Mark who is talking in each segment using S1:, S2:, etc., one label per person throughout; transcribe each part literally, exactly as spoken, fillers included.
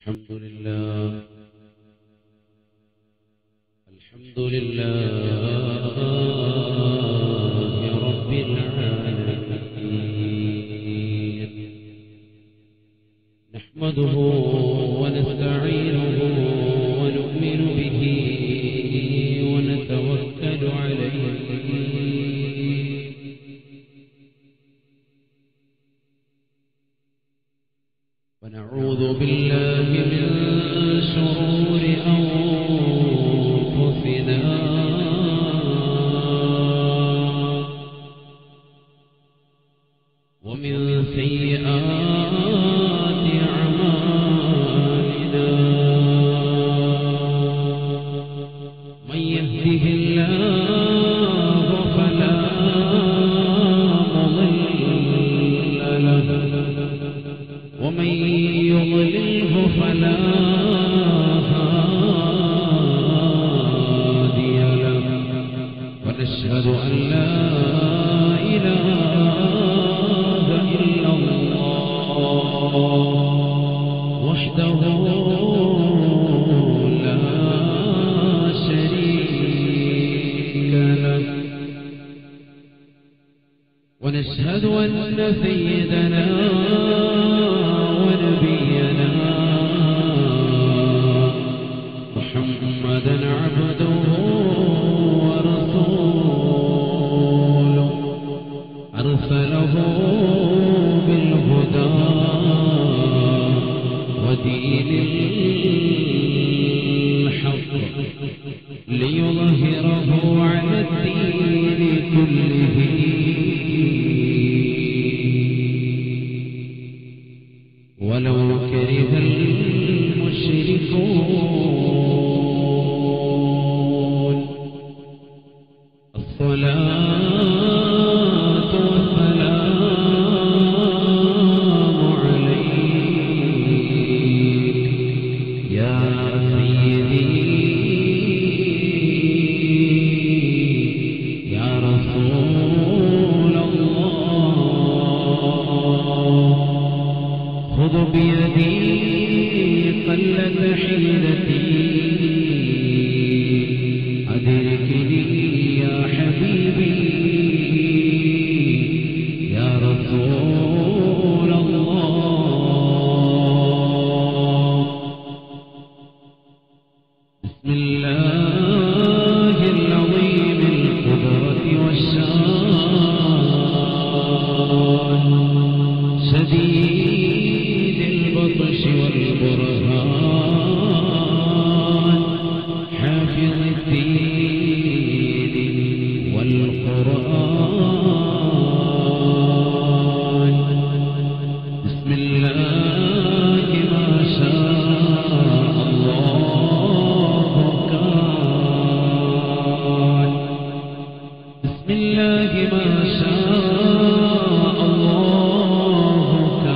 S1: الحمد لله الحمد لله رب العالمين نحمده ونستعينه ونؤمن به ونتوكل عليه ونعوذ بالله من شرور أنفسنا ومن سيئات أعمالنا من يهده الله فلا مضل له ومن يضلله فلا هادي له ونشهد أن لا إله إلا الله وحده لا شريك له ونشهد أن سيدنا ونبينا محمدا عبده ورسوله أرسله بالهدى ودين الحق ليظهره على الدين كله ولو كره المشركون الصلاة والسلام عليك يا سيدي يا رسول الله خذ بيدي قلت حيلتي أدركني يا حبيبي يا رسول الله بسم الله العظيم القدرة والشان شديد البطش والبرهان حافظ الدين والقرآن بسم الله ما شاء الله كان بسم الله ما شاء الله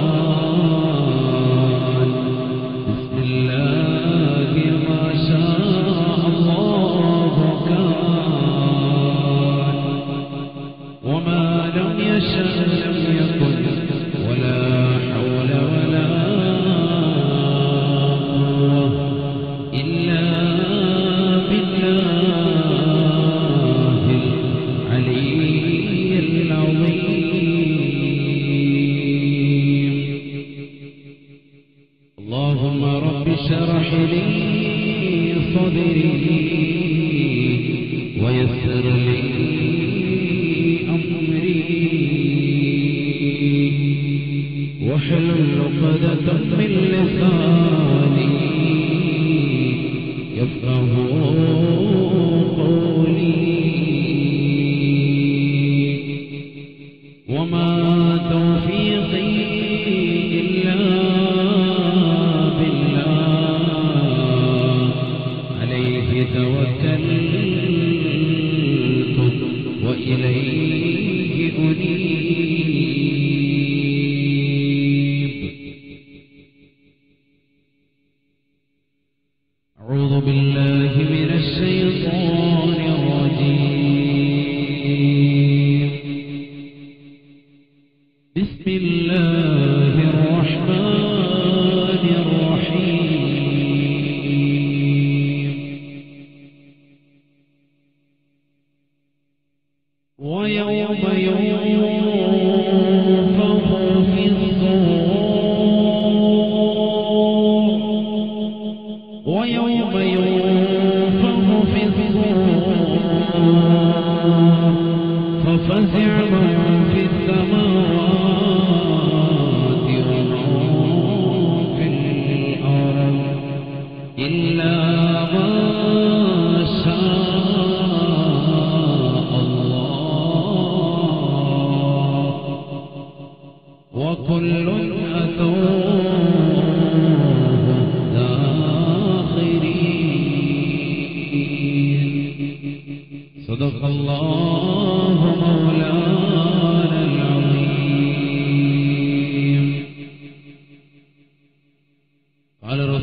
S1: كان بسم الله ما شاء الله كان وما لم يشأ لم يكن ولا حول ولا قوة إلا بالله العلي العظيم اللهم رب اشرح لي صدري ويسر لي أمري واحلل عقدة من لساني يفقه قولي وما توفيقي إلا بالله عليه توكلت وإليه أنيب أعوذ بالله من الشيطان الرجيم بسم الله الرحمن الرحيم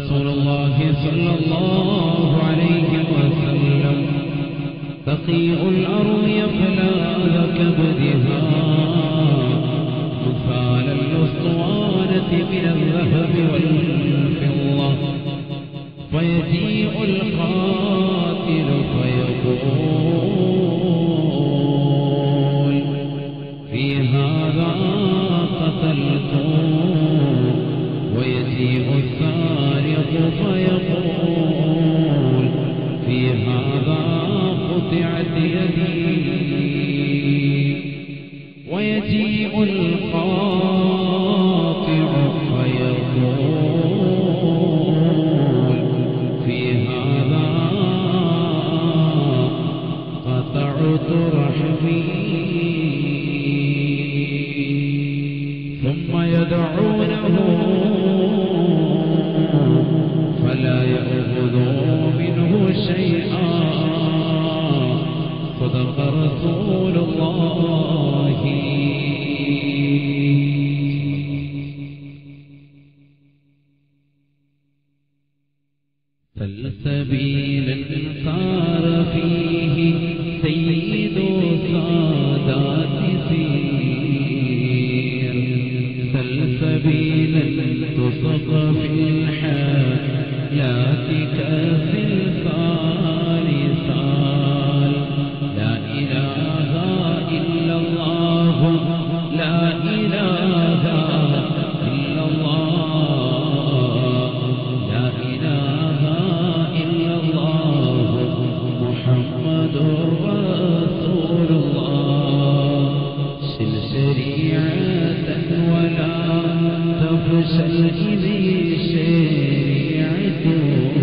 S1: رسول الله صلى الله عليه وسلم تقيء الأرض يفلاذ كبدها مثال الأسطوانة من الذهب والفضة فيجيء القاتل فيقول في هذا قتلت ويجيء السارق فيقول في هذا قطعت يدي ويجيء القاطع فيقول في هذا قطعت رحمي ثم يدعونه فلا يأخذوا منه شيئا صدق رسول الله سلسبيلا صار فيه سيد سادات سير سلسبيلا تصق في الحياة كسلسال سال لا إله إلا الله لا إله إلا الله لا إله إلا الله محمد رسول الله سل شريعة ولا تفشل إذي شريعته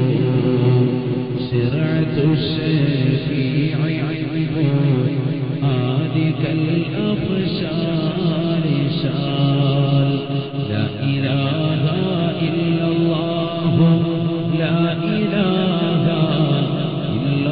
S1: شرعة الشفيع آدك الأفشال شال لا إله إلا الله لا إله إلا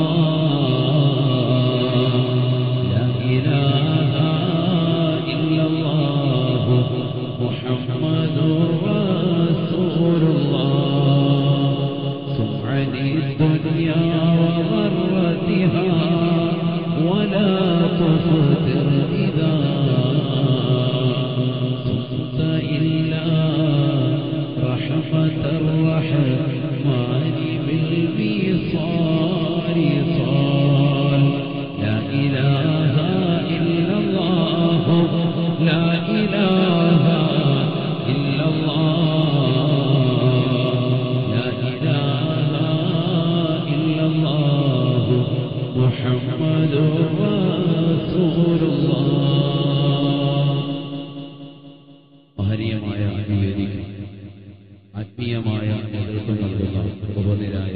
S1: الله لا إله إلا الله محمد رسول الله صم عن الدنيا وغرتها ولا تفتر إذا صمت إلا رحمة الرحمن بالوصال صال لا إله إلا الله لا إله إلا الله لا إله إلا الله محمد رسول الله മഹനീയമായ അഭിവേദിക്ക് ആത്മീയമായ നേതൃത്വം നൽകുന്ന ഉപനിരായ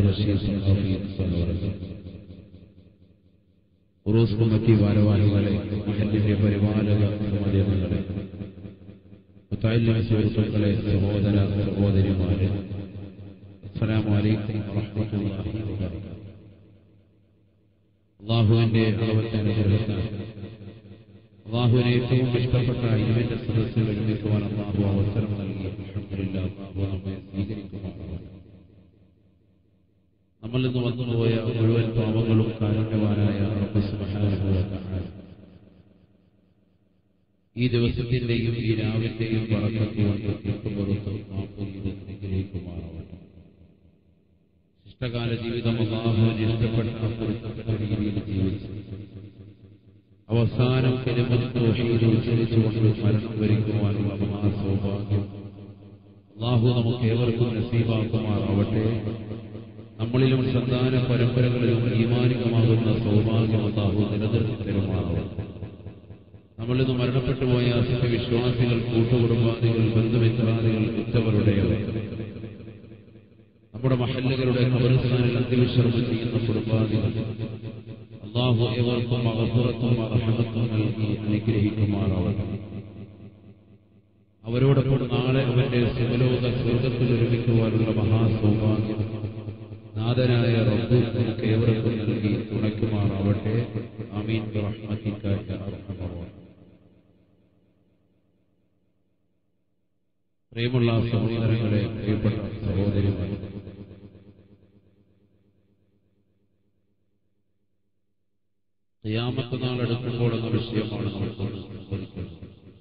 S1: ഉറൂസ് കമ്മിറ്റി ഭാരവാഹികളെ മഹല്ലിന്റെ പരിപാലക സമിതികളെ മുത്തഅല്ലിം സുഹൃത്തുക്കളെ സഹോദര സഹോദരിമാരെ അസ്സലാമു അലൈക്കും വറഹ്മത്തുള്ളാഹി വബറകാതുഹു അല്ലാഹുവിന്റെ അളവറ്റ അനുഗ്രഹത്താൽ അല്ലാഹുവിനെ ഏറ്റവും ഇഷ്ടപ്പെട്ട ഇൽമിന്റെ സദസ്സിൽ ഒരുമിക്കുവാൻ അല്ലാഹു അവസരം നൽകി അൽഹംദുലില്ലാഹ് അല്ലാഹു നമ്മെ സ്വീകരിക്കുമാറാവട്ടെ നമ്മളിൽ നിന്ന് വന്നുപോയ മുഴുവൻ പാപങ്ങളും കാരുണ്യവാനായ റബ്ബ് സുബ്ഹാനഹു വ തആല ഈ ദിവസത്തിന്റെയും ഈ രാവിലെയും ബറക്കത്ത് കൊണ്ട് വിട്ടുപുറത്ത് മാപ്പ് ചെയ്ത് അനുഗ്രഹിക്കുമാറാവട്ടെ ശിഷ്ടകാല ജീവിതം അല്ലാഹുവിന് ഇഷ്ടപ്പെട്ട പൊരുത്തപ്പെട്ട രീതിയിൽ ജീവിച്ചു അവസാനം കലിമത്ത് തൗഹീദ് ഉച്ചരിച്ചുകൊണ്ട് മരണം വരിക്കുവാനുള്ള മഹാസൗഭാഗ്യം അല്ലാഹു നമുക്ക് ഏവർക്കും നസീബാക്കുമാറാവട്ടെ നമ്മളിലും സന്താന പരമ്പരകളിലും ഈമാനികമാകുന്ന സൗഭാഗ്യം അല്ലാഹു നിലനിർത്തി തരുമാറാവട്ടെ നമ്മളിൽ നിന്ന് മരണപ്പെട്ടു പോയ സത്യവിശ്വാസികൾ കൂട്ടുകുടുംബാദികൾ ബന്ധുമിത്രാദികൾ ഉറ്റവരുടെയവർ നമ്മുടെ മഹല്ലുകളുടെ ഖബർസ്ഥാനിൽ അന്ത്യവിശ്രമം ചെയ്യുന്ന കുടുംബാദികൾ അല്ലാഹു ഏവർക്കും മഗ്ഫിറത്തും റഹ്മത്തും നൽകി അനുഗ്രഹിക്കുമാറാവട്ടെ അവരോടൊപ്പം നാളെ അവന്റെ സുഖലോക സ്വർഗത്തിൽ ഒരുമിക്കുവാനുള്ള മഹാസൗഭാഗ്യം നാഥനായ റബ്ബ് നമുക്ക് ഏവർക്കും നൽകി തുണയ്ക്കുമാറാവട്ടെ ആമീൻ ബിറഹ്മതിക യാ അർഹമർ റഹീം പ്രിയമുള്ള സഹോദരങ്ങളെ, പ്രിയപ്പെട്ട സഹോദരിമാരെ, ഖിയാമത്ത് നാൾ അടുക്കുമ്പോൾ എന്ന വിഷയമാണ് നമുക്കൊന്ന് സംബന്ധിക്കുന്നത്.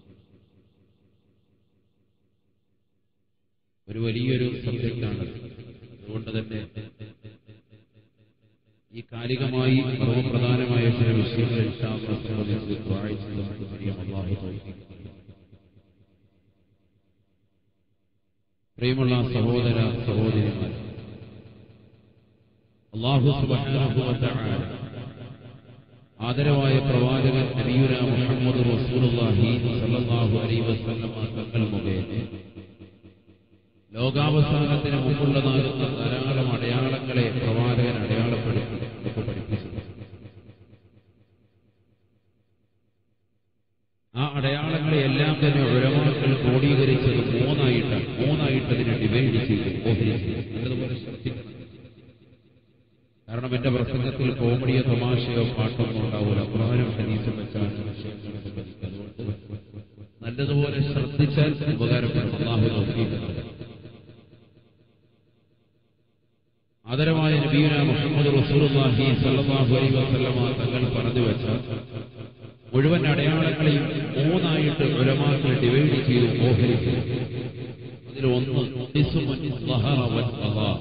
S1: ഒരു വലിയൊരു സബ്ജക്റ്റാണ്. അതുകൊണ്ട് തന്നെ ഈ കാലികമായി സർവപ്രധാനമായ ചില വിഷയങ്ങൾ ഇൻഷാ അല്ലാഹ് സംബന്ധിച്ച് ദുആ ചെയ്ത് നമുക്ക് ചെയ്യാം. അല്ലാഹു തൗഫീഖ്. പ്രിയമുള്ള സഹോദര സഹോദരിമാർ, അല്ലാഹു സുബ്ഹാനഹു വ തആല ആദരവായ പ്രവാചകൻ നബിയുനാ മുഹമ്മദ് റസൂലുള്ളാഹി സ്വല്ലല്ലാഹു അലൈഹി വസല്ലം തങ്ങൾ മുഖേന ലോകാവസാനത്തിന് മുമ്പുള്ളതാകുന്ന ധാരാളം അടയാളങ്ങളെ പ്രവാചകൻ അടയാളപ്പെടുത്തി നമുക്ക് പഠിപ്പിച്ചു. ആ അടയാളങ്ങളെ എല്ലാം തന്നെ ഉലമാക്കൾ ക്രോഡീകരിച്ചത് മൂന്നായിട്ടാണ്. മൂന്നായിട്ട് അതിനെ ഡിവൈഡ് ചെയ്തു, ഓഹരിച്ചു. അതുപോലെ ശ്രദ്ധിക്കണം. കാരണം എന്റെ പ്രസംഗത്തിൽ കോമഡിയോ തമാശയോ പാട്ടൊന്നും ഉണ്ടാവില്ല. ഖുർആനും ഹദീസും വെച്ചാണ് വിഷയങ്ങൾ സംബന്ധിക്കുന്നത്. നല്ലതുപോലെ ശ്രദ്ധിച്ചാൽ ഉപകാരപ്പെടും. അല്ലാഹു തൗഫീഖ് നൽകട്ടെ. ആദരവായ നബിയുനാ മുഹമ്മദ് റസൂലുള്ളാഹി സ്വല്ലല്ലാഹു അലൈഹി വസല്ലം തങ്ങൾ പറഞ്ഞു വെച്ച മുഴുവൻ അടയാളങ്ങളെയും മൂന്നായിട്ട് ഉലമാക്കൾ ഡിവൈഡ് ചെയ്തു, ഓഹരിച്ചു. അതിൽ ഒന്ന് ഇസ്മുൻ ളഹറ വൽ ഖദാ,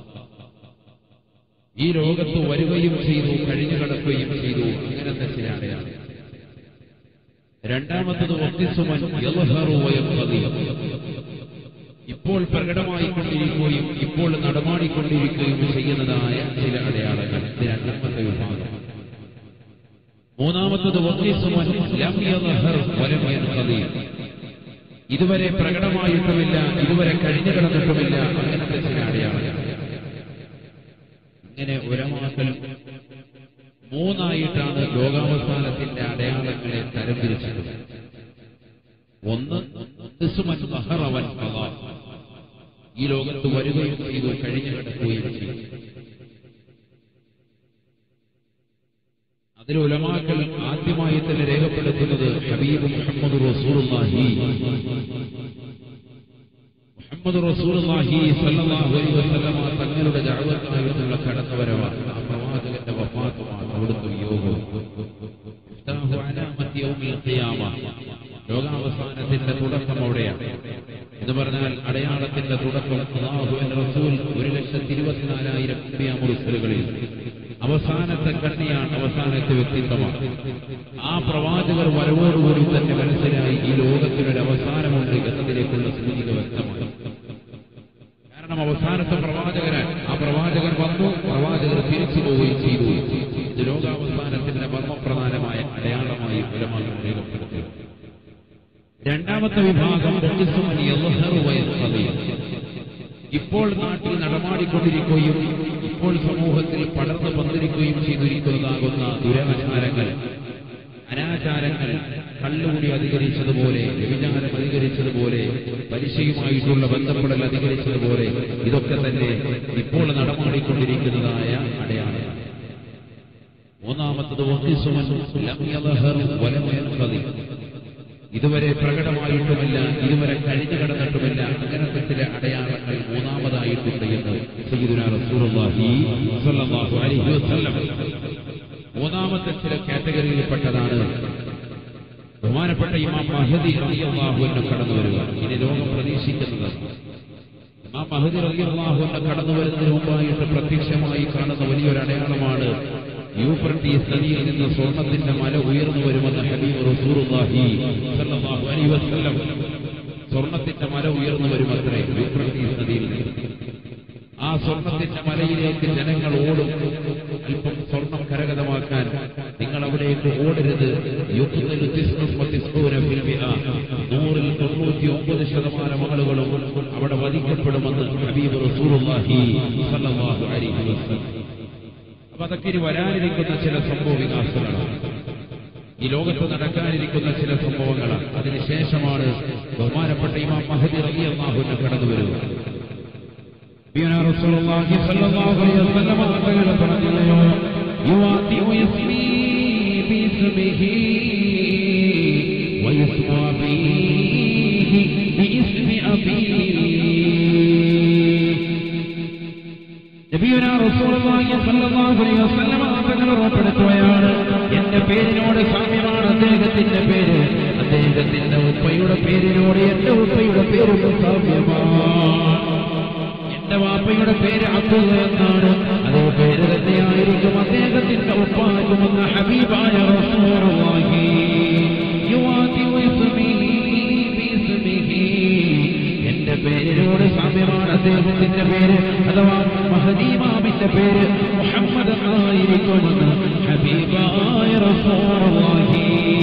S1: ഈ ലോകത്ത് വരികയും ചെയ്തു, കഴിഞ്ഞു കിടക്കുകയും ചെയ്തു, അങ്ങനത്തെ ചില അടയാളങ്ങൾ. രണ്ടാമത്തത് വഖിസ്മുൻ യദ്ഹറു വയഖദി, ഇപ്പോൾ പ്രകടമായിക്കൊണ്ടിരിക്കുകയും ഇപ്പോൾ നടമാടിക്കൊണ്ടിരിക്കുകയും ചെയ്യുന്നതായ ചില അടയാളങ്ങൾ. ഇത് രണ്ടാമത്തെ വിഭാഗം. മൂന്നാമത്തത് വഖിസ്മുൻ ലം യദ്ഹർ വലം യഖദി, ഇതുവരെ പ്രകടമായിട്ടുമില്ല, ഇതുവരെ കഴിഞ്ഞു കിടന്നിട്ടുമില്ല, അങ്ങനത്തെ ചില അടയാളങ്ങൾ. ഇങ്ങനെ ഉലമാക്കൾ മൂന്നായിട്ടാണ് ലോകാവസാനത്തിന്റെ അടയാളങ്ങളെ തരംതിരിച്ചത്. ഒന്ന് ഇസ്മുൻ ളഹറ വൽ ഖദാ, ഈ ലോകത്ത് വരികയും ചെയ്തു, കഴിഞ്ഞു കിടക്കുകയും ചെയ്തു. അതിൽ ഉലമാക്കൾ ആദ്യമായി തന്നെ രേഖപ്പെടുത്തുന്നത് ഹബീബ് മുഹമ്മദ് റസൂലുള്ളാഹി മുഹമ്മദ് റസൂലുള്ളാഹി സ്വല്ലല്ലാഹു അലൈഹി വസല്ലം തങ്ങളുടെ ദഅവത്തായിട്ടുള്ള കടന്നുവരവാണ്. ആ പ്രവാചകന്റെ വഫാത്തുമാണ്, അവിടുത്തെ വിയോഗവും. ഇഫ്താഹു അലാമത്തി യൗമിൽ ഖിയാമ, ലോകാവസാനത്തിന്റെ തുടക്കം അവിടെയാണ്. എന്ന് പറഞ്ഞാൽ അടയാളത്തിന്റെ തുടക്കം അല്ലാഹുവിന്റെ റസൂൽ ഒരു ലക്ഷത്തി ഇരുപത്തിനാലായിരം അമ്പിയാ മുർസലുകളിൽ അവസാനത്തെ കണ്ണിയാണ്, അവസാനത്തെ വ്യക്തിത്വമാണ്. ആ പ്രവാചകർ വരവോടുകൂടി തന്നെ മനസ്സിലായി ഈ ലോകത്തിനൊരു അവസാനമുണ്ട് എന്നതിലേക്കുള്ള സൂചിക വ്യക്തമായി. കാരണം അവസാനത്തെ പ്രവാചകരാൻ ആ പ്രവാചകർ വന്നു, പ്രവാചകർ തിരിച്ചു പോവുകയും ചെയ്തു. ഇത് ലോകാവസാനത്തിന്റെ മർമ്മപ്രധാനമായ അടയാളമായി ഉലമാക്കൾ രേഖപ്പെടുത്തി. രണ്ടാമത്തെ വിഭാഗം ഇപ്പോൾ നാട്ടിൽ നടമാടിക്കൊണ്ടിരിക്കുകയും ഇപ്പോൾ സമൂഹത്തിൽ പടർന്നു പന്തിരിക്കുകയും ചെയ്തിരിക്കുന്നതാകുന്ന ദുരാചാരങ്ങൾ, അനാചാരങ്ങൾ, കള്ളുകൂടി അധികരിച്ചതുപോലെ, വ്യഭിചാരം അധികരിച്ചതുപോലെ, പലിശയുമായിട്ടുള്ള ബന്ധപ്പെടൽ അധികരിച്ചതുപോലെ, ഇതൊക്കെ തന്നെ ഇപ്പോൾ നടമാടിക്കൊണ്ടിരിക്കുന്നതായ അടയാളം. മൂന്നാമത്തത് ഇതുവരെ പ്രകടമായിട്ടുമില്ല, ഇതുവരെ കഴിഞ്ഞു കിടന്നിട്ടുമില്ല, അങ്ങനത്തെ ചില അടയാളങ്ങൾ മൂന്നാമതായിട്ടുണ്ട് എന്ന് സയ്യിദുനാ റസൂലുള്ളാഹി സ്വല്ലല്ലാഹു അലൈഹി വസല്ലം. മൂന്നാമത്തെ ചില കാറ്റഗറിയിൽപ്പെട്ടതാണ് ബഹുമാനപ്പെട്ട ഇമാം മഹദി റളിയല്ലാഹു അൻഹു കടന്നു വരിക. ഇനി ലോകം പ്രതീക്ഷിക്കുന്നത് ഇമാം മഹദി റളിയല്ലാഹു അൻഹു കടന്നു വരുന്നതിന് മുമ്പായിട്ട് പ്രത്യക്ഷമായി കാണുന്ന വലിയൊരു അടയാളമാണ് യൂഫ്രട്ടീസ് നദിയിൽ നിന്ന് സ്വർണത്തിന്റെ മല ഉയർന്നു വരുമെന്ന് ഹബീബ് റസൂലുള്ളാഹി സ്വല്ലല്ലാഹു അലൈഹി വസല്ലം. സ്വർണത്തിന്റെ മല ഉയർന്നു വരുമത്രേ യൂഫ്രട്ടീസ് നദിയിൽ നിന്ന്. ആ സ്വർണത്തിന്റെ മലയിലേക്ക് ജനങ്ങൾ ഓടും. അല്പം സ്വർണം കരഗതമാക്കാൻ നിങ്ങൾ അവിടേക്ക് ഓടരുത്. നൂറിൽ തൊണ്ണൂറ്റി ഒമ്പത് ശതമാനം ആളുകളും അവിടെ വധിക്കപ്പെടുമെന്ന് ഹബീബ് റസൂലുള്ളാഹി സ്വല്ലല്ലാഹു അലൈഹി വസല്ലം. അപ്പൊ അതൊക്കെ ഇനി വരാനിരിക്കുന്ന ചില സംഭവ വികാസങ്ങളാണ്, ഈ ലോകത്ത് നടക്കാനിരിക്കുന്ന ചില സംഭവങ്ങളാണ്. അതിനുശേഷമാണ് ബഹുമാനപ്പെട്ട ഇമാം മഹദി റളിയല്ലാഹു അൻഹു കടന്നു വരുന്നത്. റസൂലുള്ളാഹി സ്വല്ലല്ലാഹു അലൈഹി വസല്ലം തങ്ങൾ പറഞ്ഞു, യുവാതി യസ്മി ബിസ്മിഹി വയസ്മാ ബിഹി ബിസ്മി أبي നബിയുനാ റസൂലുള്ളാഹി സ്വല്ലല്ലാഹു അലൈഹി വസല്ലം തങ്ങൾ ഉറപ്പെടുത്തുകയാണ്, എന്റെ പേരിനോട് സാമ്യമാണ് അദ്ദേഹത്തിന്റെ പേര്, അദ്ദേഹത്തിന്റെ ഉപ്പയുടെ പേരിനോട് എന്റെ ഉപ്പയുടെ പേരും സാമ്യമാണ്. എന്റെ വാപ്പയുടെ പേര് അബ്ദുള്ള എന്നാണ്, അതേ പേര് തന്നെയായിരിക്കും അദ്ദേഹത്തിന്റെ ഉപ്പാക്കുമെന്ന ഹബീബായ റസൂലുള്ളാഹി എന്റെ പേരിനോട് സാമ്യമാണ് അദ്ദേഹത്തിന്റെ പേര്, അഥവാ മഹദി ഇമാമിന്റെ പേര് മുഹമ്മദ് ആയിരിക്കുമെന്ന് ഹബീബായ റസൂലുള്ളാഹി.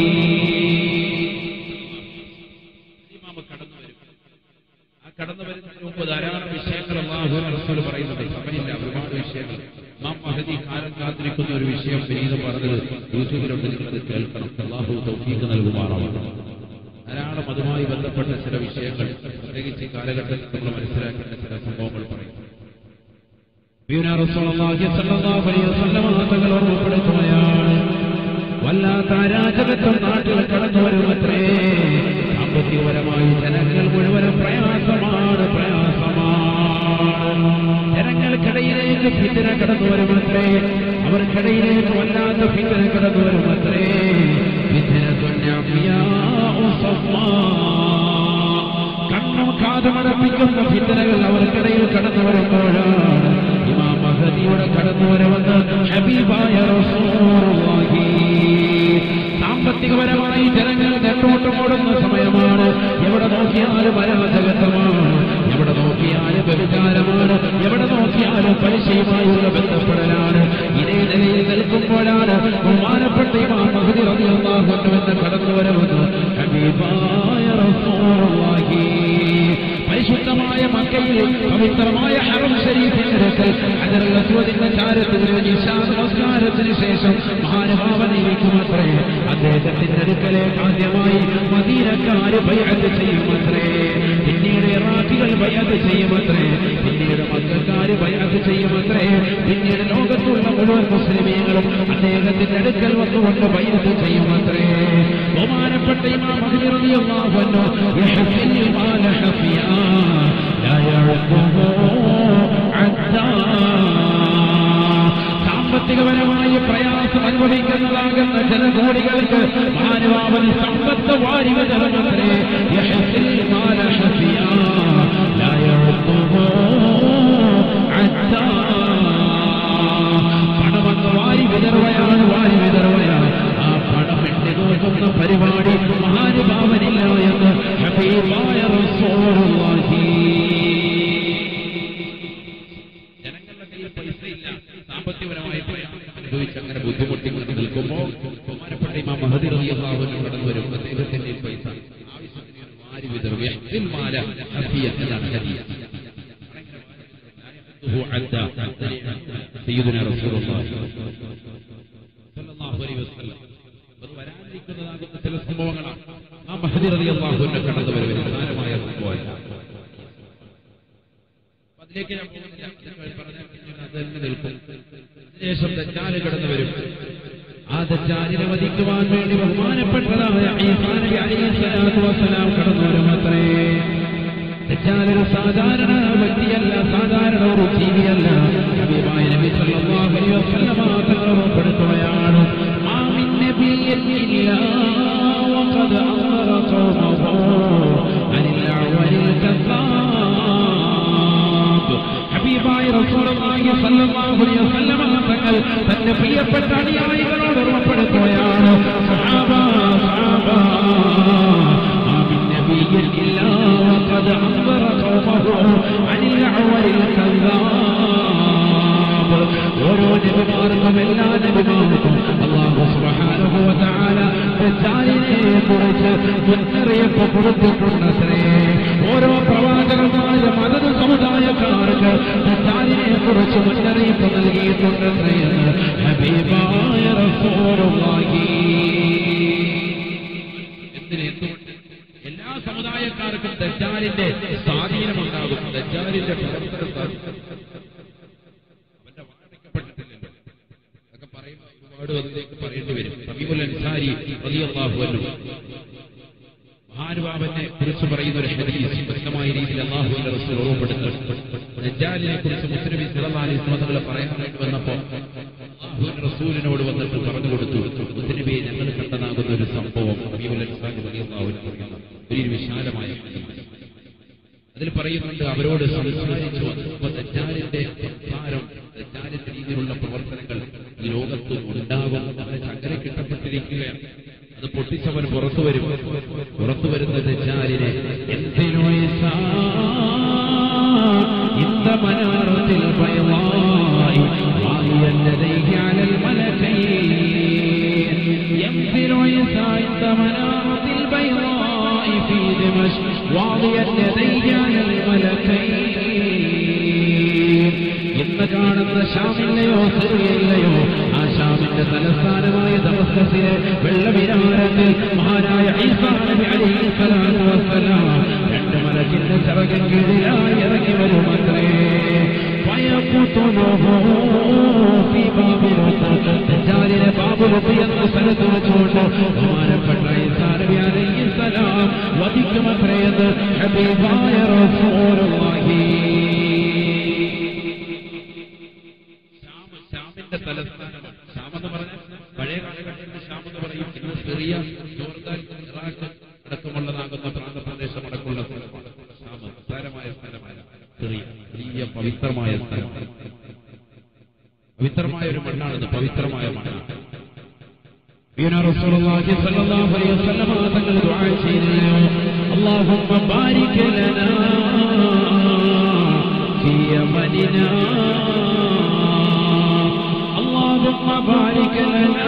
S1: ഇമാം കടന്നു വരും. ആ കടന്നു വരുന്നതിന് മുമ്പ് ധാരാളം വിഷയങ്ങൾ അല്ലാഹു റസൂൽ പറയുന്നുണ്ട്. സമയമില്ല, ഒരുപാട് വിഷയങ്ങൾ. ഇമാം മഹദി കാലം കാത്തിരിക്കുന്ന ഒരു വിഷയം പിന്നീട് പറഞ്ഞത് യൂട്യൂബിലുണ്ട്, നിങ്ങളത് കേൾക്കണം. അല്ലാഹു തൗഫീഖ് നൽകുമാറാവട്ടെ. ധാരാളം അതുമായി ബന്ധപ്പെട്ട ചില വിഷയങ്ങൾ, പ്രത്യേകിച്ച് ഈ കാലഘട്ടത്തിൽ നമ്മൾ മനസ്സിലാക്കേണ്ട ചില സംഭവങ്ങൾ പറയും. തങ്ങൾ ഓർമ്മപ്പെടുത്തുകയാണ്, വല്ലാത്ത അരാജകത്വം നാട്ടിൽ കടന്നു വരുമത്രേ. സാമ്പത്തികപരമായി ജനങ്ങൾ മുഴുവനും പ്രയാസമാണ് പ്രയാസമാണ് ജനങ്ങൾക്കിടയിലേക്ക് ഫിത്ന കടന്നു വരുമത്രേ. അവർക്കിടയിലേക്ക് വല്ലാത്ത ഫിത്ന കടന്നു വരുമത്രേ. കണ്ണും കാതുമടപ്പിക്കുന്ന ഫിത്നകൾ അവർക്കിടയിൽ കടന്നു വരുമ്പോഴാണ് ഇമാം മഹദിയുടെ കടന്നുവരവെന്ന് ഹബീബായ റസൂലുള്ളാഹി. സാമ്പത്തികപരമായി ജനങ്ങൾ നെട്ടോട്ടം ഓടുന്ന സമയമാണ്. എവിടെ നോക്കിയാലും അരാജകത്വമാണ്, എവിടെ നോക്കിയാലും വ്യഭിചാരമാണ്, എവിടെ നോക്കിയാലും പലിശയുമായുള്ള ബന്ധപ്പെടലാണ്. ഇതേ നിലയിൽ നിൽക്കുമ്പോഴാണ് ബഹുമാനപ്പെട്ട ഇമാം മഹദി റളിയല്ലാഹു അൻഹു എന്ന കടന്നുവരവെന്ന് ഹബീബായ റസൂലുള്ളാഹി. പരിശുദ്ധമായ മക്കയിൽ പവിത്രമായ ഹറം ശരീഫിന്റെ അടുക്കൽ ഹജറുൽ അസ്വദിന്റെ ചാരത്തിൽ ഇശാ നമസ്കാരത്തിന് ശേഷം മഹാനുഭാവനിരിക്കുമത്രേ. അദ്ദേഹത്തിന്റെ അടുക്കലേക്ക് ആദ്യമായി മദീനക്കാര് ബൈഅത്ത് ചെയ്യുമത്രേ, പിന്നീട് ഇറാഖികൾ ബൈഅത്ത് ചെയ്യുമത്രേ, പിന്നീട് മക്കക്കാര് ബൈഅത്ത് ചെയ്യുമത്രേ, പിന്നീട് ലോകത്തുള്ള മുഴുവൻ മുസ്ലിമീങ്ങളും അദ്ദേഹത്തിന്റെ അടുക്കൽ വന്നുകൊണ്ട് ബൈഅത്ത് ചെയ്യുമത്രേ. ബഹുമാനപ്പെട്ട ഇമാം മഹദി റളിയല്ലാഹു അൻഹു യഹ്ഫിൽ മാല ഹഫിയാ ലാ യഅഖുഹു അദ്ദാ. സാമ്പത്തികപരമായി പ്രയാസം അനുഭവിക്കുന്നതാകുന്ന ജനകോടികൾക്ക് മഹാനുഭാവൻ സമ്പത്ത് വാരി വിതറുമത്രേ. യഹ്ഫിൽ മാല ഹഫിയാ ലാ യഅഖുഹു അദ്ദാ. പണമെന്ന് വാരി വിതറുകയാണ്, വാരി വിതറുകയാണ്. ആ പണം എണ്ണി നോക്കുന്ന പരിപാടി മഹാനുഭാവനില്ല എന്ന് ഹബീബായ റസൂലുള്ളാഹി. ജനങ്ങളുടെ കയ്യിൽ പൈസ ഇല്ല, സാമ്പത്തികപരമായ പ്രയാസം അനുഭവിച്ച് അങ്ങനെ ബുദ്ധിമുട്ടിക്കൊണ്ട് നിൽക്കുമ്പോൾ ബഹുമാനപ്പെട്ട ഇമാം മഹദി റളിയല്ലാഹു അൻഹു കടന്നു വരും. അദ്ദേഹത്തിന്റെ പൈസ ആവശ്യത്തിന് വാരി വിതറും. യഹ്ഫിൽ മാല ഹഫിയ എന്നാണ് ഹദീസ്. സയ്യിദുനാ റസൂലുള്ളാഹി സ്വല്ലല്ലാഹു അലൈഹി വസല്ലം അത് വരാനിരിക്കുന്നതാകുന്ന ചില സംഭവങ്ങളാണ്. ആ മഹദി റളിയല്ലാഹു അൻഹു കടന്നു വരും. നിസ്സാരമായ സംഭവമല്ല. അതിലേക്ക് ഞാൻ പോകുന്നില്ല, പറഞ്ഞാൽ അത് തന്നെ നിൽക്കും. ശേഷം ദജ്ജാൽ കടന്നു വരും. ആ ദജ്ജാലിനെ വധിക്കുവാൻ വേണ്ടി ബഹുമാനപ്പെട്ടതായ ഈസാ നബി അലൈഹിസ്സലാത്തു വസ്സലാം കടന്നു വരുമത്രേ. ദജ്ജാൽ ഒരു സാധാരണ വ്യക്തിയല്ല, സാധാരണ ഒരു ജീവിയല്ല. ഹബീബായ നബി സല്ലല്ലാഹു അലൈഹി വസല്ലം തങ്ങൾ ഓർമ്മപ്പെടുത്തുകയാണ്, മാ മിൻ നബിയ്യിൻ ഇല്ലാ വഖദ് അമറ ഖൗമഹു അനിൽ അവ്വലിൽ കസാബ്. ഹബീബായ റസൂലുള്ളാഹി സ്വല്ലല്ലാഹു അലൈഹി വസല്ലം തങ്ങൾ തന്റെ പ്രിയപ്പെട്ട അനുയായികളോട് ഓർമ്മപ്പെടുത്തുകയാണ്, സഹാബ സഹാബ മാ മിൻ നബിയ്യിൻ ഇല്ലാ വഖദ് അമറ ഖൗമഹു അനിൽ അവ്വലിൽ കസാബ്. ഓരോ നബിമാർക്കും എല്ലാ നബിമാർക്കും അല്ലാഹു സുബ്ഹാനഹു വ തആല ദജ്ജാലിനെ കുറിച്ച് മുന്നറിയിപ്പ് കൊടുത്തിട്ടുണ്ടത്രേ. ഓരോ പ്രവാചകന്മാരുടെ മദത് സമുദായക്കാർക്ക് ദജ്ജാലിനെ കുറിച്ച് മുന്നറിയിപ്പ് നൽകിയിട്ടുണ്ടത്രേ എന്ന് ഹബീബായ റസൂലുള്ളാഹി. എന്തിന് എന്തുകൊണ്ട് എല്ലാ സമുദായക്കാർക്കും ദജ്ജാലിന്റെ സ്വാധീനമുണ്ടാകും, ദജ്ജാലിന്റെ പ്രവർത്തന സാധിക്കും. അവന്റെ വാഴക്കപ്പെട്ടിട്ടില്ലല്ലോ, അതൊക്കെ പറയുമ്പോൾ ഒരുപാട് അതിലേക്ക് പറയേണ്ടി വരും. തമീമുൽ അൻസാരി റളിയല്ലാഹു അൻഹു മഹാനുഭാവനെ കുറിച്ച് പറയുന്ന ഒരു ഹദീസ് വ്യക്തമായ രീതിയിൽ അല്ലാഹുവിന്റെ റസൂൽ ഓർമ്മപ്പെടുത്തുന്നു. ദജ്ജാലിനെ കുറിച്ച് മുസ്ലിം സല്ലല്ലാഹു അലൈഹി വസല്ലം പറയാനായിട്ട് വന്നപ്പോൾ അല്ലാഹുവിന്റെ റസൂലിനോട് വന്നിട്ട് പറഞ്ഞു കൊടുത്തു, മുസ്ലിമേ ഞങ്ങൾ കണ്ടതാകുന്ന ഒരു സംഭവം വലിയൊരു വിശാലമായ അതിൽ പറയുന്നുണ്ട്. അവരോട് സംസാരിച്ചു വന്നപ്പോൾ ദജ്ജാലിന്റെ സംസാരം, ദജ്ജാലിന്റെ രീതിയിലുള്ള പ്രവർത്തനങ്ങൾ ഈ ലോകത്ത് ഉണ്ടാകും. അവരെ ചങ്ങല കിട്ടപ്പെട്ടിരിക്കുകയാണ്. അത് പൊട്ടിച്ചവൻ പുറത്തു വരും. പുറത്തു വരുന്ന ദജ്ജാലിനെ എന്തിനോ ഇന്ത മനാറത്തിൽ ബയളായി വാലിയൻ ലദൈഹി അലൽ മലകൈൻ യംസിലു ഈസാ ഇന്ത മനാറത്തിൽ ബയളായി ഫീ ദിമശ്ക് വാലിയൻ ലദൈഹി അലൽ മലകൈൻ. ഇന്ന് കാണുന്ന ശാമില്ലയോ സിറിയയില്ലയോ ആ ശാമിന്റെ തലസ്ഥാനമായ ദമസ്കസിലെ വെള്ളവിരാരത്തിൽ മഹാനായ ഈസാ നബി അലൈഹി സ്വലാത്തു വസ്സലാം രണ്ട് മലക്കിന്റെ ചിറകിൻ കീഴിലായി ഇറങ്ങി വരുമത്രേ. ദജ്ജാലിനെ ബാബുലുത്തി എന്ന സ്ഥലത്ത് വെച്ചുകൊണ്ട് ബഹുമാനപ്പെട്ട ഈസാ നബി അലൈഹി സ്വലാം വധിക്കുമത്രേ എന്ന് ഹബീബായ റസൂലുള്ളാഹി. ഷാമിന്റെ തലസ്ഥാനമാണ് ഷാം എന്ന് പറഞ്ഞാൽ പഴയ കാലഘട്ടത്തിൽ ഷാം എന്ന് പറയും. ഇന്ന് സിറിയ, ജോർദാൻ, ഇറാഖ് അടക്കമുള്ളതാകുന്ന പ്രാന്തപ്രദേശം അടക്കമുള്ള സ്ഥലമാണ് ഷാം. വിസ്താരമായ സ്ഥലമല്ല സിറിയ, വലിയ പവിത്രമായ സ്ഥലം, പവിത്രമായ ഒരു മണ്ണാണിത്, പവിത്രമായ മണ്ണാണ്. റസൂലുള്ളാഹി സ്വല്ലല്ലാഹു അലൈഹി വസല്ലം തങ്ങൾ ദുആ ചെയ്തു, അല്ലാഹുമ്മ ബാരിക് ലനാ ഫീ യമനിനാ اللهم بارك لنا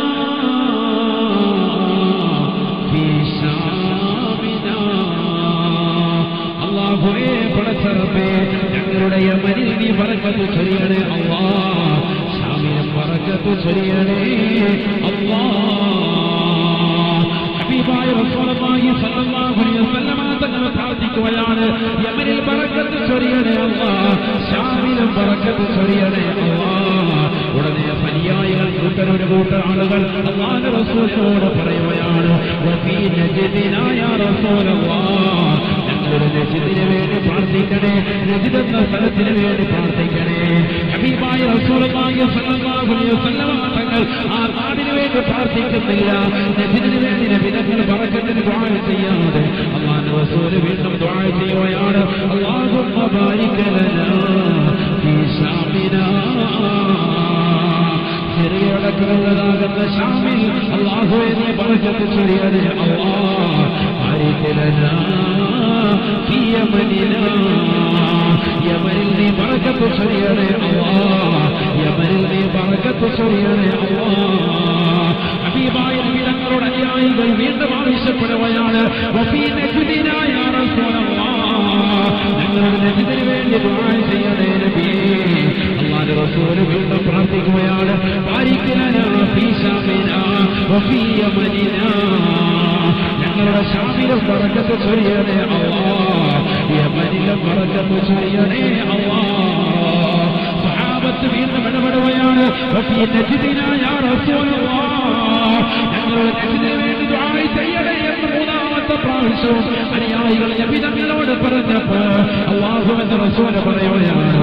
S1: في شامنا. അല്ലാഹുവേ പടച്ചറബേ ഞങ്ങളുടെ യമനിൽ നീ ബറക്കത്ത് ചൊരിയണേ അല്ലാഹ്. ശാമിലും ബറക്കത്ത് ചൊരിയണേ അല്ലാഹ്. ഹബീബായ റസൂലുള്ളാഹി സ്വല്ലല്ലാഹു അലൈഹി വസല്ലം തങ്ങൾ പ്രാർത്ഥിക്കുകയാണ്, യമനിൽ ബറക്കത്ത് ചൊരിയണേ അല്ലാഹ്, ശാമിലും ബറക്കത്ത് ചൊരിയണേ അല്ലാഹ്. ഉടനെ അനുയായികൾ കൂട്ടർ ഒരു കൂട്ടർ ആളുകൾ അല്ലാഹുവിന്റെ റസൂലിനോട് പറയുകയാണ്, വഫീ നജ്ദിനാ യാ റസൂലല്ലാഹ്, ഞങ്ങളുടെ നജ്ദിന് വേണ്ടി പ്രാർത്ഥിക്കണേ, നജ്ദ് എന്ന സ്ഥലത്തിന് വേണ്ടി പ്രാർത്ഥിക്കണേ. ഹബീബായ റസൂലുള്ളാഹി സ്വല്ലല്ലാഹു അലൈഹി വസല്ലം തങ്ങൾ ആ നാടിന് വേണ്ടി പ്രാർത്ഥിക്കുന്നില്ല, നജ്ദിന് വേണ്ടി നബി തങ്ങൾ ബറക്കത്തിന് ദുആ ചെയ്യാതെ അല്ലാഹുവിന്റെ റസൂൽ വീണ്ടും ദുആ ചെയ്യുകയാണ്, അല്ലാഹുമ്മ ബാരിക് ലനാ ഫീ ശാമിനാ. ചെറിയടക്കമുള്ളതാകുന്ന ഷാമിൽ അല്ലാഹുവേ നീ ബറക്കത്ത് ചൊരിയണേ അല്ലാഹ്. ബാരിക് ലനാ ഫീ യമനിനാ, യമനിൽ നീ ബറക്കത്ത് ചൊരിയണേ അല്ലാഹ്, യമനിൽ നീ ബറക്കത്ത് ചൊരിയണേ അല്ലാഹ്. ഹബീബായ നബി തങ്ങളുടെ അനുയായികൾ വീണ്ടും ആവശ്യപ്പെടുകയാണ്, വഫീ നജ്ദിനാ യാ റസൂലല്ലാഹ്, ഞങ്ങളുടെ നജ്ദിന് വേണ്ടി ദുആ ചെയ്യണേ നബിയേ. അല്ലാഹുവിന്റെ റസൂൽ വീണ്ടും പ്രാർത്ഥിക്കുകയാണ്, ബാരിക് ലനാ ഫീ ശാമിനാ വഫീ യമനിനാ, ഞങ്ങളുടെ ശാമിലും ബറക്കത്ത് ചൊരിയണേ അല്ലാഹ്, യമനിലും ബറക്കത്ത് ചൊരിയണേ അല്ലാഹ്. സഹാബത്ത് വീണ്ടും ഇടപെടുകയാണ്, വഫീ നജ്ദിനാ യാ റസൂലല്ലാഹ്, ഞങ്ങളുടെ നജ്ദിന് വേണ്ടി ദുആ ചെയ്യണേ എന്ന് മൂന്നാമത്തെ പ്രാവശ്യവും അനുയായികൾ നബി തങ്ങളോട് പറഞ്ഞപ്പോൾ അല്ലാഹുവിന്റെ റസൂൽ പറയുകയാണ്,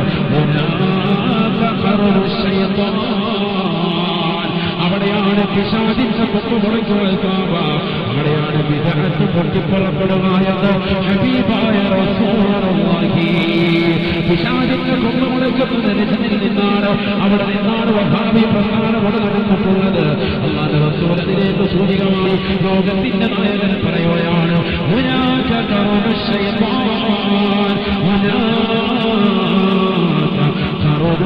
S1: അവിടെയാണ് പിശാചിന്റെ കൊമ്പ് മുളയ്ക്കുക, അവിടെയാണ് ബിദ്അത്ത് പൊട്ടിപ്പുറപ്പെടുക എന്ന് ഹബീബായ റസൂലുള്ളാഹി. പിശാചിന്റെ കൊമ്പ് മുളയ്ക്കുന്നത് നജ്ദിൽ നിന്നാണ്, അവിടെ നിന്നാണ് വഹാബി പ്രസ്ഥാനം ഉടലെടുത്തിട്ടുള്ളത്. അല്ലാഹുവിന്റെ റസൂൽ അതിലേക്ക് സൂചികമായി ലോകത്തിന്റെ നായകൻ പറയുകയാണ്, ഹുനാക ഖറന ശൈത്താൻ, ഹുനാക ഖറന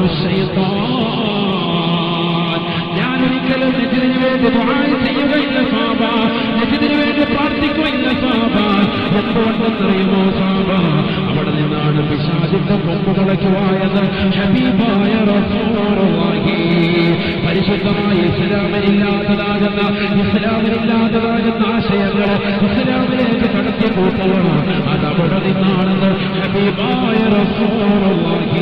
S1: ശൈത്താൻ. ഞാനൊരിക്കലും നജ്ദിന് വേണ്ടി ദുആ ചെയ്യുകയില്ല സാബ, നജ്ദിന് വേണ്ടി പ്രാർത്ഥിക്കുകയില്ല സാബ. എന്തുകൊണ്ടെന്നറിയുമോ സാബ, അവിടെ നിന്നാണ് പിശാചിന്റെ കൊമ്പ് മുളയ്ക്കുവായെന്ന് ഹബീബായ റസൂലുള്ളാഹി. പരിശുദ്ധമായ ഇസ്ലാമിനില്ലാത്തതാകുന്ന ഇസ്ലാമിനില്ലാത്തതാകുന്ന ആശയങ്ങൾ ഇസ്ലാമിലേക്ക് കടത്തി കൂട്ടുകയാണ്, അതവിടെ നിന്നാണെന്ന് ഹബീബായ റസൂലുള്ളാഹി.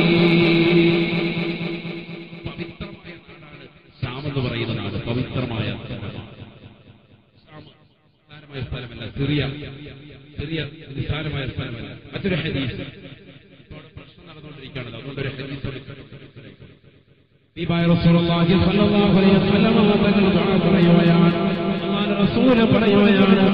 S1: പവിത്രമായ നാടാണ് ഷാം എന്ന് പറയുന്ന നാട്, പവിത്രമായ സ്ഥലമാണ്. ഷാം സാധാരണമായ സ്ഥലമല്ല, സിറിയ ഹബീബായ റസൂലുള്ളാഹി സ്വല്ലല്ലാഹു അലൈഹി വസല്ലം തങ്ങൾ ദുആ പറയുകയാണ്, അല്ലാഹുവിന്റെ റസൂൽ പറയുകയാണ്,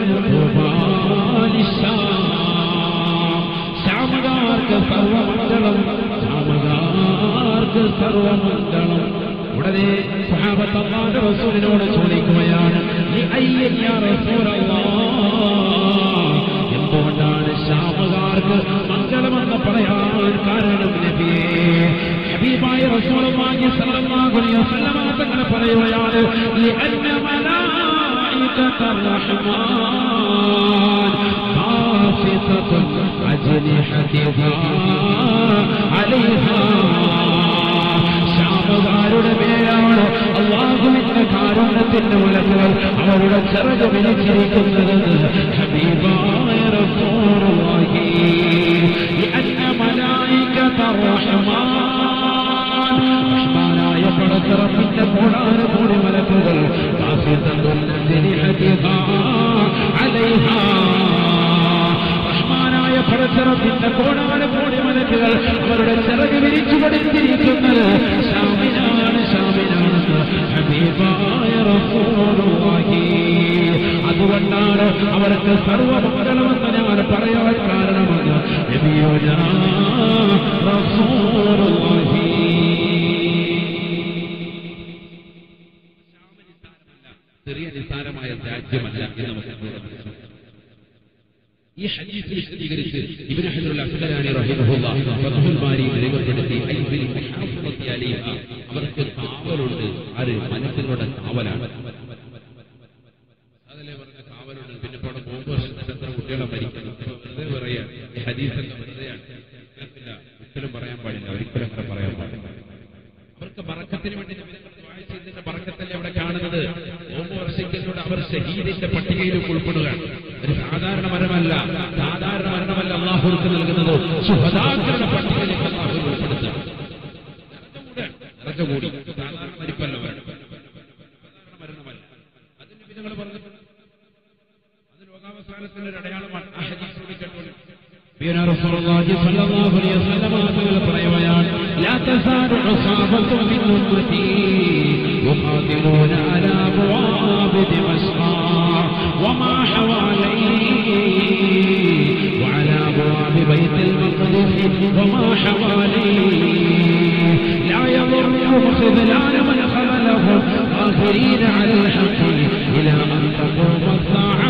S1: ശാമകാർക്ക് സർവമംഗളം, ശാമകാർക്ക് സർവമംഗളം. ഉടനെ സ്വഹാബത്ത് അല്ലാഹുവിന്റെ റസൂലിനോട് ചോദിക്കുകയാണ്, യാ റസൂലല്ലാഹ്, എന്തുകൊണ്ടാണ് ശാമകാർക്ക് മംഗളമെന്ന് പറയാൻ കാരണം നബിയേ? ഹബീബായ റസൂലുള്ളാഹി സ്വല്ലല്ലാഹു അലൈഹി വസല്ലം തങ്ങൾ പറയുകയാണ്, ലഅന്ന മലായികത റഹ്മാൻ ഖാഫിസത്തുൻ അജ്നിഹതിഹാ അലൈഹാ. ശാമകാരുടെ മേലാണ് അല്ലാഹുവിന്റെ കാരുണ്യത്തിന്റെ മലക്കുകൾ അവരുടെ ചിറക് വിരിച്ചിരിക്കുന്നത്. ഹബീബായ റസൂലുള്ളാഹി ലഅന്ന മലായികത റഹ്മാൻ, റഹ്മാനായ പടച്ചറപ്പിന്റെ കോടാനുകോടി മലക്കുകൾ ഖാഫിസത്തുൻ അജ്നിഹതിഹാ അലൈഹാ. റഹ്മാനായ പടച്ചറപ്പിന്റെ കോടാനുകോടി മലക്കുകൾ അവരുടെ ചിറക് വിരിച്ചു കൊടുത്തിരിക്കുന്നത് ശാമിനാണ്, ശാമിനാണെന്ന് ഹബീബായ റസൂലുള്ളാഹി. അതുകൊണ്ടാണ് അവർക്ക് സർവമംഗളമെന്ന് ഞാൻ പറയാൻ കാരണമെന്ന് നബിയുനാ റസൂലുള്ളാഹി. ചെറിയ നിസ്സാരമായ രാജ്യമല്ല എന്ന് നമുക്ക് ഈ ഹദീസ് വിശദീകരിച്ച് ഇബ്നു ഹജറുൽ അസ്ഖലാനി റഹിമഹുല്ലാഹ് ഫത്ഹുൽ ബാരിയിൽ രേഖപ്പെടുത്തി, ഐബിൽ മുഹാഫദത്തി അലൈഹ, അവർക്ക് കാവലുണ്ട്. ആര്? മനസ്സിലൂടെ കാവലാണ്. അതല്ലേ പറഞ്ഞ കാവലുണ്ട്. പിന്നെ ഇവിടെ ബോംബ് വർഷത്തിൽ എത്ര കുട്ടികളെ മരിക്കുന്നു വെറുതെ പറയാ. ഈ ഹദീസൊക്കെ വെറുതെയാണ്, ഒരിക്കലും പറയാൻ പാടില്ല, ഒരിക്കലും അങ്ങനെ പറയാൻ പാടില്ല. അവർക്ക് ബറക്കത്തിന് വേണ്ടി ഇതിന്റെ ബറക്കത്തല്ലേ അവിടെ കാണുന്നത്. ബോംബ് വർഷിക്കുന്നതോടെ അവർ ഷഹീദിന്റെ പട്ടികയിലും ഉൾപ്പെടുകയാണ്. ഒരു സാധാരണ മരണമല്ല, സാധാരണ മരണമല്ല അല്ലാഹുവിற்கு നൽകുന്നത്, ശുഹദാക്കളുടെ പട്ടികയിലേക്ക് അല്ലാഹു ഉൾപ്പെടുത്തുക. കൂടി സാധാരണ മരിപ്പല്ല, സാധാരണ മരണമല്ല. അതിന് നിങ്ങൾ പറഞ്ഞു അത് ലോകാവസാനത്തിന്റെ ഒരു അടയാളമാണ്. ആ ഹദീസ് കേട്ടോളൂ. റസൂലുള്ളാഹി സ്വല്ലല്ലാഹു അലൈഹി വസല്ലം തങ്ങൾ പറയുകയാണ്, ലാ തസാദു ഉസാബത്തു മിൻ ഉമ്മതി യുഖാതിലൂന അലാ അബ്വാബി ദിമശ്ഖ വമാ ഹവാലൈഹി വഅലാ അബ്വാബി ബൈത്തുൽ മഖ്ദിസ് വമാ ഹവാലൈഹി ലാ യദുറുഹും ഖിദ്ലാന മൻ ഖബലഹും ഖാഫിരീന അലൽ ഹഖ് ഇലാ അൻ തഖൂമ الساعة.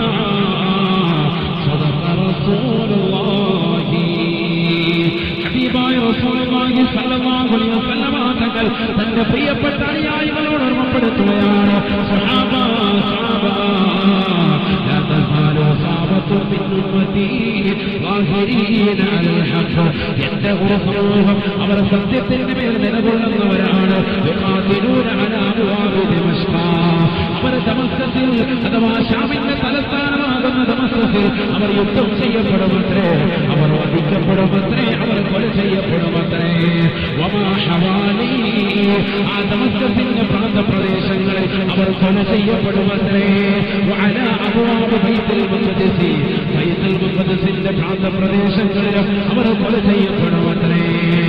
S1: صدق رسول الله. ഹബീബായ റസൂലുള്ളാഹി സ്വല്ലല്ലാഹു അലൈഹി വസല്ലം തങ്ങൾ തന്റെ പ്രിയപ്പെട്ട അനുയായികളോട് ഓർമ്മപ്പെടുത്തുകയാണ്, സഹാബ സഹാബ ലാ തസാലു സഹാബത്തു മിൻ ഉമ്മതി ളാഹിരീന അലൽ ഹഖ്. എന്റെ ഒരു സമൂഹം അവർ സത്യത്തിന്റെ മേൽ നിലകൊള്ളുന്നവരാണ്. യുഖാതിലൂന അലാ അബ്വാബി ദിമശ്ഖ, അവർ ദമസ്കസിൽ അഥവാ ശാമിന്റെ തലസ്ഥാനമാകുന്ന ദമസ്കസിൽ അവർ യുദ്ധം ചെയ്യപ്പെടുമത്രേ, അവർ വധിക്കപ്പെടുമത്രേ, അവർ കൊല ചെയ്യപ്പെടുമത്രേ. വമാ ഹവാലി, ആ ദമസ്കസിന്റെ പ്രാന്തപ്രദേശങ്ങളിൽ അവർ കൊല ചെയ്യപ്പെടുമത്രേ. വഅലാ അബ്വാബി ബൈത്തുൽ മഖ്ദിസ്, ബൈത്തുൽ മഖ്ദിസിന്റെ പ്രാന്തപ്രദേശങ്ങളിൽ അവർ കൊല ചെയ്യപ്പെടുമത്രേ.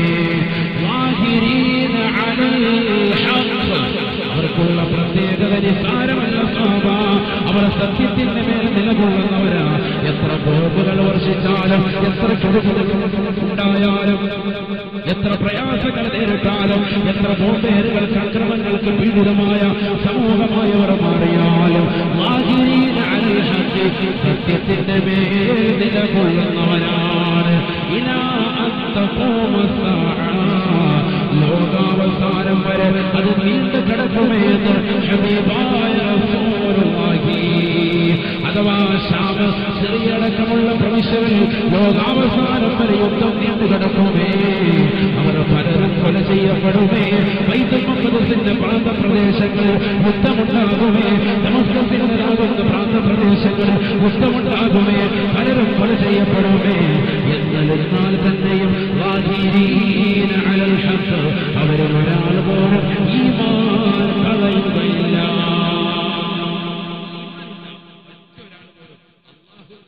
S1: ളാഹിരീന അലൽ ഹഖ്, അവർക്കുള്ള പ്രത്യേകത നിസ്സാരമല്ല സഹാബ, അവർ സത്യത്തിന്റെ മേൽ നിലകൊള്ളുന്നവരാ. എത്ര ബോംബുകൾ വർഷിച്ചാലും, എത്ര ഉണ്ടായാലും, എത്ര പ്രയാസങ്ങൾ നേരിട്ടാലും, എത്ര ബോംബേറുകൾ സംക്രമങ്ങൾക്ക് പീഡിതമായ സമൂഹമായവർ മാറിയാലും ളാഹിരീന അലൽ ഹഖ്, സത്യത്തിന്റെ മേൽ നിലകൊള്ളുന്നവരാണ്. ഇലാ അൻ തഖൂമ الساعة, ലോകാവസാനം വരെ അത് നീണ്ടു കിടക്കുമെന്ന് ഹബീബായ റസൂലുള്ളാഹി. അഥവാ ശാമ, സിറിയടക്കമുള്ള പ്രവിശ്യകളിൽ ലോകാവസാനം വരെ യുദ്ധം നീണ്ടു കിടക്കുമേ, അവർ പലരും കൊല ചെയ്യപ്പെടുമേ. ബൈത്തുൽ മഖ്ദിസിന്റെ പ്രാന്തപ്രദേശങ്ങളിൽ യുദ്ധമുണ്ടാകുമേ, ദമസ്കസിലാകുന്ന പ്രാന്തപ്രദേശങ്ങളിൽ യുദ്ധമുണ്ടാകുമേ, പലരും കൊല ചെയ്യപ്പെടുമേ. എന്നാൽ തന്നെയും ളാഹിരീന അലൽ ഹഖ്, അവരിൽ ഒരാൾ പോലും ഈമാൻ കളയുകയില്ല.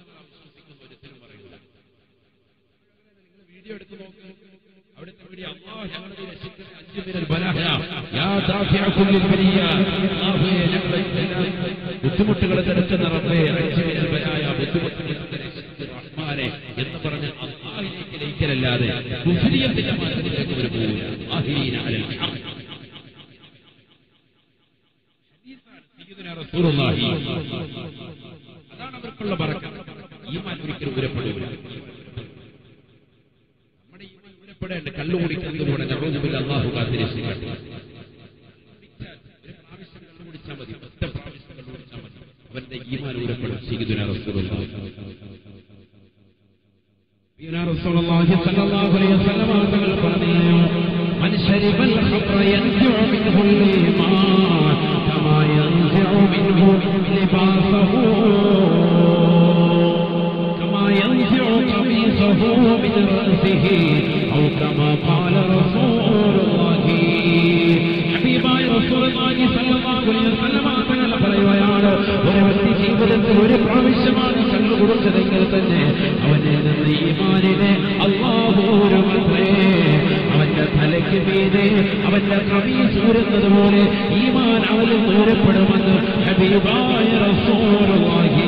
S1: വീഡിയോ എടുത്ത് നോക്ക്, അവിടുത്തെ വീഡിയോ അല്ലാഹ് ഞങ്ങളെ രക്ഷിക്കണേ അജ്മിനൽ ബലായ യാ ദാഫിഅ കുല്ലിൽ ബലിയ അല്ലാഹുവേ ഞങ്ങളെ എല്ലാ ബുദ്ധിമുട്ടുകളെ തടുക്കുന്ന റബ്ബേ അജ്മിനൽ ബലായ ബുദ്ധിമുട്ടുകളെ തടുക്കുന്ന റഹ്മാനെ എന്ന് പറഞ്ഞ് അല്ലാഹുവിലേക്ക് ലയിക്കലല്ലാതെ കുഫ്രിയത്തിന്റെ മാർഗ്ഗത്തിലേക്ക് ഒരു പോവില്ല ആഹിരീന അലൽ ഹഖ് ഹദീസാണ് സയ്യിദുനാ റസൂലുള്ളാഹി അതാണ് അവർക്കുള്ള ബറക്കത്ത് ഈമാൻ ഒരിക്കലും ഉരപ്പെടില്ല നമ്മുടെ ഈമാൻ ഉരപ്പെടേണ്ട കള്ളു കുടിക്കുന്നതിലൂടെ നറൂദുബിൽ അല്ലാഹു കാത്തിരക്ഷിക്കട്ടെ ഒരു പ്രാവശ്യം കള്ളു കുടിച്ചാൽ മതി ഒറ്റ പ്രാവശ്യം കള്ളു കുടിച്ചാൽ മതി അവന്റെ ഈമാൻ ഉരപ്പെടും സയ്യിദുനാ റസൂലുള്ളാഹി റസൂലുള്ളാഹി സ്വല്ലല്ലാഹു അലൈഹി വസല്ലം തങ്ങൾ പറഞ്ഞു മൻ ശരിബൽ ഖംറ യൻഫഉ മിൻഹു ഈമാൻ കമാ യൻഫഉ മിൻഹു ലിബാസഹു കമാ യൻഫഉ ഖമീസഹു മിൻ റഅസിഹി ഔ കമാ ഖാല റസൂലുള്ളാഹി ഹബീബായ റസൂലുള്ളാഹി സ്വല്ലല്ലാഹു അലൈഹി വസല്ലം തങ്ങൾ പറയുകയാണ് ഒരു വ്യക്തി ജീവിതത്തിൽ ഒരു പ്രാവശ്യമാണ് കള്ളു കുടിച്ചതെങ്കിൽ തന്നെ അവനിൽ നിന്ന് ഈമാനിനെ അല്ലാഹു ഉരമത്രേ അവന്റെ തലയ്ക്ക് മീതെ അവന്റെ ഖമീസ് ഊരുന്നത് പോലെ ഈമാൻ അവനിൽ ദൂരപ്പെടുമെന്ന് ഹബീബായ റസൂലുള്ളാഹി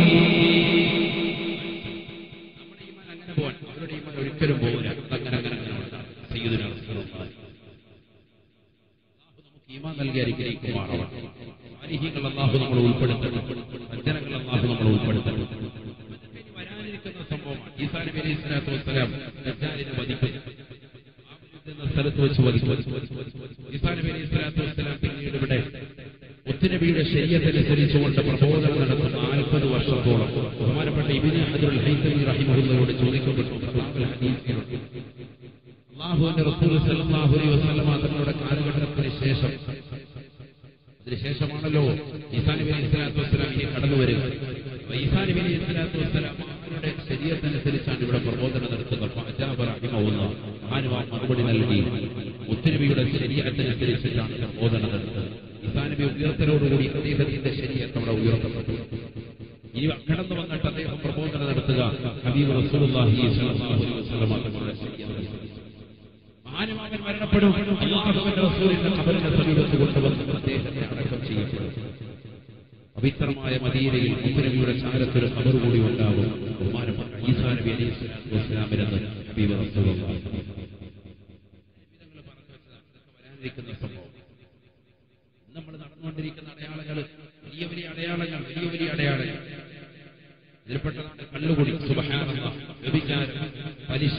S1: നമ്മുടെ ഈമാൻ അങ്ങനെ പോകാൻ അവരുടെ ഈമാൻ ഒരിക്കലും പോകില്ല അങ്ങനെ അങ്ങനെ അങ്ങനെ സയ്യിദുനാ റസൂലുള്ളാഹി നമുക്ക് ഈമാൻ നൽകി അനുഗ്രഹിക്കുമാറാവട്ടെ സാലിഹീങ്ങൾ അല്ലാഹു നമ്മളെ ഉൾപ്പെടുത്തണം സജ്ജനങ്ങൾ അല്ലാഹു നമ്മളെ ഉൾപ്പെടുത്തണം വരാനിരിക്കുന്ന സംഭവമാണ് ഈസാ നബി അലൈഹി സ്വലാത്തു വസ്സലാം ദജ്ജാലിനെ വധിക്കും എന്ന സ്ഥലത്ത് വെച്ച് വധിക്കും ഈസാ നബി അലൈഹി സ്വലാത്തു വസ്സലാം പിന്നീട് ഇവിടെ മുത്തുനബിയുടെ ശരീഅത്തനുസരിച്ചുകൊണ്ട് പ്രബോധനം നടത്തും നാൽപ്പത് വർഷത്തോളം ബഹുമാനപ്പെട്ട ഇബ്നു ഹജറുൽ ഹൈതമി റഹിമഹുള്ളാഹിയോട് ചോദിക്കപ്പെട്ടു ഹദീസിലുണ്ട് അല്ലാഹുവിന്റെ റസൂൽ സല്ലല്ലാഹു അലൈഹി വസല്ലം തങ്ങളുടെ കാലഘട്ടത്തിന് ശേഷം അതിനുശേഷമാണല്ലോ ഈസാ നബി അലൈഹി സ്വലാത്തു വസ്സലാം ഇനി കടന്നു വരിക. ഈസാ നബി അലൈഹി സ്വലാത്തു വസ്സലാം അവരുടെ ശരീഅത്തനുസരിച്ചാണ് ഇവിടെ പ്രബോധനം നടത്തുന്നത്. മഹാനുമാർ മറുപടി നൽകി മുത്തുനബിയുടെ ശരീഅത്തനുസരിച്ചിട്ടാണ് പ്രബോധനം നടത്തുന്നത്. ഈസാ നബി ഉയർത്തലോടുകൂടി അദ്ദേഹത്തിന്റെ ശരീഅത്ത് അവിടെ ഉയർത്തപ്പെട്ടു. ഇനി കടന്നു വന്നിട്ട് അദ്ദേഹം പ്രബോധനം നടത്തുക ഹബീബ് റസൂലുള്ളാഹി സ്വല്ലല്ലാഹു അലൈഹി വസല്ലം തങ്ങളുടെ ശരീഅത്ത് മഹാനുമാവൻ മരണപ്പെടും. അല്ലാഹുവിന്റെ റസൂലിന്റെ ഖബറിന്റെ സമീപത്ത് കൊണ്ടുവന്ന് അദ്ദേഹത്തെ അടക്കം ചെയ്യപ്പെടും. പവിത്രമായ മദീനയിൽ മുത്തുനബിയുടെ ചാരത്തൊരു ഖബർ കൂടി ഉണ്ടാകും. ബഹുമാനപ്പെട്ട ഈസാ നബി അലൈഹി സ്വലാത്തു വസ്സലാമിനെന്ന് ഹബീബ് റസൂലുള്ളാഹി വരാനിരിക്കുന്ന സംഭവം നമ്മൾ നടന്നുകൊണ്ടിരിക്കുന്ന അടയാളങ്ങൾ വലിയ വലിയ അടയാളങ്ങൾ വലിയ വലിയ അടയാളങ്ങൾ ഇതിൽപ്പെട്ടതാണ് കള്ളുകുടി, സുബ്ഹാനല്ലാഹ്, വ്യഭിചാരം, പലിശ,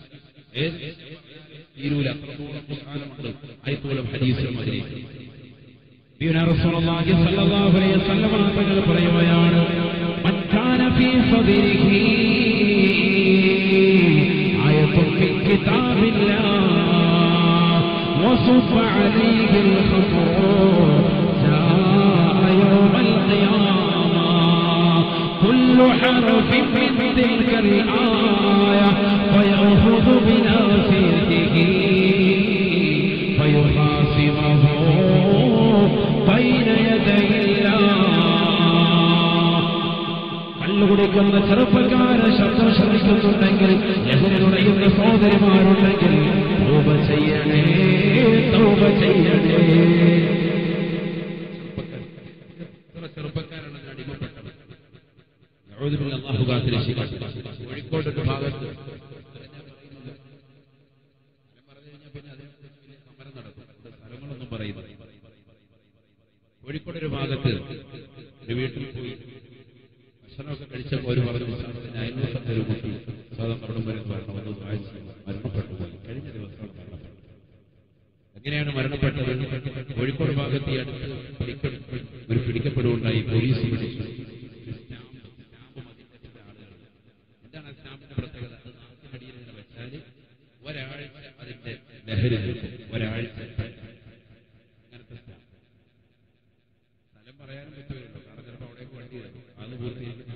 S1: തീരൂല അത്രത്തോളം പ്രധാനമുണ്ട് ആയത്തോളം ഹദീസിലും അതിലേക്ക് റസൂലുള്ളാഹി സ്വല്ലല്ലാഹു അലൈഹി വസല്ലം തങ്ങൾ പറയുകയാണ് മൻ കാന ഫീ സദരിഹി ആയത്തുൻ ഫിൽ കിതാബില്ലാഹ് വസുഫ അലൈഹിൽ ഖബർ ജാഅ യൗമൽ ഖിയാമ കുല്ലു ഹർഫിൻ മിൻ തിൽകൽ ആയ ഫയഖുദു ബിനാസിയതിഹി ഫയുഹാസിബഹു കള്ളുകുടിക്കുന്ന ചെറുപ്പക്കാരെ ശബ്ദം ശ്രമിക്കുന്നുണ്ടെങ്കിൽ ലഹരി നുണയുന്ന സഹോദരിമാരുണ്ടെങ്കിൽ തൗബ ചെയ്യണേ, തൗബ ചെയ്യണേ. ചെറുപ്പക്കാരാണ് അടിമപ്പെട്ടത്. അല്ലാഹു കാത്തിരക്ഷിക്കട്ടെ. കോഴിക്കോട് ഒരു ഭാഗത്ത് സമരം നടക്കും. സ്ഥലങ്ങളൊന്നും പറയുന്നത് കോഴിക്കോട് ഒരു ഭാഗത്ത് ഒരു വീട്ടിൽ പോയി ഭക്ഷണമൊക്കെ കഴിച്ചപ്പോൾ ഒരു പറഞ്ഞു അയൽവക്കത്തെ ഒരു കുട്ടി സ്വതം അവിടെ വരെ വരണമെന്ന് വായിച്ച് മരണപ്പെട്ടു പോയി. കഴിഞ്ഞ ദിവസമാണ് മരണപ്പെട്ടത്. എങ്ങനെയാണ് മരണപ്പെട്ടത്? കോഴിക്കോട് ഭാഗത്ത് ഈ അടുത്ത് ഒരു പിടിക്കപ്പെടുകയുണ്ടായി. പോലീസ് പിടിച്ചു. എന്താണ് ആ സ്റ്റാമ്പിന്റെ പ്രത്യേകത? അത് നാട്ടിനടിയിൽ നിന്ന് വെച്ചാൽ ഒരാഴ്ച അതിന്റെ ലഹരി നിൽക്കും. ഒരാഴ്ച അങ്ങനത്തെ സ്റ്റാമ്പ്. സ്ഥലം പറയാനും പറ്റുമല്ലോ, കാരണം ചിലപ്പോൾ അവിടേക്ക് വണ്ടി വരും. അത് പൂർത്തീകരിക്കുന്ന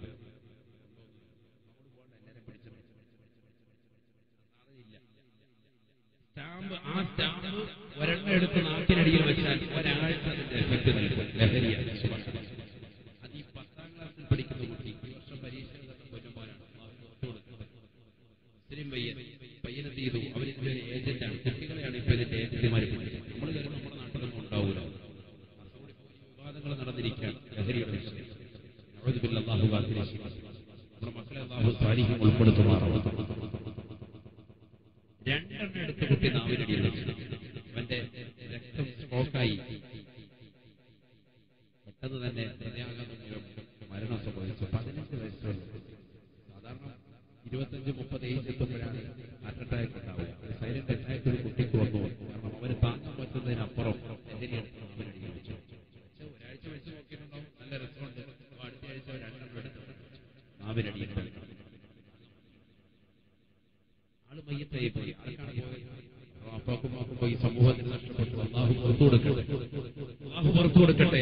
S1: സ്റ്റാമ്പ്. ആ സ്റ്റാമ്പ് ഒരെണ്ണം എടുത്ത് നാക്കിനടിയിൽ വെച്ചാൽ ഒരാഴ്ച അതിന്റെ എഫക്ട് നിൽക്കും. ലഹരിയാണ്. അത് ഈ പത്താം ക്ലാസ്സിൽ പഠിക്കുന്ന കുട്ടി ഈ വർഷം പരീക്ഷകളൊക്കെ കൊല്ലുമ്പോഴാണ് മുസ്ലിം പയ്യൻ പയ്യനെ ചെയ്തു. അവരിന്റെ ഒരു ഏജന്റാണ്. രണ്ടെണ്ണം എടുത്ത് കുട്ടി നാവിനടിയിൽ വെച്ചു. അവന്റെ രക്തം സ്ട്രോക്കായി. പെട്ടെന്ന് തന്നെ ഹൃദയാഘാതം മൂലം മരണം സംഭവിച്ചു. പതിനഞ്ച് വയസ്സുള്ള കുട്ടി. സാധാരണ ഇരുപത്തഞ്ച് മുപ്പത് ഏജ് എത്തുമ്പോഴാണ് ഹാർട്ട് അറ്റാക്ക് ഉണ്ടാവുക. ഒരു സൈലന്റ് അറ്റാക്ക് ഒരു കുട്ടിക്ക് വന്നു. കാരണം അവന് താങ്ങാൻ പറ്റുന്നതിനപ്പുറം ലഹരി എടുത്ത് നാവിനടിയിൽ വെച്ചു. ഒരാഴ്ച വെച്ച് നോക്കിയിട്ടുണ്ടാവും, നല്ല രസമുണ്ട്. അടുത്ത ആഴ്ച രണ്ടെണ്ണം എടുത്ത് നാവിനടിയിൽ വെക്കണം. ആള് മയ്യത്തായി പോയി. ആർക്കാണ് പോയത്? അപ്പാക്കും അപ്പാക്കും ഈ സമൂഹത്തിന് നഷ്ടപ്പെട്ടു. അള്ളാഹു പുറത്തു കൊടുക്കട്ടെ, അള്ളാഹു പുറത്തു കൊടുക്കട്ടെ.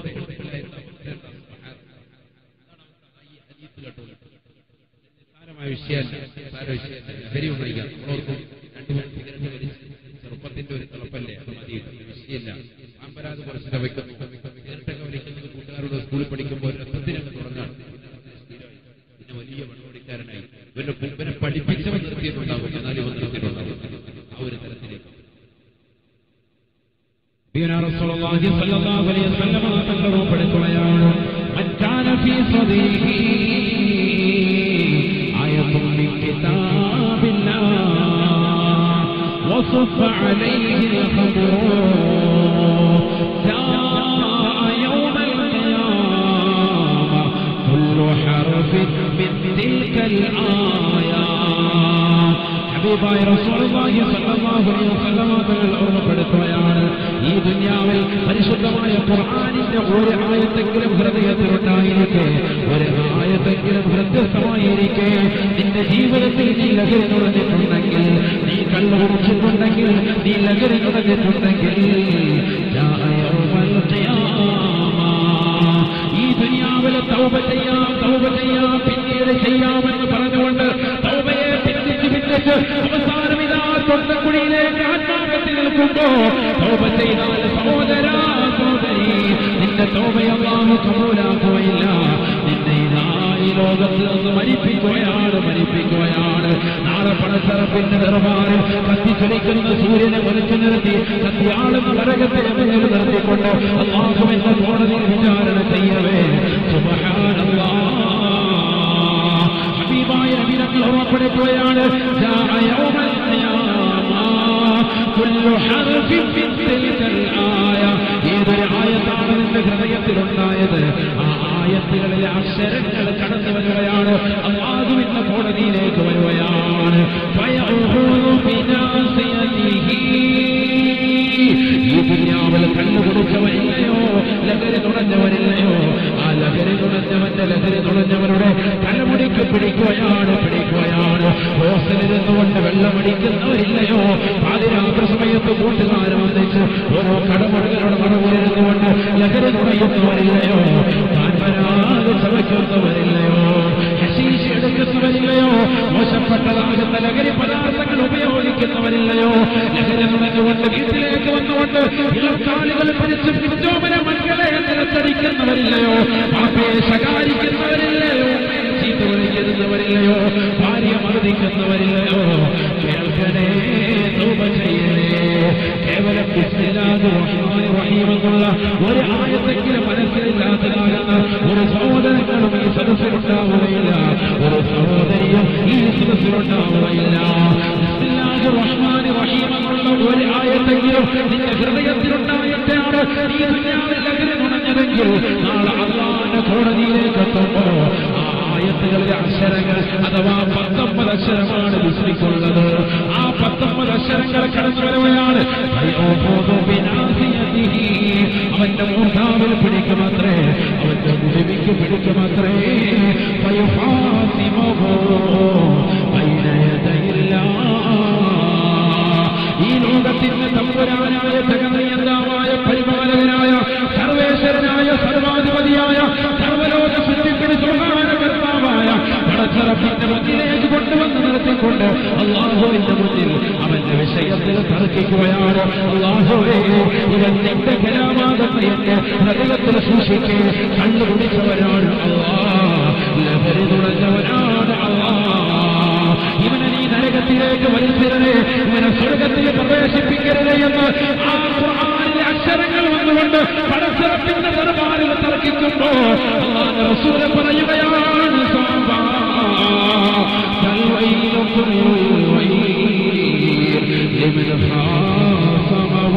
S1: നിസ്സാരമായ വിഷയമല്ല, നിസ്സാര വിഷയമല്ല. ലഹരി ഉപയോഗിക്കാം. നമ്മളോർക്കും രണ്ടു മൂന്ന് സിഗരറ്റ് വലിച്ച് ചെറുപ്പത്തിന്റെ ഒരു തിളപ്പല്ലേ, അത് മതി, വിഷയമില്ല. പാമ്പരാത് കുറച്ചിട്ട് വയ്ക്കുന്നു. സിഗരറ്റൊക്കെ വലിക്കുന്നത് കൂട്ടുകാരോട് സ്കൂളിൽ പഠിക്കുമ്പോൾ രക്തത്തിനൊക്കെ തുടങ്ങാണ്. പിന്നെ വലിയ വടവടിക്കാരനായി ഇവരുടെ ഇവനെ പഠിപ്പിച്ചവൻ നിർത്തിയിട്ടുണ്ടാകും, എന്നാൽ ഇവൻ നിർത്തിയിട്ടുണ്ടാകും. ആ ഒരു തരത്തിലേക്ക് وصف عليه الخمر جاء يوم القيامة كل حرف من تلك الآيات. ഹബീബായ റസൂലുള്ളാഹി സ്വല്ലല്ലാഹു അലൈഹി വസല്ലം തങ്ങൾ ഓർമ്മപ്പെടുത്തുകയാണ്, ഈ ദുനിയാവിൽ പരിശുദ്ധമായ ഖുർആനിന്റെ ഒരു ആയത്തെങ്കിലും ഹൃദയത്തിലുണ്ടായിരിക്കെ, ഒരു ആയത്തെങ്കിലും ഹൃദയസ്ഥമായിരിക്കെ, നിന്റെ ജീവിതത്തിൽ നീ ലഹരി നുഴഞ്ഞിട്ടുണ്ടെങ്കിൽ, നീ കള്ളു കുടിച്ചിട്ടുണ്ടെങ്കിൽ, നീ ലഹരി നുഴഞ്ഞിട്ടുണ്ടെങ്കിൽ, ഈ ദുനിയാവിലെ തൗബ ചെയ്യാം, തൗബ ചെയ്യാം, പിന്നീട് ചെയ്യാമെന്ന് പറഞ്ഞുകൊണ്ട് തൗബയെ പിന്നിച്ച് പിന്നിച്ച് അവസാനം ഇതാ തൊണ്ടക്കുഴിയിലേക്ക് ആത്മാർത്ഥത്തിൽ നിൽക്കുമ്പോ തൗബ ചെയ്താൽ സഹോദരാ സഹോദരി, നിന്റെ തൗബയെ അല്ലാഹു കബൂലാക്കുകയില്ല. നിന്നെ ഇതാ ഈ ലോകത്ത് നിന്ന് മരിപ്പിക്കുകയാണ്, മരിപ്പിക്കുകയാണ്. നാളെ പടച്ചറപ്പിന്റെ ദർബാറിൽ കത്തിച്ചൊലിക്കുന്ന സൂര്യനെ വലിച്ചു നിർത്തി സത്യാളും നരകത്തെ മേൽ നിർത്തിക്കൊണ്ട് അല്ലാഹുവിന്റെ കോടതിയിൽ വിചാരണ ചെയ്യവേ, സുബ്ഹാനല്ലാഹ്, ഹബീബായ നബി തങ്ങൾ ഓർമ്മപ്പെടുത്തുകയാണ്, ജാഅ യൗമൽ ഖിയാമ കുല്ലു ഹർഫിൻ മിൻ തിൽകൽ ആയ. ഏതൊരു ആയത്താണ് നിന്റെ ഹൃദയത്തിലുണ്ടായത്, ആ ആയത്തുകളിലെ അക്ഷരങ്ങൾ കടന്നു വരികയാണ്, അല്ലാഹുവിന്റെ കോടതിയിലേക്ക് വരുകയാണ്. ഫയഉഹു ബിനാസിയതിഹി, ഈ ദുനിയാവിൽ കണ്ണു കൊടുച്ചവരില്ലയോ, ലഹരി നുണഞ്ഞവരില്ലയോ, ആ ലഹരി നുണഞ്ഞവന്റെ ലഹരി നുണഞ്ഞവരുടെ തലമുടിക്ക് പിടിക്കുകയാണ്, പിടിക്കുകയാണ്. ഹോസ്റ്റലിരുന്നുകൊണ്ട് വെള്ളമടിക്കുന്നവരില്ലയോ, പാതിരാത്രി സമയത്ത് കൂട്ടുകാരും ഒന്നിച്ച് ഓരോ കടമുടകളോട് മറവിലിരുന്നുകൊണ്ട് ലഹരി നുണയുന്നവരില്ലയോ, താൻവരാതെ ചവയ്ക്കുന്നവരില്ലയോ, ഹശീഷ് എടുക്കുന്നവരില്ലയോ, മോശപ്പെട്ടതാകുന്ന ലഹരി പദാർത്ഥങ്ങൾ ഉപയോഗിക്കുന്നവരില്ലയോ, ലഹരി നുണഞ്ഞുകൊണ്ട് വീട്ടിലേക്ക് വന്നുകൊണ്ട് ഇളക്കാലുകൾ പിടിച്ച് പിഞ്ചോമന മക്കളെ നിലത്തടിക്കുന്നവരില്ലയോ, പാപ്പയെ ശകാരിക്കുന്നവരില്ലയോ, ചീത്ത വിളിക്കുന്നവരില്ലയോ, ഭാര്യ മർദ്ദിക്കുന്നവരില്ലയോ, കേൾക്കണേ, തൗബ ചെയ്യണേ. കേവലം ബിസ്മില്ലാഹിർ റഹ്മാനിർ റഹീം എന്നുള്ള ഒരു ആയത്തെങ്കിലും മനസ്സിലില്ലാത്തതാകുന്ന ഒരു സഹോദരങ്ങളും ഈ സദസ്സിലുണ്ടാവുകയില്ല, ഒരു സഹോദരിയും ഈ സദസ്സിലുണ്ടാവുകയില്ല. ബിസ്മില്ലാഹിർ റഹ്മാനിർ റഹീം എന്നുള്ള ഒരു ആയത്തെങ്കിലും നിന്റെ ഹൃദയത്തിലുണ്ടായിട്ടാണ് ഈ ദുനിയാവിൽ ലഹരി നുണഞ്ഞതെങ്കിൽ നാളെ അല്ലാഹുവിന്റെ കോടതിയിലേക്ക് എത്തുമ്പോ ആ ആയത്തുകളിലെ അക്ഷരങ്ങൾ അഥവാ പത്തൊമ്പത് അക്ഷരമാണ് ബിസ്മിക്കുള്ളത്. ആ പത്തൊമ്പത് അക്ഷരങ്ങൾ കടന്നു വരവയാണ്. അവന്റെ മൂർധാവിൽ പിടിക്കുമത്രേ, അവന്റെ മുടിവിക്ക് പിടിക്കുമത്രേ. ഈ ലോകത്തിന്റെ തമ്പുരാനായ ജഗന്നിയന്താവായ പരിപാലകനായ സർവേശ്വരനായ സർവാധിപതിയായ സർവലോക സൃഷ്ടിപ്പിന് സുഹാനകർത്താവായ പടച്ചറപ്പിന്റെ മുന്നിലേക്ക് കൊണ്ടുവന്ന് നിർത്തിക്കൊണ്ട് അല്ലാഹുവിന്റെ മുന്നിൽ അവന്റെ വിഷയത്തിൽ തർക്കിക്കുകയാണ്. അല്ലാഹുവേ, ഇവൻ നിന്റെ കലാമാകുന്ന എന്റെ ഹൃദയത്തിൽ സൂക്ഷിക്കേ. കണ്ണുപിടിച്ചവരാണ് അല്ലാഹ്, ലഹരി തുളഞ്ഞവരാണ് അല്ലാഹ്. ഇവനെ നീ നരകത്തിലേക്ക് വലിച്ചിരണേ, ഇവനെ സ്വർഗത്തിൽ പ്രവേശിപ്പിക്കരുതേ എന്ന് ആ ഖുർആനിലെ അക്ഷരങ്ങൾ വന്നുകൊണ്ട് പടച്ചറപ്പിന്റെ ദർബാറിൽ തർക്കിക്കുമ്പോ അല്ലാഹുവിന്റെ റസൂൽ പറയുകയാണ്, സവാ തൽവൈലു കുൽ വൈൽ لمن خاصمه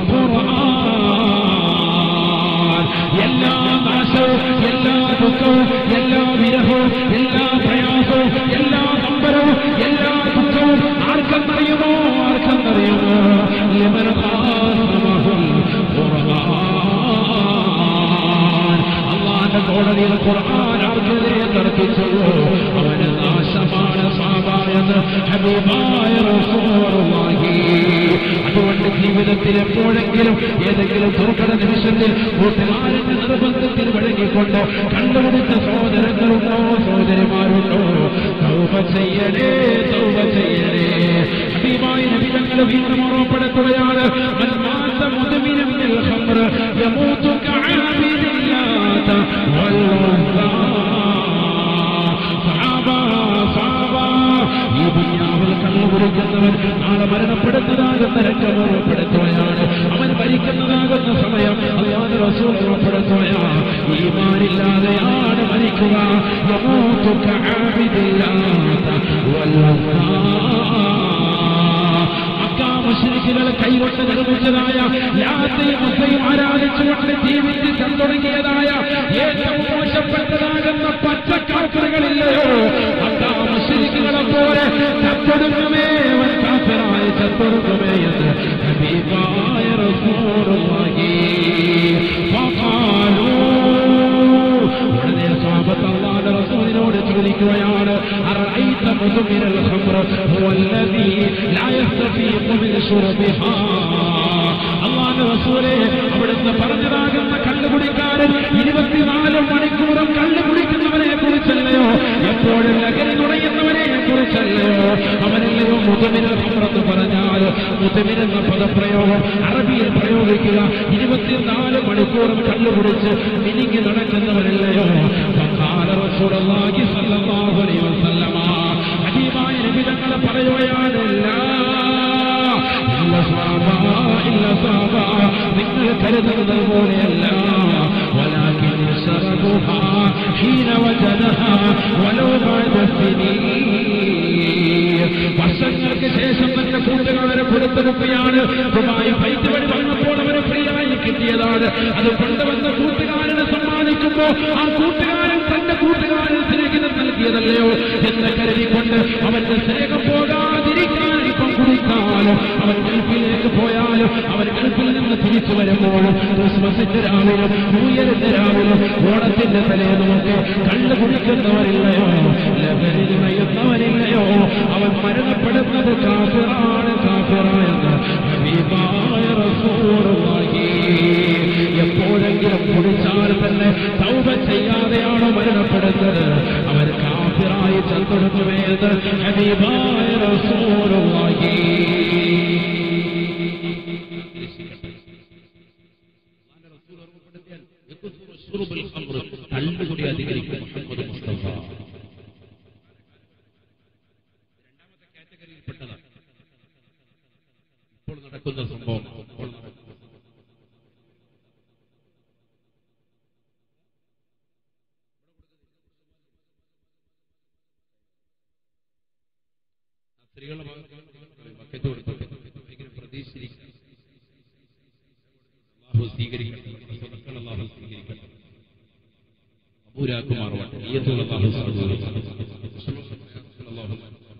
S1: القرآن എല്ലാ നാശവും എല്ലാ ദുഃഖവും എല്ലാ വിരഹവും എല്ലാ പ്രയാസവും എല്ലാ നമ്പരവും എല്ലാ ദുഃഖവും ആർക്കെന്നറിയുമോ ആർക്കെന്നറിയുമോ لمن خاصمه القرآن അല്ലാഹുവിന്റെ കോടതിയിൽ ഖുർആൻ ആർക്കെതിരെ തർക്കിച്ചുവോ അവന് നാശമാണ് സാബായെന്ന് ഹബീബായ റസൂലുള്ളാഹി. അതുകൊണ്ട് ജീവിതത്തിൽ എപ്പോഴെങ്കിലും ഏതെങ്കിലും ദുർഘട നിമിഷത്തിൽ കൂട്ടുകാരന്റെ നിർബന്ധത്തിൽ വഴങ്ങിക്കൊണ്ട് കണ്ടുപിടിച്ച സഹോദരങ്ങളുണ്ടോ സഹോദരിമാരുണ്ടോ തൗബ ചെയ്യണേ തൗബ ചെയ്യണേ. ഹബീബായ നബി തങ്ങൾ വീണ്ടും ഓർമ്മപ്പെടുത്തുകയാണ് മൻ മാത മുദ്മിനൻ ബിൽ ഖംർ യമൂതു കഅബിദില്ലാത വൽ ഉസ്സാ. സഹാബ സഹാബ ഈ ദുനിയാവിൽ കള്ളുകുടിക്കുന്നവൻ നാളെ മരണപ്പെടുന്നതാകുന്ന രംഗം ഓർമ്മപ്പെടുത്തുകയാണ്. അവൻ മരിക്കുന്നതാകുന്ന സമയം അല്ലാഹുവിന്റെ റസൂൽ ഓർമ്മപ്പെടുത്തുകയാണ്. ഈമാനില്ലാതെയാണ് മരിക്കുക. യമൂതു കഅബിദില്ലാത വൽ ഉസ്സാ. മുശ്രിക്കുകളെ കൈകൊണ്ട് നിർമ്മിച്ചതായ ലാത്തയും ഉസ്സയും ആരാധിച്ചുകൊണ്ട് ജീവിച്ച് തുടങ്ങിയതായ ഏറ്റവും മോശപ്പെട്ടതാകുന്ന പച്ചക്കാഫറുകളില്ലയോ അതാ മുശ്രിക്കുകളെ പോലെ ചത്തൊടുങ്ങുമേ അവൻ കാഫിറായി ചത്തൊടുങ്ങുമേ എന്ന് ഹബീബായ റസൂലുള്ളാഹി. ഫഖാലൂ ഉടനെ സ്വഹാബത്ത് അല്ലാഹുവിന്റെ റസൂലിനോട് ചോദിക്കുകയാണ് അറഅയ്ത മുദ്മിനൽ ഖംർ ഹുവല്ലദീ ലാ യസ്തഫീഖു മിൻ ശുർബിഹാ. അല്ലാഹുവിന്റെ റസൂലേ അവിടുന്ന് പറഞ്ഞതാകുന്ന കള്ളുകുടിക്കാരൻ ഇരുപത്തിനാല് മണിക്കൂറും കള്ളു കുടിക്കുന്നവനെ കുറിച്ചല്ലയോ എപ്പോഴും ലഹരി നുണയുന്നവനെ കുറിച്ചല്ലയോ അവനല്ലയോ മുദ്മിനൽ ഖംർ എന്ന് പറഞ്ഞാൽ മുദ്മിൻ എന്ന പദപ്രയോഗം അറബിയിൽ പ്രയോഗിക്കുക ഇരുപത്തിനാല് മണിക്കൂറും കള്ളുകുടിച്ച് മിനിങ്ങി നടക്കുന്നവരല്ലയോ. ഫഖാല റസൂലുള്ളാഹി സ്വല്ലല്ലാഹു അലൈഹി വസല്ലമ ഹബീബായ നബി തങ്ങൾ പറയുകയാണ് ലാ ഇല്ല സ്വഹാബ ഇല്ല സ്വഹാബ നിങ്ങൾ കരുതുന്നത് പോലെയല്ല വലാകിൻ ശറബുഹാ ഹീന വജദഹാ വലൗ ബഅദ സിനീൻ. വർഷങ്ങൾക്ക് ശേഷം തന്റെ കൂട്ടുകാരെ കൊടുത്തെടുക്കുകയാണ്. ദുബായ് ഫ്ലൈറ്റ് വഴി വന്നപ്പോൾ അവരെ ഫ്രീ ആയി കിട്ടിയതാണ്. അത് കൊണ്ടുവന്ന കൂട്ടുകാരനെ സമ്മാനിക്കുമ്പോ ആ കൂട്ടുകാരൻ തന്റെ കൂട്ടുകാരൻ സ്നേഹിതം നൽകിയതല്ലയോ എന്ന് കരുതിക്കൊണ്ട് അവന്റെ സ്നേഹം പോകാതിരിക്കാൻ ഇപ്പം കുടിക്കാനും അവൻ ഗൾഫിലേക്ക് പോയാലും അവൻ ഗൾഫിൽ നിന്ന് തിരിച്ചു വരുമ്പോഴും ക്രിസ്മസിന്റെ രാവിലും ന്യൂഇയറിന്റെ രാവിലും ഓണത്തിന്റെ തലേന്നുമൊക്കെ കള്ളു കുടിക്കുന്നവരില്ലയോ ലഹരി നയുന്നവരില്ലയോ അവൻ മരണപ്പെടുന്നത് കാഫിറാണ് കാഫിറായെന്ന് ഹബീബായ റസൂലുള്ളാഹി. എപ്പോഴെങ്കിലും കുടിച്ചാൽ തന്നെ തൗബ ചെയ്യാതെയാണോ മരണപ്പെടുന്നത് അവർ കാഫിറായി ചത്തൊടുക്കുമേത് ഹബീബായ റസൂലുള്ളാഹി. കള്ളുകുടി അധികരിക്കും മുഹമ്മദ് മുസ്തഫ. രണ്ടാമത്തെ കാറ്റഗറിയിൽപ്പെട്ടതാണ് ഇപ്പോൾ നടക്കുന്ന സംഭവം. ഇപ്പോൾ സ്ത്രീകളുടെ ഭാഗത്ത് ബക്കറ്റ് കൊടുത്തിട്ട് എങ്കിലും പ്രതീക്ഷിച്ചിരിക്കുക അല്ലാഹു സ്വീകരിക്കട്ടെ. സ്വതക്കൾ അല്ലാഹു സ്വീകരിക്കട്ടെ. അബൂരാക്കുമാർ വട്ടെ ഈയത്തുൽ അല്ലാഹു സ്വീകരിക്കട്ടെ. അല്ലാഹു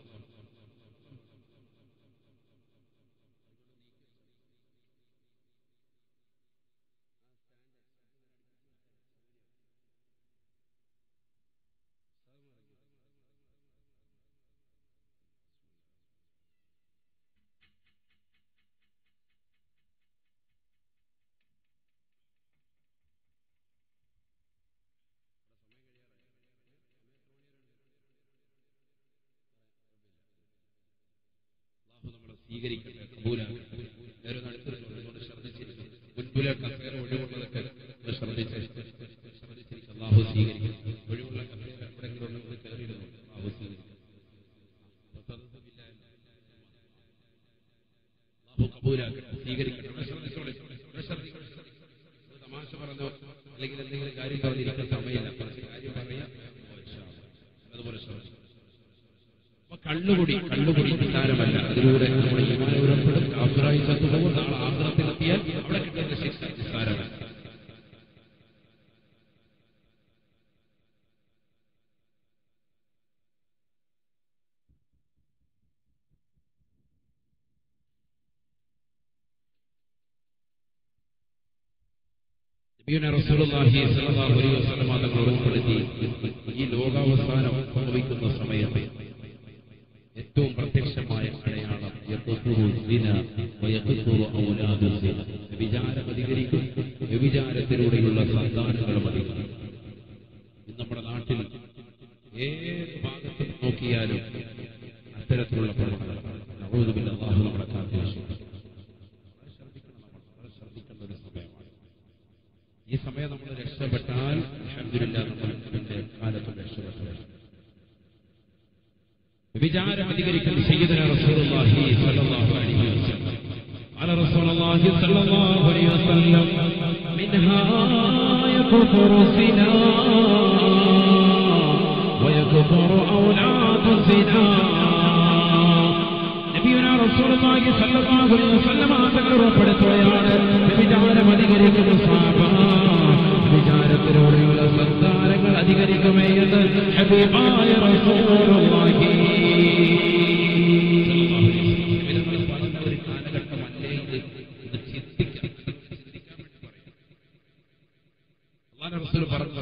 S1: നമ്മളെ സ്വീകരിക്കട്ടെ, കബൂലാക്കട്ടെ. നേരെ നടത്തുന്നതുകൊണ്ട് ശ്രദ്ധിച്ചിരിക്കും. മുൻപിലെ കസേര ഒഴിവുള്ളതൊക്കെ ശ്രദ്ധിച്ച് ശ്രദ്ധിച്ചിരിക്കും. അല്ലാഹു സ്വീകരിക്കും. ഒഴിവുള്ള കസേര എവിടെയെങ്കിലും ഉണ്ടെങ്കിൽ കയറിയിരുന്നു. അല്ലാഹു സ്വീകരിക്കും. അല്ലാഹു കബൂലാക്കട്ടെ, സ്വീകരിക്കട്ടെ. ഇവിടെ ശ്രദ്ധിച്ചോളെ, ഇവിടെ ശ്രദ്ധിക്കട്ടെ. തമാശ പറഞ്ഞോ അല്ലെങ്കിൽ എന്തെങ്കിലും കാര്യം പറഞ്ഞിരിക്കാൻ സമയമില്ല. കുറച്ച് കാര്യം പറയാം. അതുപോലെ ശ്രദ്ധിക്കും. കള്ളുകുടി കള്ളുകുടി നിസ്സാരമല്ല. അതിലൂടെ നമ്മുടെ ഈമാൻ ഉറപ്പെടും. അനുഭവവും നാളെ ആഖിറത്തിലെത്തിയാൽ അവിടെ കിട്ടുന്ന ശിക്ഷ നിസ്സാരമാണ്. നബിയുനാ റസൂലുള്ളാഹി സ്വല്ലല്ലാഹു അലൈഹി വസല്ലം തങ്ങൾ ഓർമ്മപ്പെടുത്തി, ഈ ലോകാവസാനം സംഭവിക്കുന്ന സമയത്ത് ഏറ്റവും പ്രത്യക്ഷമായ അടയാളം വ്യഭിചാരം അധികരിക്കും, വ്യഭിചാരത്തിലൂടെയുള്ള സന്താനങ്ങളും അധികരിക്കും. ഇന്ന് നമ്മുടെ നാട്ടിൽ ഏത് ഭാഗത്ത് നോക്കിയാലും അത്തരത്തിലുള്ള പ്രവണതകളാണ്. അല്ലാഹു നമ്മളെ കാത്തുരക്ഷിക്കട്ടെ. ഈ സമയം നമ്മൾ രക്ഷപ്പെട്ടാൽ അൽഹംദുലില്ലാഹ് നമ്മൾ ഇതിന്റെ കാലത്തും രക്ഷപ്പെട്ടു. വ്യഭിചാരം അധികരിക്കുന്ന സയ്യിദുനാ റസൂലുള്ളാഹി സ്വല്ലല്ലാഹു അലൈഹി വസല്ലം ഖാല റസൂലുള്ളാഹി സ്വല്ലല്ലാഹു അലൈഹി വസല്ലം മിൻഹാ യക്ഫുറു സിനാ വയക്ഫുറു ഔലാദു സിനാ. നബിയുനാ റസൂലുള്ളാഹി സ്വല്ലല്ലാഹു അലൈഹി വസല്ലം തങ്ങൾ ഉറപ്പെടുത്തുകയാണ്, വ്യഭിചാരം അധികരിക്കുന്ന സ്വഹാബ, വ്യഭിചാരത്തിലൂടെയുള്ള സന്താനങ്ങൾ അധികരിക്കുമേ എന്ന് ഹബീബായ റസൂലുള്ളാഹി. ഒരു കാലഘട്ടമല്ലേ ഇത്? ഇത് ചിന്തിക്കാൻ അല്ലാഹുവിന്റെ റസൂൽ പറഞ്ഞു,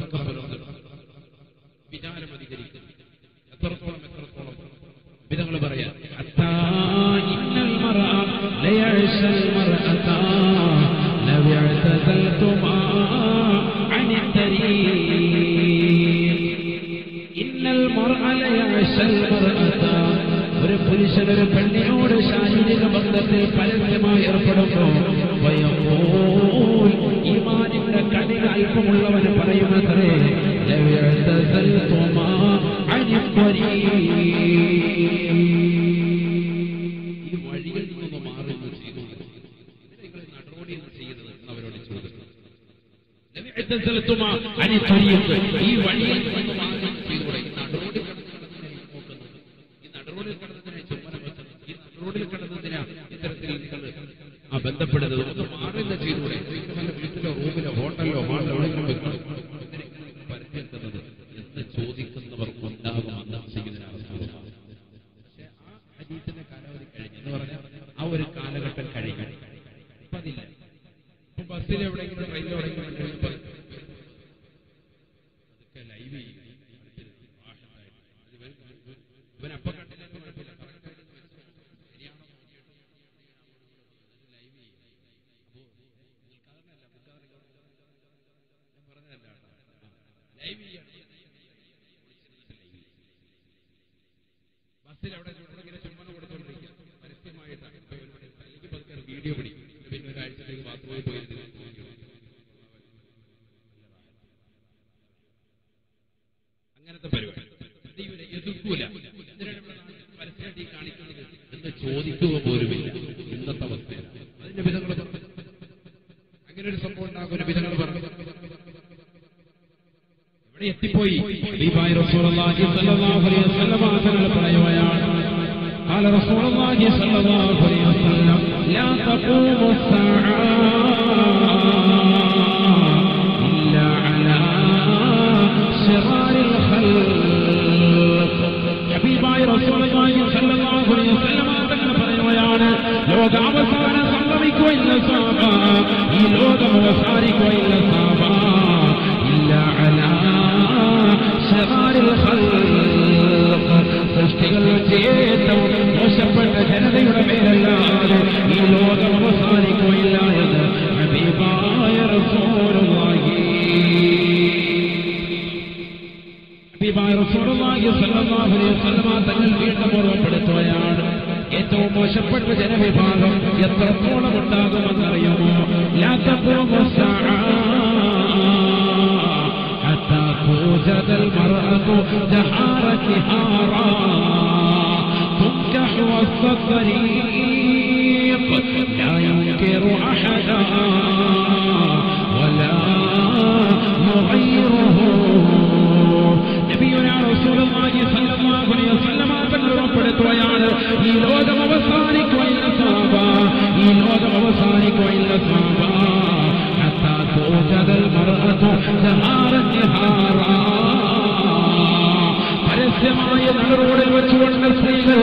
S1: വിചാരം അധികരിക്കും. എത്രത്തോളം എത്രത്തോളം വിധങ്ങൾ പറയാം. ഇന്നൽ മർഅ ലയഅശൽ മർഅത ലൗ യഅതസൽതുമാ അനി തരീഖ്. ഇന്നൽ മർഅ ലയഅശൽ മർഅത, ഒരു പുരുഷൻ ഒരു പെണ്ണിനോട് ശാരീരിക ബന്ധത്തിൽ പരസ്യമായി ഏർപ്പെടുമ്പോൾ ഈമാനിന്റെ കണിക അല്പമുള്ളവന് പറയുന്നത്രേ ലൗ യഅതസൽതുമാ അനി തരീഖ്. ഈ വഴിയിൽ നിന്ന് മാറുന്നു ചെയ്തു നിങ്ങൾ നടപടി ചെയ്യുന്നത് എന്നവരോട് ചോദിച്ചു. ഈ വഴിയിൽ നിന്ന് മാറുന്നു ചെയ്തുകൂടെ? ഈ നടപടി കടന്നതിനെ നോക്കുന്നത്, ഈ നടപടി കടന്നതിനെ ചുമനം വെച്ചത്, ഈ നടപടി കടന്നതിനാ ഇത്തരത്തിൽ നിങ്ങൾ ആ ബന്ധപ്പെടുന്നത്. ഒന്ന് മാറുന്ന ചെയ്തുകൂടെ? വല്ല വീട്ടിലോ റൂമിലോ ഹോട്ടലിലോ മാളിലോ എവിടെയെങ്കിലും വെക്കണം പരിചയക്കുന്നത് എന്ന് ചോദിക്കുന്നവർ ഉണ്ടാകുമെന്ന് ചെയ്യുന്നതിനാണ്. പക്ഷെ ആ ഹദീസിന്റെ കാലാവധി കഴിഞ്ഞു എന്ന് പറഞ്ഞാൽ ആ ഒരു കാലഘട്ടം കഴിഞ്ഞു. ഇപ്പൊ അതില്ല. ഇപ്പൊ ബസ്സിൽ എവിടെയെങ്കിലും ട്രെയിനിൽ എവിടെയെങ്കിലും അതൊക്കെ ലൈവ് ചെയ്യും. ഇവനപ്പം കണ്ടില്ല കുഴപ്പമില്ല, ശരിയാണോ ലൈവ് ചെയ്യും. അപ്പോ ഉദ്ഘാടനമല്ല ഞാൻ പറഞ്ഞതല്ല, ലൈവ് ചെയ്യാണ്. ബസ്സിൽ അവിടെ ഇങ്ങനെ ചുമന്ന് കൊടുത്തോണ്ടിരിക്കുക പരസ്യമായിട്ടാണ്. അല്ലെങ്കിൽ പതുക്കെ വീഡിയോ പിടിക്കും, പിന്നെ ഒരാഴ്ചത്തേക്ക് ബാത്റൂമിൽ പോയി അങ്ങനത്തെ പരിപാടി എതിർക്കൂല. എന്തിനാണ് പരസ്യമായിട്ട് കാണിക്കുന്നത് എന്ന് ചോദിക്കുക പോലുമില്ല ഇന്നത്തെ അവസ്ഥയിലാണ്. അതിന്റെ വിധങ്ങൾ പറഞ്ഞു, അങ്ങനെ ഒരു സംഭവം ഉണ്ടാകുന്ന വിധങ്ങൾ പറഞ്ഞു. ഇവിടെ എത്തിപ്പോയി ഹബീബായ റസൂലുള്ളാഹി സ്വല്ലല്ലാഹു അലൈഹി വസല്ലം തങ്ങൾ പറയുകയാണ്, ഖാല റസൂലുള്ളാഹി സ്വല്ലല്ലാഹു അലൈഹി വസല്ലം ലാ തഖൂമു الساعة إلا على شرار الخلق. ഹബീബായ റസൂലുള്ളാഹി സ്വല്ലല്ലാഹു അലൈഹി വസല്ലം തങ്ങൾ പറയുകയാണ്, ലോകാവസാനം സംഭവിക്കുകയില്ല സഹാബ, ഈ ലോകം അവസാനിക്കുകയില്ല സഹാബ, ഇല്ല അലാ ശറാരിൽ ഖൽഖ്, സൃഷ്ടികൾ വെച്ച് ഏറ്റവും മോശപ്പെട്ട ജനതയുടെ മേലല്ലാതെ ഈ ലോകം അവസാനിക്കുകയില്ല എന്ന് ഹബീബായ റസൂലുള്ളാഹി. ഹബീബായ റസൂലുള്ളാഹി സ്വല്ലല്ലാഹു അലൈഹി വസല്ലം തങ്ങൾ വീണ്ടും ഓർമ്മപ്പെടുത്തുകയാണ്, ഏറ്റവും മോശപ്പെട്ട ജനവിഭാഗം എത്രത്തോളം ഉണ്ടാകുമെന്നറിയുമോ? ലാ തഖൂമു الساعة حتى توجد المرأة دحار كهارا تنكح وسط الطريق لا ينكر أحدا ولا يغيره. നബിയുനാ റസൂലുള്ളാഹി സ്വല്ലല്ലാഹു അലൈഹി വസല്ലം തങ്ങൾ ഉറപ്പെടുത്തുകയാണ്, ഈ ലോകം അവസാനിക്കുകയില്ല സഹാബ, ഈ ഈ ലോകം അവസാനിക്കുകയില്ല സാബാ ഹത്താ തൂജദൽ മർഅതു ജഹാറൻ നിഹാറാ പരസ്യമായ നടുറോഡിൽ വെച്ചുകൊണ്ട് സ്ത്രീകൾ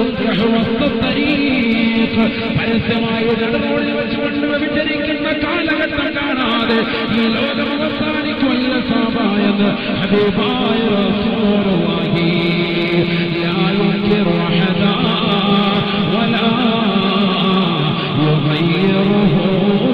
S1: പരസ്യമായ നടുറോഡിൽ വെച്ചുകൊണ്ട് വ്യഭിചരിക്കുന്ന കാലഘട്ടം കാണാതെ ഈ ലോകം അവസാനിക്കുമല്ല സാബായെന്ന് ഹബീബായ റസൂലുള്ളാഹി ലാ യുൻകിറു അഹദാ വലാ യുഗയ്യിറുഹു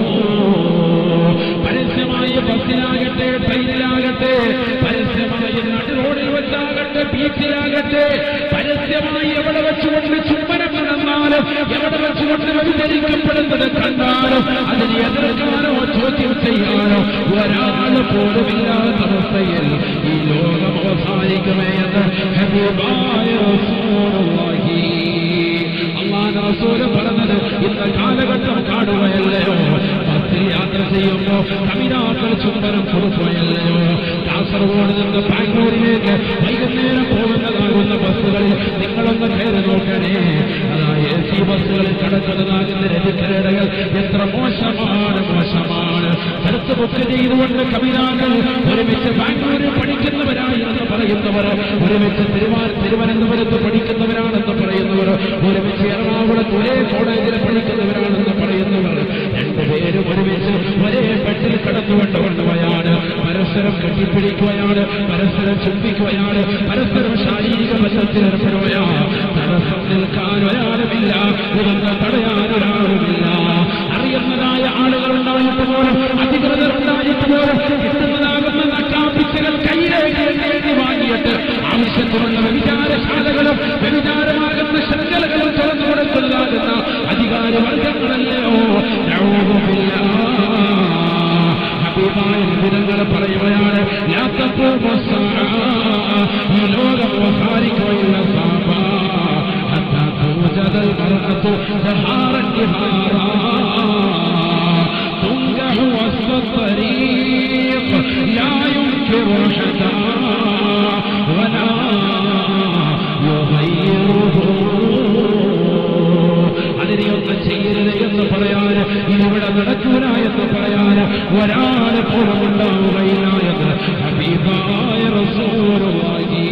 S1: പരസ്യമായ ബസ്സിലാകട്ടെ ട്രെയിനിലാകട്ടെ പരസ്യമായ നടുറോഡിൽ വെച്ചാകട്ടെ ബീച്ചിലാകട്ടെ പരസ്യമായി എവിടെ വെച്ചുകൊണ്ട് ചുംബനം നടന്നാലും എവിടെ വെച്ചുകൊണ്ട് വ്യഭിചരിക്കപ്പെടുന്നത് കണ്ടാലും അതിനെ എതിർക്കാനോ ചോദ്യം ചെയ്യാനോ ഒരാൾ പോലുമില്ലാത്ത അവസ്ഥയിൽ ഈ ലോകം അവസാനിക്കുമേ എന്ന് ഹബീബായ റസൂലുള്ളാഹി അല്ലാഹുവിന്റെ റസൂൽ പറഞ്ഞത് ഇന്ന കാലഘട്ടം കാണുകയല്ലയോ ബസ്സിൽ യാത്ര ചെയ്യുമ്പോ കവിതാക്കൾ ചുംബനം കൊടുക്കുകയല്ലയോ കാസർഗോഡ് നിന്ന് ബാംഗ്ലൂരിലേക്ക് വൈകുന്നേരം പോകുന്നതാകുന്ന ബസ്സുകളിൽ നിങ്ങളൊന്ന് കയറി നോക്കണേ അതാ എ സി ബസ്സുകളിൽ കടക്കുന്നതാകുന്ന രജിസ്റ്ററുകൾ എത്ര മോശമാണ് മോശമാണ് സ്ഥലത്ത് ബുക്ക് ചെയ്തുകൊണ്ട് കവിതാക്കൾ ഒരുമിച്ച് ബാംഗ്ലൂരിൽ പഠിക്കുന്നവരാണെന്ന് പറയുന്നവർ ഒരുമിച്ച് തിരുവാ തിരുവനന്തപുരത്ത് പഠിക്കുന്നവരാണെന്ന് പറയുന്നവർ ഒരുമിച്ച് എറണാകുളത്ത് ഒരേ കോളേജിൽ പഠിക്കുന്നവരാണെന്ന് പറയുന്നവർ രണ്ടുപേരും ഒരുമിച്ച് ഒരേ ബെഡിൽ കടന്നുകൊണ്ട് കൊണ്ടുപോയാണ് പരസ്പരം കെട്ടിപ്പിടിക്കുകയാണ് പരസ്പരം ചുംബിക്കുകയാണ് പരസ്പരം ശാരീരിക ബന്ധത്തിൽ ഏർപ്പെടുകയാണ് തടസ്സം നിൽക്കാൻ ഒരാളുമില്ല ഇതൊന്നും തടയാൻ ഒരാളുമില്ല അറിയുന്നതായ ആളുകൾ ഉണ്ടായിട്ട് പോലും അധികൃതർ ഉണ്ടായിട്ട് പോലും കിട്ടുന്നതാകുന്ന നക്കാപ്പിച്ചകൾ കയ്യിലേക്ക് എഴുതി വാങ്ങിയിട്ട് ആവശ്യത്തിനുള്ള വ്യഭിചാരശാലകളും വ്യഭിചാരമാകുന്ന ശൃംഖലകളും തുറന്നു കൊടുക്കുന്നതാകുന്ന അധികാര വർഗങ്ങളല്ലയോ ഹബീബായ വിവരങ്ങൾ പറയുകയാണ് ഈ ലോകം അവസാനിക്കുകയില്ല സാബാ ഹത്താ തൂജദൽ മർഅതു ജഹാറൻ നിഹാറാ തുൻകഹു വസ്തരീഖ് ലാ യുൻകിറു ഹദാ വലാ യുഗയ്യിറുഹു അതിനെയൊന്നും ചെയ്യരുത് എന്ന് പറയാൻ ഇതിവിടെ നടക്കൂല എന്ന് പറയാൻ ഒരാളെ പോലും ഉണ്ടാവുകയില്ല എന്ന് ഹബീബായ റസൂലുള്ളാഹി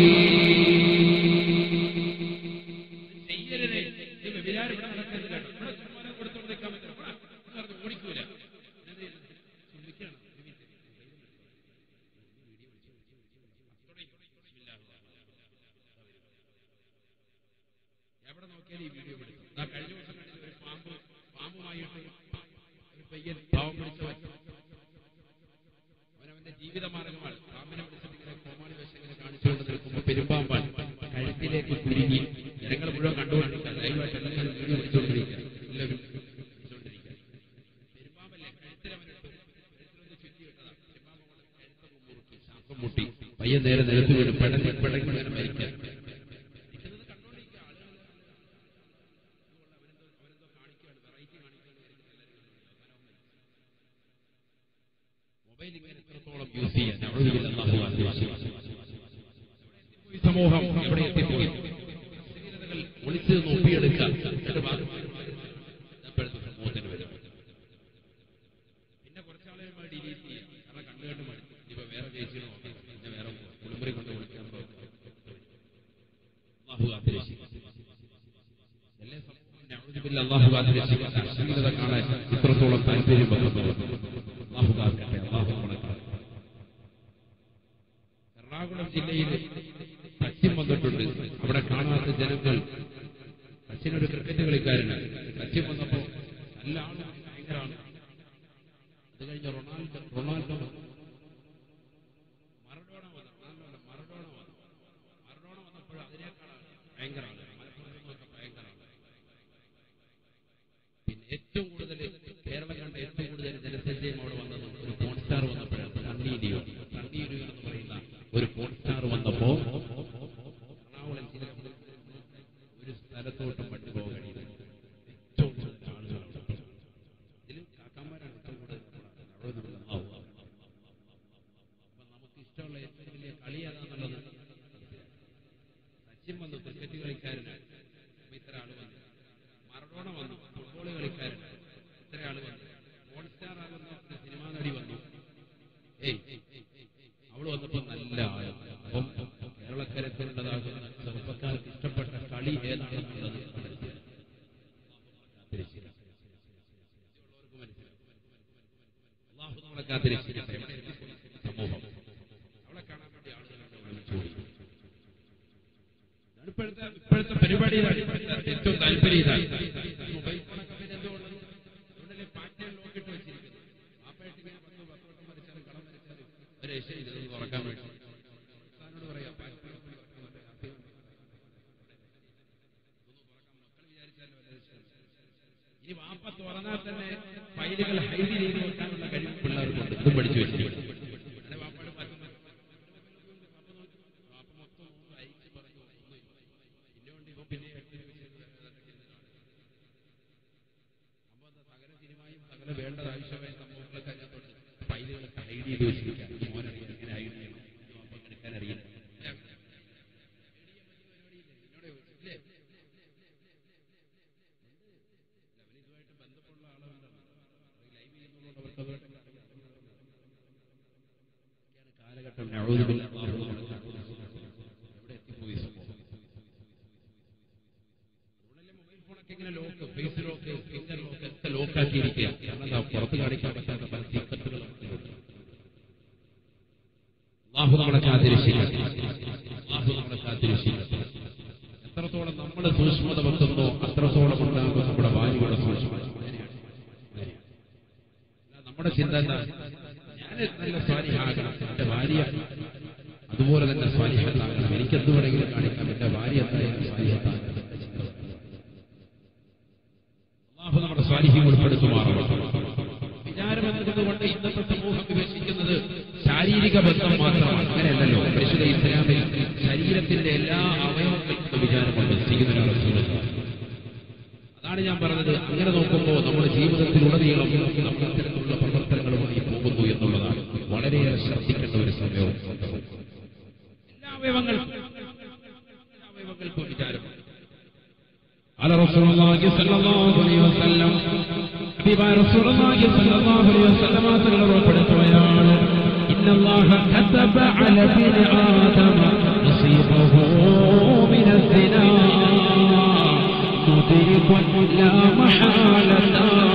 S1: എവിടെ നോക്കിയാലും ഈ വീഡിയോ പിടിച്ചു കഴിഞ്ഞ ദിവസം കണ്ടിട്ട് ഒരു പാമ്പ് പാമ്പുമായിട്ട് ഒരു പയ്യൻ പാവം പിടിച്ചവൻ അവനവന്റെ ജീവിത മാർഗമാണ് പാമ്പിനെ പിടിച്ചിട്ട് ഇങ്ങനെ കോമാളി വേഷങ്ങളെ കാണിച്ചുകൊണ്ട് നിൽക്കുമ്പോൾ പെരുമ്പാമ്പാണ് കഴുത്തിലേക്ക് കുരുങ്ങി ജനങ്ങൾ മുഴുവൻ കണ്ടുകൊണ്ടിരിക്കുക ലൈവായിട്ട് എല്ലാവരും വീഡിയോ പിടിച്ചുകൊണ്ടിരിക്കുക എല്ലാവരും പിടിച്ചുകൊണ്ടിരിക്കുക പെരുമ്പാമ്പല്ലേ കഴുത്തിലവനിട്ട് കഴുത്തിലൊന്ന് ചുറ്റി വിട്ടതാ പെരുമ്പാമ്പ് കൊണ്ട് കഴുത്തൊന്ന് മുറുക്കി ശാസം മുട്ടി പയ്യൻ നേരെ നിലത്ത് വീഴും പെടങ്ങി പെടങ്ങി നേരെ മരിക്കാൻ എത്രത്തോളം യൂസ് ചെയ്യാൻ സമൂഹം എവിടെ എത്തിപ്പോയി ഒളിച്ച് നോക്കിയെടുക്കാൻ സമൂഹത്തിന് വരും പിന്നെ കുറച്ചാളുകൾ ഡിലീറ്റ് ചെയ്യാം കാരണം കണ്ടുകണ്ട് മതി ഇപ്പൊ വേറെ ചേച്ചികൾ നോക്കാം പിന്നെ വേറെ കുളിമുറി കൊണ്ട് വിളിക്കാൻ അള്ളാഹു കാത്തിരക്ഷിക്കാൻ അശ്ലീലത കാണാൻ ഇത്രത്തോളം താല്പര്യം വെക്കുന്നത് അള്ളാഹു കാക്കട്ടെ അള്ളാഹു എറണാകുളം ജില്ലയിൽ സച്ചിൻ വന്നിട്ടുണ്ട് അവിടെ കാണാത്ത ജനങ്ങൾ സച്ചിൻ ഒരു ക്രിക്കറ്റ് കളിക്കാരനാണ് സച്ചിൻ വന്നപ്പോ നല്ല ആളുകൾ ഭയങ്കരമാണ് അത് കഴിഞ്ഞ റൊണാൾഡോ റൊണാൾഡോ വന്നു മറഡോണ വന്നു റൊണാൾഡോ മറഡോണ വന്നു മറഡോണ വന്നപ്പോൾ അതിനേക്കാളാണ് ഭയങ്കരമാണ് മലപ്പുറത്തൊക്കെ ഭയങ്കരമാണ് പിന്നെ ഏറ്റവും കൂടുതൽ കേരളം കണ്ട ഏറ്റവും കൂടുതൽ ജനസഞ്ചയം അവിടെ വന്നത് ഒരു പോൺ സ്റ്റാർ വന്നപ്പോഴാണ് സണ്ണി ലിയോൺ സണ്ണി ലിയോൺ എന്ന് പറയുന്ന ഒരു പോൺ സ്റ്റാർ വന്നപ്പോ എറണാകുളം ജില്ലയിൽ ഒരു സ്ഥലത്തോട്ടും വണ്ടി പോകാൻ കഴിയില്ല ഏറ്റവും കൂടുതൽ ആളുകൾ അവിടെ ഇതിലും കാക്കാന്മാരാണ് ഏറ്റവും കൂടുതൽ സമൂഹം അവളെ കാണാൻ വേണ്ടി ആളുകൾ ഇപ്പോഴത്തെ ഇപ്പോഴത്തെ പരിപാടി ഏറ്റവും താല്പര്യം ഇതാണ്. മൊബൈൽ ഫോണൊക്കെ പിന്നെ എന്തുകൊണ്ട് അതുകൊണ്ടല്ലേ പാറ്റേൺ നോക്കിയിട്ട് വെച്ചിരിക്കുന്നത്. ആപ്പായിട്ട് ഇങ്ങനെ പത്ത് പത്തോട്ടം വരച്ചാലും കളം വരച്ചാലും ഒരു രക്ഷ ഇതൊന്ന് തുറക്കാൻ വേണ്ടി സാറിനോട് പറയാം പാറ്റേൺ മക്കൾ വിചാരിച്ചാലും ഈ വാപ്പ തുറന്നാൽ തന്നെ ഫയലുകൾ ഹൈഡ് ചെയ്ത് വെക്കാനുള്ള കഴിവ് പിള്ളേർക്കുണ്ട്. ഇതും പഠിച്ചു വെച്ചിരിക്കും. വാപ്പയുടെ വാപ്പ മൊത്തം അയച്ച് പറഞ്ഞു ഇന്നുകൊണ്ട് ഇപ്പൊ പിന്നെ സകല സിനിമയും സകല വേണ്ടത് ആവശ്യമായ സംഭവങ്ങളൊക്കെ അതിനകത്തോട്ട് ഫയലുകളൊക്കെ ഹൈഡ് ചെയ്ത് വെച്ചിരിക്കാം. മോനറിയാം എങ്ങനെ ഹൈഡ് ചെയ്യണം, വാപ്പ എടുക്കാൻ അറിയില്ല. കാലഘട്ടം എവിടെ എത്തിപ്പോയി സംഭവം. അതുകൊണ്ടല്ലേ മൊബൈൽ ഫോണൊക്കെ ഇങ്ങനെ lock, face lock, finger lock ഒക്കെ ലോക്കാക്കിയിരിക്കുക. കാരണം എന്താ, പുറത്ത് കാണിക്കാൻ പറ്റാത്ത പല സീക്രട്ടുകൾ അല്ലാഹു നമ്മളെ കാത്തിരക്ഷിക്കട്ടെ. അല്ലാഹു നമ്മളെ കാത്തിരക്ഷിക്കട്ടെ. എത്രത്തോളം നമ്മൾ സൂക്ഷ്മത വെക്കുന്നോ അത്രത്തോളം ഉണ്ടാകും നമ്മുടെ ഭാര്യയുടെ സൂക്ഷ്മത. നമ്മുടെ ചിന്ത എന്താ, ഞാൻ നല്ല സ്വാലിഹാകണം, എന്റെ ഭാര്യ അതുപോലെ തന്നെ സ്വാലിഹത്താകണം, എനിക്ക് എന്ത് വേണമെങ്കിലും കാണിക്കാം, എന്റെ ഭാര്യ എന്തായാലും സ്വാലിഹത്താകണം. അല്ലാഹു നമ്മുടെ സ്വാലിഹ്യം ഉൾപ്പെടുത്തുമാറാവട്ടെ. വിചാരം എന്നതുകൊണ്ട് ഇന്നത്തെ സമൂഹം വിമർശിക്കുന്നത് ശാരീരിക ബന്ധം മാത്രമാണ്. അങ്ങനെയല്ലല്ലോ. പരിശുദ്ധ ഇസ്ലാമിൽ ശരീരത്തിന്റെ എല്ലാ അവയവങ്ങൾക്കും വിചാരമുണ്ട്. സയ്യിദുനാ റസൂലുള്ളാഹി. അതാണ് ഞാൻ പറഞ്ഞത്. അങ്ങനെ നോക്കുമ്പോൾ നമ്മുടെ ജീവിതത്തിലുടനീളം നമ്മൾ ഇത്തരത്തിലുള്ള പ്രവർത്തനങ്ങളുമായി പോകുന്നു എന്നുള്ളതാണ് വളരെയേറെ ശ്രദ്ധിക്കേണ്ട ഒരു സമയവും. എല്ലാ അവയവങ്ങൾക്കും എല്ലാ അവയവങ്ങൾക്കും വിചാരമുണ്ട്. على رسول الله صلى الله عليه وسلم بما رسول الله صلى الله عليه وسلم تقرأ إن الله كتب على ابن آدم نصيبه من الزنا مدرك لا محالة.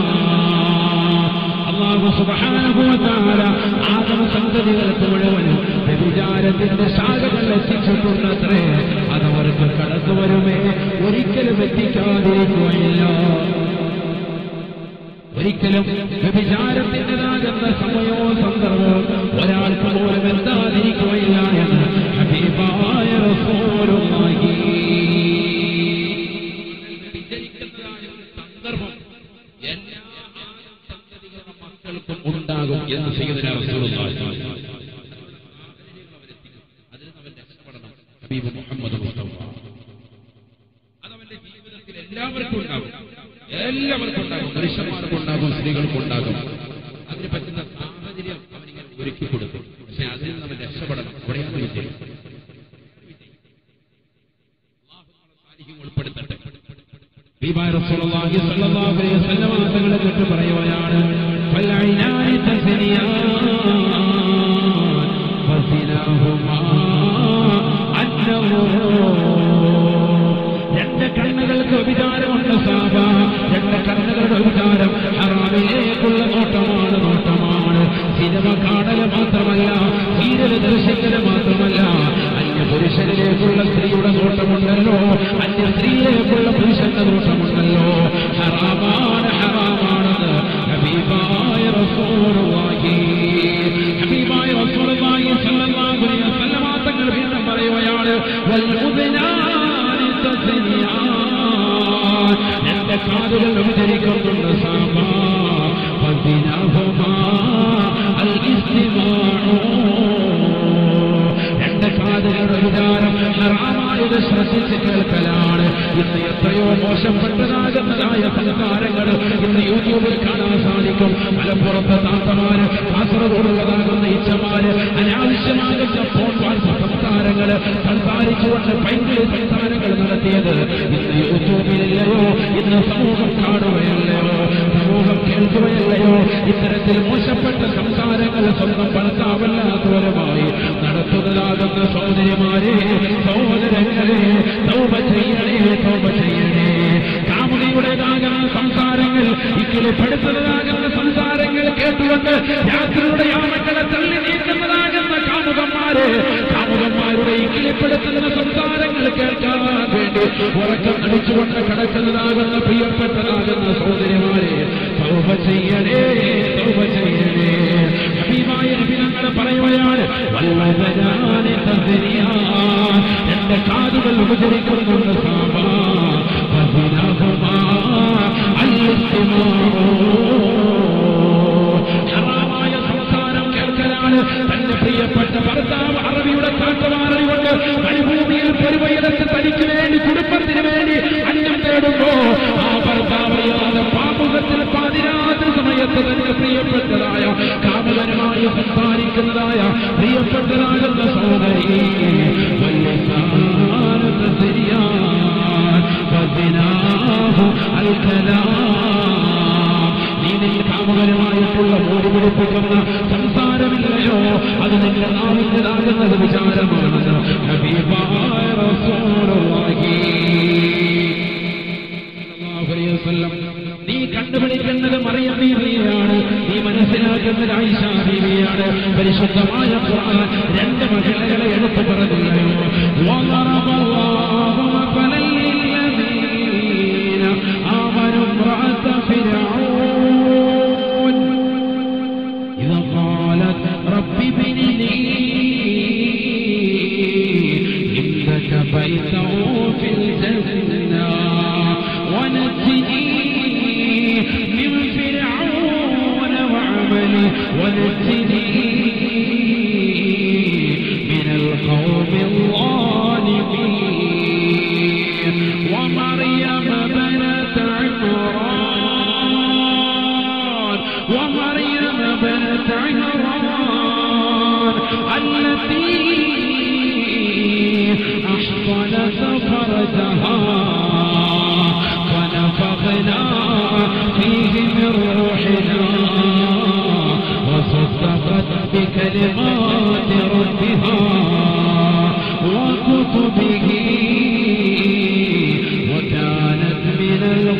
S1: അല്ലാഹു സുബ്ഹാനഹു വ തആല ആദമ സന്തതികൾക്ക് മുഴുവൻ വ്യഭിചാരത്തിന്റെ ശാഖകൾ എത്തിച്ചിട്ടുണ്ടത്രേ. അതവർക്ക് കടന്നു വരുമേ ഒരിക്കലും എത്തിക്കാതിരിക്കുകയില്ല. ഒരിക്കലും വ്യഭിചാരത്തിൻ്റെതാകുന്ന സമയമോ സന്ദർഭമോ ഒരാൾക്ക് പോലും എത്താതിരിക്കുകയില്ല എന്ന് ഹബീബായ റസൂലുള്ളാഹി. സന്ദർഭം എല്ലാ സന്തതികളുടെ മക്കൾക്കും ഉണ്ടാകും എന്ന് സയ്യിദുനാ റസൂലുള്ളാഹി. അതിൽ അവൻ രക്ഷപ്പെടണം. ഹബീബ് മുഹമ്മദ് മുസ്തഫ അതവന്റെ ജീവിതത്തിൽ എല്ലാവർക്കും ഉണ്ടാകും. എല്ലാവർക്കും ഉണ്ടാകും. പുരുഷന്മാർക്കും ഉണ്ടാകും, സ്ത്രീകൾക്കും ഉണ്ടാകും. അതിന് പറ്റുന്ന സാഹചര്യം അവനിങ്ങനെ ഒരുക്കി കൊടുക്കും. പക്ഷെ അതിൽ നിന്ന് അവൻ രക്ഷപ്പെടണം. അവിടെയാണ് വിജയം. ഉൾപ്പെടുത്തട്ടെ. റസൂലുള്ളാഹി സ്വല്ലല്ലാഹു അലൈഹി വസല്ലം തങ്ങളെ തൊട്ട് പറയുകയാണ്, ഫൽഐനാനി തസ്നിയാൻ ഫസിനഹുമാ അന്നഹു. രണ്ട് കണ്ണുകൾക്ക് വിചാരമുണ്ട് സാബ. രണ്ട് കണ്ണുകളുടെ വിചാരം ഹറാമിലേക്കുള്ള നോട്ടമാണ് നോട്ടമാണ് സിനിമ കാണല് മാത്രമല്ല, സീരിയല് ദർശിക്കല് മാത്രമല്ല, അന്യ പുരുഷനിലേക്കുള്ള സ്ത്രീയുടെ നോട്ടമുണ്ടല്ലോ, അന്യ സ്ത്രീയിലേക്കുള്ള പുരുഷന്റെ നോട്ടമുണ്ടല്ലോ. ഹറാമാണ് ഹറാമാണെന്ന് ഹബീബായ റസൂലുള്ളാഹി ഹബീബായ റസൂലുള്ളാഹി സ്വല്ലല്ലാഹു അലൈഹി വസല്ലം തങ്ങൾ വീണ്ടും പറയുകയാണ്, വൽ ഉദ്നാനി തസ്നിയാൻ. രണ്ട് കാതുകൾ വ്യഭിചരിക്കുന്നുണ്ട് സാബ. ഫസിനഹുമാ അൽ ഇസ്തിമാഉ. രണ്ട് കാതുകളുടെ വിചാരം ഹറാമായത് ശ്രദ്ധിച്ച് കേൾക്കലാണ്. ഇന്ന് എത്രയോ മോശപ്പെട്ടതാകുന്നതായ സംസ്കാരങ്ങൾ ഇന്ന് യൂട്യൂബിൽ കാണാൻ സാധിക്കും. മലപ്പുറത്തെ താത്തമാര്, കാസർഗോഡുള്ളതാകുന്ന ഇച്ഛമാര് അനാവശ്യമാകുന്ന ഫോൺ വാട്സ്ആപ്പ് സംസാരങ്ങള് സംസാരിച്ചുകൊണ്ട് പൈങ്കിളി സംസാരങ്ങൾ നടത്തിയത് ഇന്ന് യൂട്യൂബിലില്ലയോ? ഇന്ന് സമൂഹം കാണുകയല്ലയോ? സമൂഹം കേൾക്കുകയല്ലയോ? ഇത്തരത്തിൽ മോശപ്പെട്ട സംസാരങ്ങൾ സ്വന്തം ഭർത്താവല്ലാത്തവരുമായി നടത്തുന്നതാകുന്ന സഹോദരിമാരെ, സഹോദരങ്ങളെ, തൗബ ചെയ്യണേ, തൗബ ചെയ്യണേ. കാമുകിയുടേതാകുന്ന സംസാരങ്ങൾ, ഇക്കിളിപ്പെടുത്തുന്നതാകുന്ന സംസാരങ്ങൾ കേട്ടുകൊണ്ട് രാത്രിയുടെ യാമങ്ങളെ തള്ളി നീക്കുന്നതാകുന്ന കാമുകന്മാരെ, കാമുകന്മാരുടെ കിളിപ്പെടുത്തുന്ന സംസാരങ്ങൾ കേൾക്കാൻ വേണ്ടി ഉറക്കം നടിച്ചുകൊണ്ട് കിടക്കുന്നതാകുന്ന പ്രിയപ്പെട്ടതാകുന്ന സഹോദരിമാരെ, തൗബ ചെയ്യണേ, തൗബ ചെയ്യണേ. ഹബീബായ നബി തങ്ങൾ പറയുകയാണ്, വല്ലദനാനി തസ്രിയാ, എന്റെ കാതുകൾ ഉപചരിക്കുന്നുണ്ട് സാബാ ഫസിനഹുമാ അൽ-ഇസ്തിമാഉ, ഹറാമായ സംസാരം കേൾക്കലാണ്. തന്റെ പ്രിയപ്പെട്ട ഭർത്താവ് അറബിയുടെ കാട്ടുവാററികൊണ്ട് മരുഭൂമിയിൽ പെരുവയലത്ത് തനിക്ക് വേണ്ടി കുടുംബത്തിന് വേണ്ടി അന്നം തേടുമ്പോ ആ ഭർത്താവ് അറിയാതെ പാപത്തിൽ പാതിരാത്രി സമയത്ത് തന്റെ പ്രിയപ്പെട്ടതായ കാമകനുമായി സംസാരിക്കുന്നതായ പ്രിയപ്പെട്ടതാകുന്ന സഹോദരി, നീ നിന്റെ കാമകനുമായിട്ടുള്ള മൂടി പിടിപ്പിക്കുന്ന സംസാരമില്ലയോ, അത് നിന്റെ നാവിൻ്റെതാകുന്നത് വിചാരമാണെന്ന് ഹബീബായ റസൂലുള്ളാഹി സ്വല്ലല്ലാഹു അലൈഹി വസല്ലം. നീ കണ്ടുപിടിക്കേണ്ടത് മറിയം ബീവിയാണ്, നീ മനസ്സിലാക്കേണ്ടത് ആയിഷ ബീവിയാണ്. പരിശുദ്ധമായ ഖുർആൻ രണ്ട് മഹിളകളെ എടുത്തു പറഞ്ഞില്ലയോ, വദറബല്ലാഹു മസലൻ ലില്ലദീന ആമനു ഇംറഅത ഫിർഔൻ ഇദ ഖാലത് റബ്ബി ഇബ്നി ലീ ഇന്നക ബൈതൻ ഫിൽ ജന്ന ونجني من فرعون وعمله ونجني من القوم الظالمين ومريم بنت عمران ومريم بنت عمران التي أحصنت فرجها ونفخنا فيه من روحنا وصدقت بكلمات ربها وكتبه وكانت من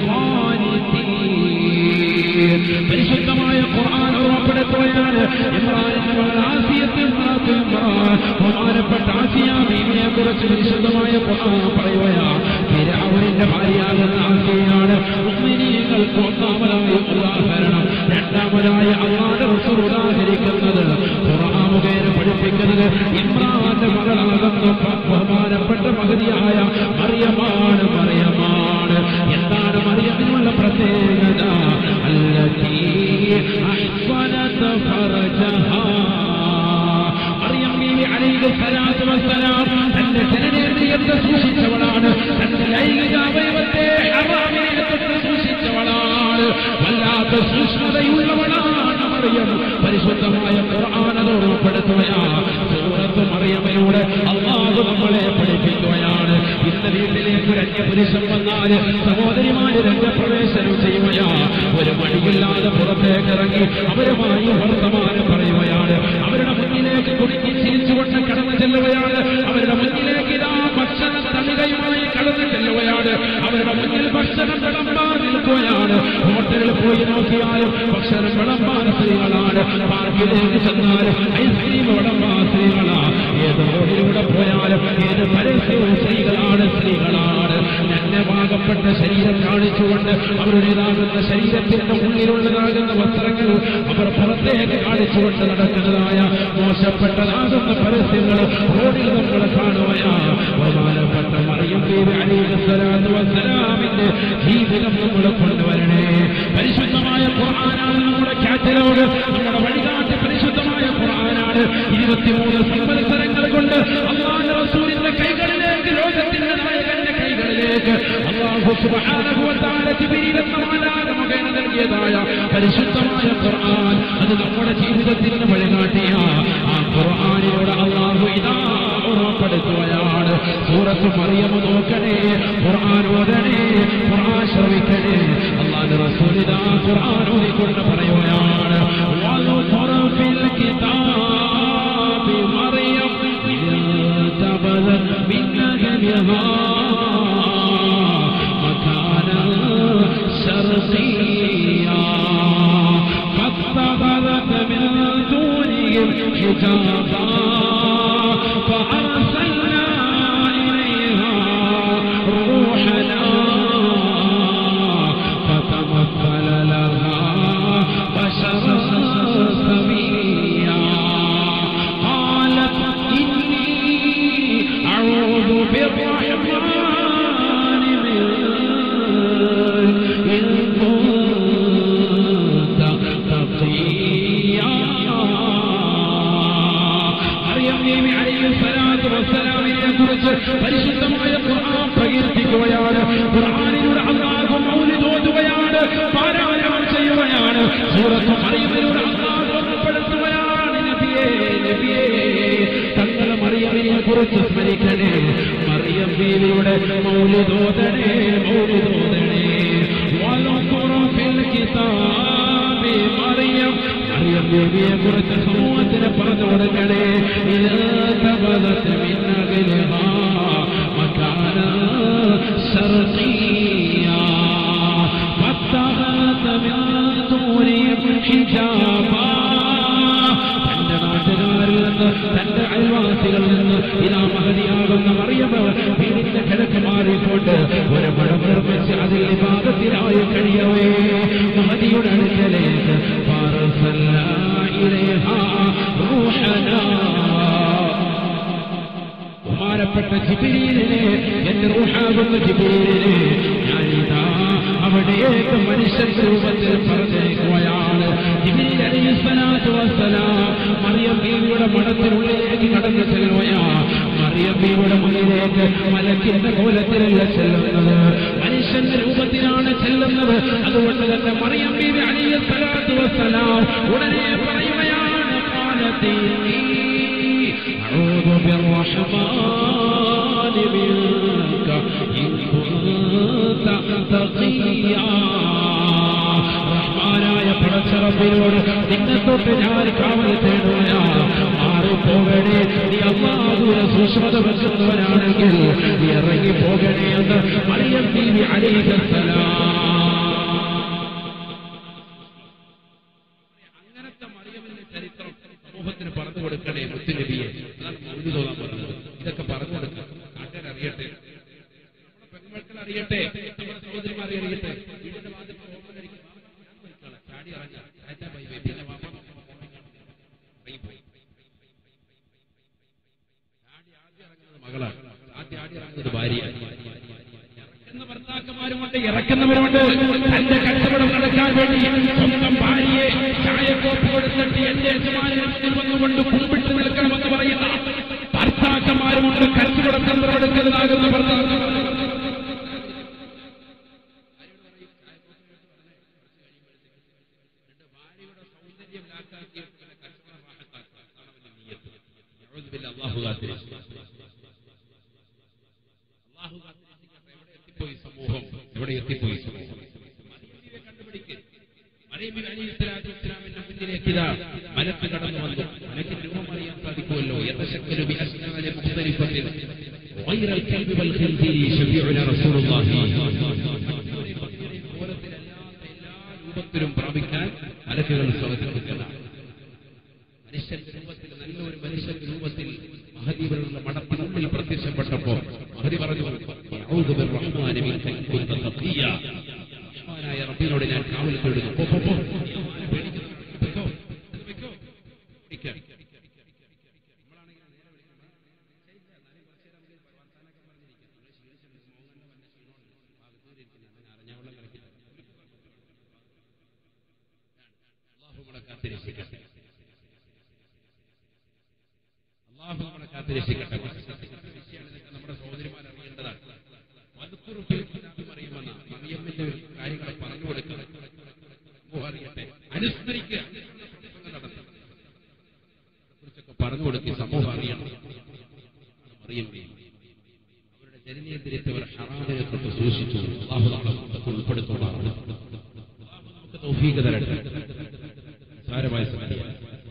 S1: القانتين. പരിശുദ്ധമായ ഖുർആൻ ഉറപ്പെടുത്തുകയാണ്, ഇമ്രാൻ ആസിയത്ത് ബഹുമാനപ്പെട്ട ആസിയ ബീവിയെ കുറിച്ച് പരിശുദ്ധമായ ഖുർആൻ പറയുകയാണ്. ഫിർഔനിന്റെ ഭാര്യയാകുന്ന ആസിയയാണ് മുഅ്മിനീങ്ങൾക്ക് ഒന്നാമതായ ഉദാഹരണം. രണ്ടാമതായ അല്ലാഹുവിന്റെ റസൂൽ ഉദാഹരിക്കുന്നത് ഖുർആൻ മുഖേന പഠിപ്പിക്കുന്നത് ഇമ്രാന്റെ മകളാകുന്ന ബഹുമാനപ്പെട്ട മഹദിയായ മറിയമാണ്. മറിയമാണ് എന്താണ് മറിയമിനുള്ള പ്രത്യേകത? അല്ലതീ അഹ്സനത ഫർജഹാ, മറിയം ബീവി അലൈഹിസ്സലാത്തു വസ്സലാം തന്റെ ജനനേന്ദ്രിയത്തെ സൂക്ഷിച്ചവളാണ്, തന്റെ ലൈംഗിക അവയവത്തെ ഹറാമിനെ തൊട്ട് സൂക്ഷിച്ചവളാണ്, വല്ലാത്ത സൂക്ഷ്മതയുള്ളവളാണ് മറിയം. പരിശുദ്ധമായ ഖുർആൻ അത് ഓർമ്മപ്പെടുത്തുകയാണ്. സൂറത്ത് മറിയമിലൂടെ അല്ലാഹു നമ്മളെ പഠിപ്പിക്കുകയാണ്. ഇന്ന് വീട്ടിലേക്ക് ഒരു അന്യപുരുഷൻ വന്നാൽ സഹോദരിമാര് രംഗപ്രവേശനം ചെയ്യുകയാണ്. ഒരു മടിയില്ലാതെ പുറത്തേക്ക് ഇറങ്ങി അവരുമായി വർത്തമാനം പറയുകയാണ്. അവരുടെ മുന്നിലേക്ക് കുടുക്കി ചിരിച്ചുകൊണ്ട് കടന്നു ചെല്ലുകയാണ്. അവരുടെ മുന്നിലേക്ക് ഇതാ ഭക്ഷണ തളികയുമായി കടന്നു ചെല്ലുകയാണ്. അവരുടെ മുന്നിൽ ഭക്ഷണം വിളമ്പാൻ നിൽക്കുകയാണ്. ഹോട്ടലിൽ പോയി നോക്കിയാലും ഭക്ഷണം വിളമ്പാൻ സ്ത്രീകളാണ്. പാർക്കിലേക്ക് ചെന്നാലും ഐസ്ക്രീം വിളമ്പാൻ സ്ത്രീകളാണ്. ഏത് റോഡിലൂടെ പോയാലും ഏത് പരസ്യവും സ്ത്രീകളാണ് സ്ത്രീകളാണ് നഗ്നമാകപ്പെട്ട ശരീരം കാണിച്ചുകൊണ്ട് അവരുടേതാകുന്ന ശരീരത്തിന്റെ ഉള്ളിലുള്ളതാകുന്ന വസ്ത്രങ്ങൾ അവർ പുറത്തേക്ക് കാണിച്ചുകൊണ്ട് നടക്കുന്നതായ മോശപ്പെട്ടതാകുന്ന പരസ്യങ്ങൾ റോഡിൽ നമ്മൾ കാണുകയാണ്. ബഹുമാനപ്പെട്ട മറിയം ബീവി അലൈഹിസ്സലാത്തു വസ്സലാമിന്റെ ജീവിതം നമ്മൾ കൊണ്ടുവരണേ. പരിശുദ്ധമായ ഖുർആനാണ് നമ്മുടെ കാറ്റലോഗ്, നമ്മുടെ വഴികാട്ടി പരിശുദ്ധമായ ഖുർആനാണ്. ഇരുപത്തിമൂന്ന് സംവത്സരങ്ങൾ കൊണ്ട് അല്ലാഹുവിന്റെ റസൂലിന്റെ കൈകളിലേക്ക്, ലോകത്തിന്റെ നായകന്റെ കൈകളിലേക്ക് അല്ലാഹു സുബ്ഹാനഹു വ തആല ജിബ്രീൽ എന്ന മാലാഖ മുഖേന നൽകിയതായ പരിശുദ്ധമായ ഖുർആൻ, അത് നമ്മുടെ ജീവിതത്തിന് വഴികാട്ടിയാണ്. ആ ഖുർആനിലൂടെ അല്ലാഹു ഇതാ ഓർമ്മപ്പെടുത്തുകയാണ്. സൂറത്ത് മറിയം നോക്കണേ, ഖുർആൻ ഓതണേ, ഖുർആൻ ശ്രവിക്കണേ. അല്ലാഹുവിന്റെ റസൂൽ ഇതാ ഖുർആൻ ഓതിക്കൊണ്ട് പറയുകയാണ്, വദുഖുർ ഫിൽ കിതാബി മറിയം ഇൻതബദത് മിൻ നഹലിഹാ മകാന ശർഖിയാ ഫത്തബ حجابا فأرسلنا إليها روحنا فتمثل لها بشرا سويا قالت إني أعوذ بالرحمن منك إن كنت تقيا مريم ബീവി അലൈഹിസ്സലാത്തു വസ്സലാമിനെ കുറിച്ച് പരിശുദ്ധമായ ഖുർആൻ പ്രകീർത്തിക്കുകയാണ്. ഖുർആനിലൂടെ അല്ലാഹു മൗലിദ് ഓതുകയാണ്, പാരായണം ചെയ്യുകയാണ്. സൂറത്ത് മറിയമിലൂടെ അല്ലാഹു ഓർമ്മപ്പെടുത്തുകയാണ്, നബിയേ നബിയേ തങ്ങൾ മറിയമിനെ കുറിച്ച് സ്മരിക്കണേ, മറിയം ബീവിയുടെ മൗലിദ് ഓതണേ മൗലിദ് ഓതണേ. വലഖുറ ഫിൽ കിതാബി മറിയം മറിയം ബീവിയെ കുറിച്ച് സമൂഹത്തിന് പറഞ്ഞു കൊടുക്കണേ. ഇൽതബദത് മിൻ അഖ്ലിഹാ മകാന ശർഖിയാ ഫത്തഖത മിൻ ദൂരിഹിം ഹിജാബാ. തന്റെ നാട്ടുകാരിൽ നിന്ന് തന്റെ അയൽവാസികളിൽ നിന്ന് ഇതാ മഹദിയാകുന്ന മറിയം വീടിന്റെ കിഴക്ക് മാറിക്കൊണ്ട് ഒരു മഴം നിർമ്മിച്ച് അതിൽ വിഭാഗത്തിലായി കഴിയവേ മഹദിയുടെ അടുക്കലേക്ക് ഫഅർസൽനാ ഇലൈഹാ റൂഹനാ. ബഹുമാനപ്പെട്ട ജിബ്രീലിനെ, എന്റെ റൂഹാകുന്ന ജിബ്രീലിനെ ഞാനിതാ അവിടേക്ക് മനുഷ്യ രൂപത്തിൽ പറഞ്ഞേക്കുകയാണ്. ജിബ്രീൽ അലൈഹിസ്സലാത്തു വസ്സലാം മറിയം ബീവിയുടെ മഠത്തിനുള്ളിലേക്ക് കടന്നു ചെല്ലുകയാ. മറിയം ബീവിയുടെ മുന്നിലേക്ക് മലക്കിന്റെ കോലത്തിലല്ല ചെല്ലുന്നത്, മനുഷ്യന്റെ രൂപത്തിലാണ് ചെല്ലുന്നത്. അതുകൊണ്ട് തന്നെ മറിയം ബീവി അലൈഹിസ്സലാത്തു വസ്സലാം ഉടനെ പറയുകയാണ്, ഖാലതീനി അഊദു ബിർറഹ്മാനി മിൻക ഇൻ കുൻത തഖിയാ. റഹ്മാനായ പടച്ചറബിനോട് നിന്നെ തൊട്ട് ഞാൻ കാവൽ തേടുകയാ. മാറിപ്പോകണേ, നീ അല്ലാഹുവിനെ സൂക്ഷ്മത വെക്കുന്നവനാണെങ്കിൽ നീ ഇറങ്ങി പോകണേ എന്ന് മറിയം ബീവി അലൈഹിസ്സലാം. അങ്ങനത്തെ മറിയമിന്റെ ചരിത്രം സമൂഹത്തിന് പറഞ്ഞു കൊടുക്കണേ മുത്തുനബിയെ. അതാണ് മൗലിദ് ഓതാൻ പറഞ്ഞത്. ഇതൊക്കെ പറഞ്ഞു കൊടുക്കണം, നാട്ടുകാരറിയട്ടെ, നമ്മുടെ പെൺമക്കൾ അറിയട്ടെ, നമ്മുടെ സഹോദരിമാർ അറിയട്ടെ. വീടിന്റെ വാതിൽ ചാടി ഇറങ്ങി പിന്നെ വാപ്പ മകളാണ്, ആദ്യം ആടി ഇറങ്ങുന്നത് ഭാര്യയാണ്. ഇറക്കുന്ന ഭർത്താക്കന്മാരുമുണ്ട്, ഇറക്കുന്നവരുമുണ്ട്. തന്റെ കച്ചവടം നടക്കാൻ വേണ്ടി സ്വന്തം ഭാര്യയെ ചായക്കോപ്പ് കൊടുത്തിട്ട് എന്റെ യജമാനത്തിൽ വന്നുകൊണ്ട് കുമ്പിട്ട് നിൽക്കണമെന്ന് പറയുന്ന ഭർത്താക്കന്മാരുമുണ്ട്. കച്ചവടം തന്ത്രമെടുക്കുന്നതാകുന്ന ഭർത്താക്കന്മാർ സമൂഹം എവിടെ എത്തിപ്പോയി? സമൂഹം കണ്ടുപിടിക്ക്. മറിയം അലൈഹിസ്സലാത്തു വസ്സലാമിന്റെ മുന്നിലേക്ക് ഇതാ മലക്ക് കടന്നു വന്നു. മലക്കിന്റെ രൂപം അറിയാൻ സാധിക്കുമല്ലോ. യതശക്കലു ബിഅസ്നാനി മുഖ്തലിഫത്തിൻ ഗൈറൽ കൽബി വൽ ഖിൻസീരി ശഫീഉനാ റസൂലുള്ളാഹി. രൂപത്തിലും പ്രാപിക്കാൻ മലക്കുകൾ ശ്രമിക്കുന്നതാണ്. മനുഷ്യന്റെ രൂപത്തിൽ, നല്ലൊരു മനുഷ്യന്റെ രൂപത്തിൽ മഹദിവരുടെ മഠത്തിനുള്ളിൽ പ്രത്യക്ഷപ്പെട്ടപ്പോ മഹദി പറഞ്ഞു, അഊദു ബിർറഹ്മാനി മിൻക ഇൻ കുൻത തഖിയാ. റഹ്മാനായ റബ്ബിനോട് ഞാൻ കാവൽ തേടുന്നു. പോ പോ പോ അല്ലാഹു നമ്മളെ കാത്തിരക്ഷിക്കട്ടെ. നമ്മുടെ സഹോദരിമാർ അറിയേണ്ടതാണ്. മറിയമെന്ന മറിയമ്മിന്റെ കാര്യങ്ങളെ പറഞ്ഞു കൊടുക്കുക, അറിയട്ടെ, അനുസ്മരിക്കുക, നടത്തുക, കുറിച്ചൊക്കെ പറഞ്ഞു കൊടുക്കുക, സമൂഹം അറിയണം. മറിയം അവരുടെ ചരിത്രത്തിൽ ഹറാമിനെ തൊട്ട് സൂക്ഷിച്ചു. അല്ലാഹു നമ്മളെ കൂട്ടത്തിൽ ഉൾപ്പെടുത്തുന്നതാണ്. നമുക്ക് തൗഫീഖ് തരട്ടെ. സാരമായ സംഗതിയാണ്.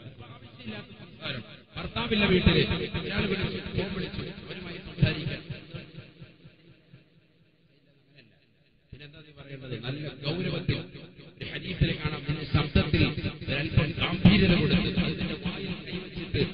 S1: ഭർത്താവില്ല വീട്ടില് ഒരാൾ വിളിച്ചു, ഫോൺ വിളിച്ചു, അവരുമായി സംസാരിക്കാൻ. പിന്നെന്താ നീ പറയേണ്ടത്? നല്ല ഗൗരവത്തിൽ ഒരു ഹദീസിൽ കാണാം, നിന്റെ ശബ്ദത്തിൽ ഒരല്പം ഗാംഭീര്യത കൊടുത്ത് അതിന്റെ വായിൽ കൈവച്ചിട്ട്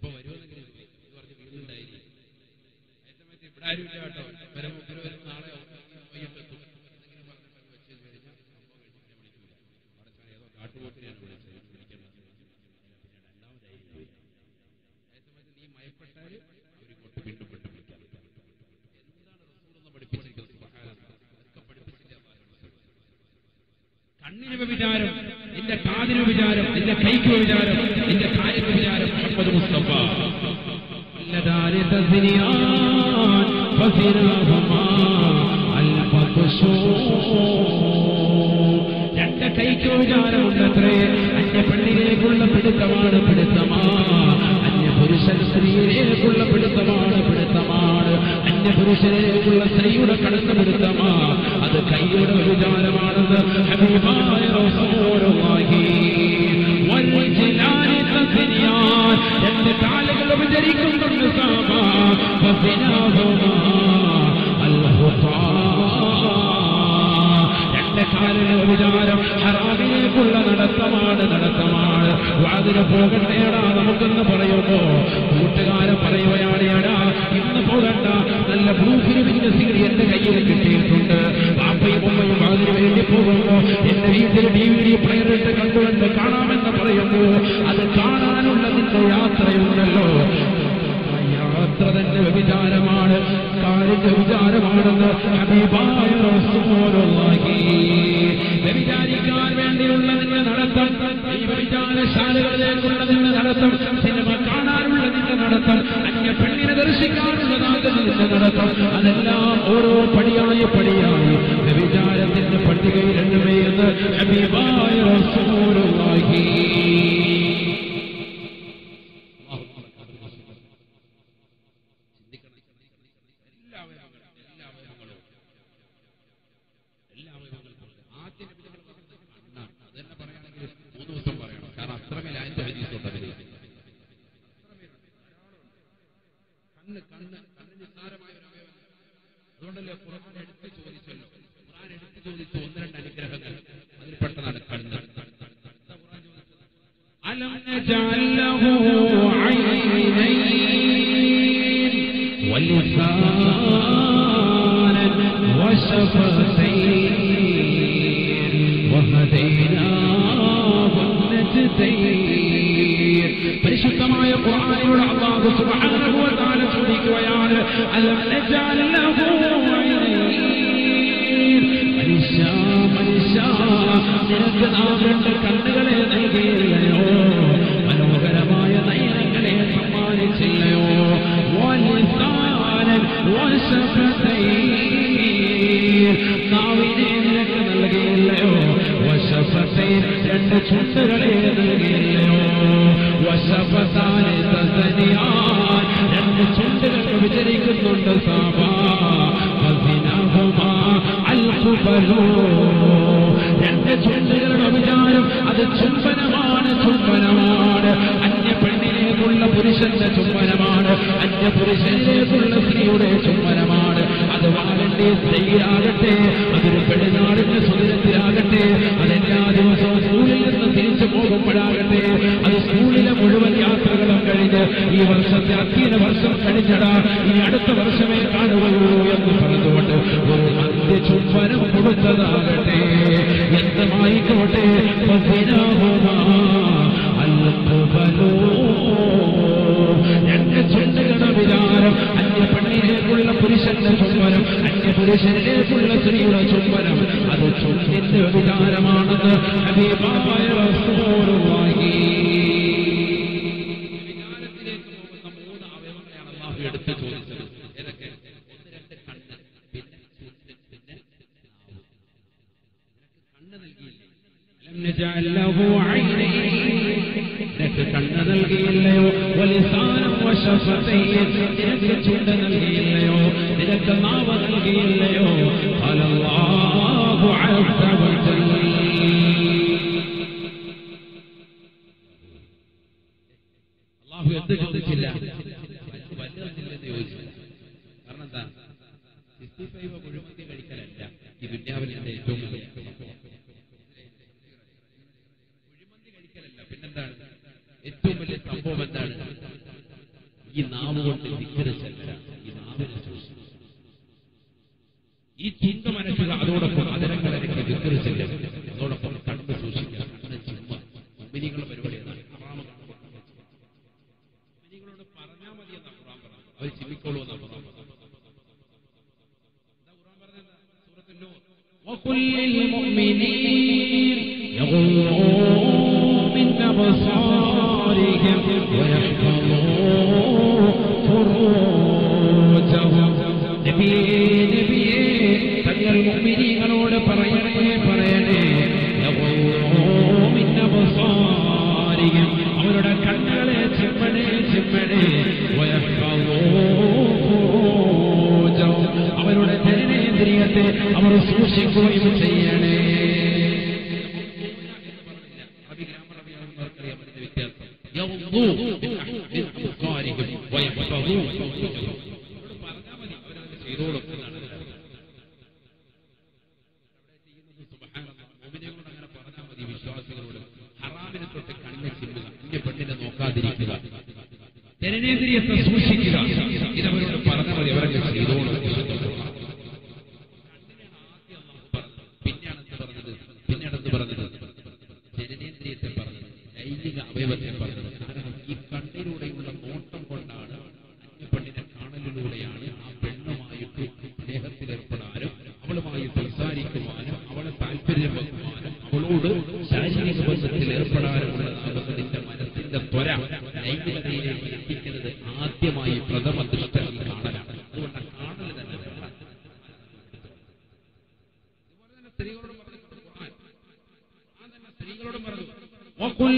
S1: ഇപ്പൊ വരുമെന്നെങ്കിലും പറഞ്ഞ് വീടുണ്ടായിരിക്കും. അതേ സമയത്ത് ഇവിടെ ആരും ഇല്ല കേട്ടോ, വരമുക്കിൽ വരും, നാളെ വൈകിട്ടെത്തും എന്തെങ്കിലും പറഞ്ഞിട്ട് വെച്ച് കഴിഞ്ഞാൽ സംഭവം കഴിഞ്ഞിട്ട് വിളിക്കൂല. അവിടെ ഏതോ കാട്ടുപോക്കിനെയാണ് വിളിച്ചത്, വിളിക്കുന്നത് പിന്നെ രണ്ടാമതായി പോയി. അതേസമയത്ത് നീ മയപ്പെട്ടാൽ അവരിങ്ങോട്ട് വീണ്ടും പെട്ട് വിളിക്കാം. എന്താണ് റസൂൽ പഠിപ്പിച്ചിരിക്കുന്നത്? സുബ്ഹാനല്ലാഹ്, അതൊക്കെ പഠിപ്പിച്ചില്ല. കണ്ണിന് വിചാരം, നിന്റെ കാതിന് വിചാരം, നിന്റെ കൈക്ക് വിചാരം, നിന്റെ കാലിന് വിചാരം. മുഹമ്മദ് മുസ്തഫ രണ്ട് കൈക്ക് വിചാരമുണ്ടത്രേ. അന്യ പെണ്ണിലേക്കുള്ള പിടുത്തമാണ് പിടുത്തമാ, അന്യ പുരുഷൻ സ്ത്രീയിലേക്കുള്ള പിടുത്തമാണ് പിടുത്തമാണ്, അന്യ പുരുഷനിലേക്കുള്ള സ്ത്രീയുടെ കടന്നു പിടുത്തമാ, അത് കൈയുടെ വിചാരമാണെന്ന് ഹബീബായ റസൂലുള്ളാഹി. വൽജിലാനി തസ്നിയാൻ, രണ്ട് കാലുകൾ വിചരിക്കുന്നുണ്ട് സാബാ, ഫസിനാഹുമാ അൽഹുഫാ. രണ്ട് കാലിന് വിചാരം ഹറാമിലേക്കുള്ള നടത്തമാണ് നടത്തമാണ്. വാതിന് പോകണ്ടേടാ നമുക്കെന്ന് പറയുമ്പോ കൂട്ടുകാരൻ പറയുകയാണ്, എടാ ഇന്ന് പോകണ്ട, നല്ല ബ്ലൂഫിന് വിന്യസികൾ എന്റെ കയ്യിൽ കിട്ടിയിട്ടുണ്ട്. പാപ്പയും ഉമ്മയും വാതിന് വേണ്ടി പോകുമ്പോ എന്റെ വീട്ടിൽ ഡി വി ഡി പ്ലെയർ ഇട്ട് കണ്ടുകൊണ്ട് കാണാമെന്ന് പറയുമ്പോ അത് കാണാനുള്ളതിന്റെ യാത്രയുണ്ടല്ലോ, യാത്ര തന്നെ വ്യഭിചാരമാണ്, കാലിന്റെ വിചാരമാണെന്ന് ഹബീബായ റസൂലുള്ളാഹി. വ്യഭിചാരിക്കാൻ വേണ്ടിയുള്ളതിന്റെ നടത്തം, ഈ വ്യഭിചാരശാലകളിലേക്കുള്ളതിന്റെ നടത്തം, സിനിമ കാണാനുള്ളതിന്റെ നടത്തം, അന്യ പെണ്ണിനെ ദർശിക്കാനുള്ളതാകുന്നതിന്റെ നടത്തം, അതെല്ലാം ഓരോ പടിയായി പടിയായി വ്യഭിചാരത്തിന്റെ പട്ടികയിൽ എണ്ണുമേ എന്ന് ഹബീബായ റസൂലുള്ളാഹി. അതുകൊണ്ടല്ലേ ഖുർആൻ എടുത്ത് ചോദിച്ചല്ലോ, ഖുർആൻ എടുത്ത് ചോദിച്ചു ഒന്ന് രണ്ട് അനുഗ്രഹങ്ങൾ, അതിൽ പെട്ടതാണ് കണ്ണ്. അലം നജഅൽ ലഹു ഐനൈൻ വലിസാനൻ വശഫതൈൻ വഹദൈനാഹു നജ്ദൈൻ. പരിശുദ്ധമായ ഖുർആനിലൂടെ അല്ലാഹു സുബ്ഹാനഹു വ തആല ചോദിക്കുകയാണ്, അലം നജഅൽ ലഹു ഐനൈൻ. മനുഷ്യ മനുഷ്യ, നിനക്ക് നാം രണ്ട് കണ്ണുകളെ നൽകിയില്ലയോ, മനോഹരമായ നയനങ്ങളെ സമ്മാനിച്ചില്ലയോ, വലിസാനൻ വശഫതൈൻ, നാവിനെ നിനക്ക് നൽകിയില്ലയോ, വശഫതൈൻ, രണ്ട് ചുണ്ടുകളെ നൽകിയില്ലയോ, വശഫതാനി തസ്നിയാൻ, രണ്ട് ചുണ്ടുകൾ വിചരിക്കുന്നുണ്ട് സാബാ, ഫസിനഹുമാ അൽഖുബലു, രണ്ട് ചുണ്ടുകളുടെ വിചാരം അത് ചുംബനമാണ് ചുംബനമാണ്. അന്യ പെണ്ണിലേക്കുള്ള പുരുഷന്റെ ചുംബനമാണ്, അന്യ പുരുഷനിലേക്കുള്ള സ്ത്രീയുടെ ചുംബനമാണ്. അത് വാലന്റെ സ്ത്രീയാകട്ടെ, അതൊരു പെരുന്നാളിന്റെ സുദിനത്തിലാകട്ടെ, അതെല്ലാ ദിവസവും സ്കൂളിൽ നിന്ന് തിരിച്ചു പോകുമ്പോഴാകട്ടെ, അത് സ്കൂളിലെ മുഴുവൻ യാത്രകളും കഴിഞ്ഞ് ഈ വർഷത്തെ അധ്യയന വർഷം കഴിഞ്ഞടാ, ഈ അടുത്ത വർഷമേ കാണുകയുള്ളൂ എന്ന് പറഞ്ഞുകൊണ്ട് ഒരു അന്ത്യ ചുംബനം കൊടുത്തതാകട്ടെ, എന്തുമായിക്കോട്ടെ, രണ്ട് ചുണ്ടുകളുടെ വിചാരം, അന്യ പെണ്ണിലേക്കുള്ള പുരുഷന്റെ ചുംബനം, അന്യ പുരുഷനിലേക്കുള്ള സ്ത്രീയുടെ ചുംബനം, അത് ചുണ്ടിന്റെ വിചാരമാണെന്ന് ഹബീബായ റസൂലുള്ളാഹി. വിചാരത്തിലേക്ക് പോകുന്ന മൂന്ന് അവയവങ്ങളെയാണ് അല്ലാഹു എടുത്ത് ചോദിച്ചത്. ഏതൊക്കെ? ഒന്ന് രണ്ട് കണ്ണ്, പിന്നെ ചുണ്ട്, പിന്നെ നാവ്. നിനക്ക് കണ്ണ് നൽകിയില്ലേ? അലം നജഅൽ ലഹു ഐനൈൻ, നിനക്ക് കണ്ണ് നൽകിയില്ലയോ, വലിസാനം വശഫതൈൻ, നിനക്ക് ചുണ്ട് നൽകിയില്ലയോ, നിനക്ക് നാവ് നൽകിയില്ലയോ. ഖാലല്ലാഹു അസ്സ വജൽ. അല്ലാഹു എന്ത് ചോദിച്ചില്ല? വല്ലതില്ലെന്ന് ചോദിച്ചില്ല. കാരണം എന്താ? സിക്സ്റ്റി ഫൈവ് മുഴുവൻ കഴിക്കലല്ല ഈ ദുന്യാവിന്റെ ഏറ്റവും വലിയ സംഭവം. കുഴിമന്തി കഴിക്കലല്ല, പിന്നെന്താണ് ഏറ്റവും വലിയ സംഭവം? എന്താണ്? ഈ നാവ് കൊണ്ട് ദിക്റ് ചെല്ലണം. ഈ നാവിനെ സൂക്ഷിക്കുക, ഈ ചിന്ത മനസ്സിൽ അതോടൊപ്പം അതരങ്ങൾ അരക്കി ദിക്റ് ചെല്ലണം. അതോടൊപ്പം കണ്ണ് സൂക്ഷിക്കുക, കണ്ണ് ചിമ്മ. മുഅ്മിനീങ്ങളുടെ പരിപാടി അതാണ്. ഹറാമ് കാണുമ്പോൾ മുഅ്മിനീങ്ങളോട് പറഞ്ഞാൽ മതി എന്നാ ഖുർആൻ പറഞ്ഞത്. അവർ ചിമ്മിക്കോളൂ എന്നാ ഖുർആൻ പറഞ്ഞത്. എന്താ ഖുർആൻ പറഞ്ഞത്? സൂറത്തുൽ നൂർ, وقل للمؤمنين يغضوا من أبصارهم ويحفظوا فروجهم. നബിയേ നബിയേ തങ്ങൾ മുഅ്മിനീങ്ങളോട് പറയണേ പറയണേ يغضوا من أبصارهم, അവരുടെ കണ്ണുകളെ ചിമ്മണേ ചിമ്മണേ. ويحفظوا فروجهم, അവരുടെ ജനനേന്ദ്രിയത്തെ അവർ സൂക്ഷിക്കുകയും ചെയ്യണേ. വിശ്വാസികളോട് ഹറാമിനെ തൊട്ട് കണ്ണ് ചിമ്മുക, അന്യ പെണ്ണിനെ നോക്കാതിരിക്കുക, ജനനേന്ദ്രിയത്തെ സൂക്ഷിക്കുക, ഇതവരോട് പറഞ്ഞാൽ മതി, അവരൊക്കെ ചെയ്തോളും. പിന്നെയാണെന്ന് പറഞ്ഞത് ജനനേന്ദ്രിയത്തെ പറഞ്ഞത്, ലൈംഗിക അവയവത്തെ പറഞ്ഞത്. കാരണം ഈ കണ്ണിലൂടെയുള്ള നോട്ടം കൊണ്ടാണ്, അന്യ പെണ്ണിനെ കാണലിലൂടെയാണ് ആ പെണ്ണുമായിട്ട് സ്നേഹത്തിലേർപ്പെടാനും അവളുമായി സംസാരിക്കുവാനും അവളെ താല്പര്യം വെക്കുവാനും അവളോട് ശാരീരിക ബന്ധത്തിൽ ഏർപ്പെടാനുമുള്ളതാകുന്ന നിന്റെ മനസ്സിന്റെ ത്വര ലൈംഗികതയിലേക്ക് എത്തിക്കുന്നത് ആദ്യമായി പ്രഥമ ദൃഷ്ട ഈ കാണലാണ്. അതുകൊണ്ട് കാണൽ തന്നെ വേണം. ഇതുപോലെ തന്നെ സ്ത്രീകളോട് പറഞ്ഞു, ആ തന്നെ സ്ത്രീകളോട് പറഞ്ഞു, وقل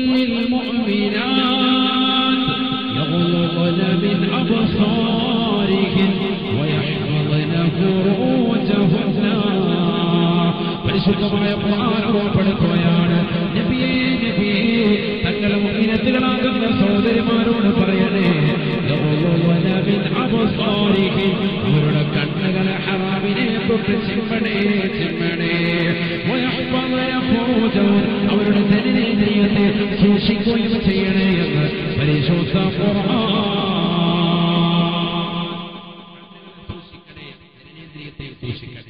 S1: للمؤمنات يغضضن من أبصارهن ويحفظن فروجهن. പരിശുദ്ധമായ ഖുർആൻ ഓർമ്മപ്പെടുത്തുകയാണ്, നബിയേ നബിയേ തങ്ങളുടെ മുഅ്മിനത്തുകളാകുന്ന സഹോദരിമാരോട് പറയണേ, يغضضن من أبصارهن, അവരുടെ കണ്ണുകളെ ഹറാമിനെ തൊട്ട് ചിമ്മണേ ചിമ്മണേ. ويحفظن فروجهن, അവരുടെ ജനനേന്ദ്രിയത്തെ സൂക്ഷിക്കുകയും ചെയ്യണേ എന്ന് പരിശുദ്ധ ഖുർആൻ. സൂക്ഷിക്കണേ, ജനനേന്ദ്രിയത്തെ സൂക്ഷിക്കണേ.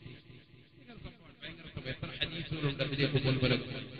S1: എത്ര ഹദീസുകളുണ്ട് അതിലേക്ക് പോലും.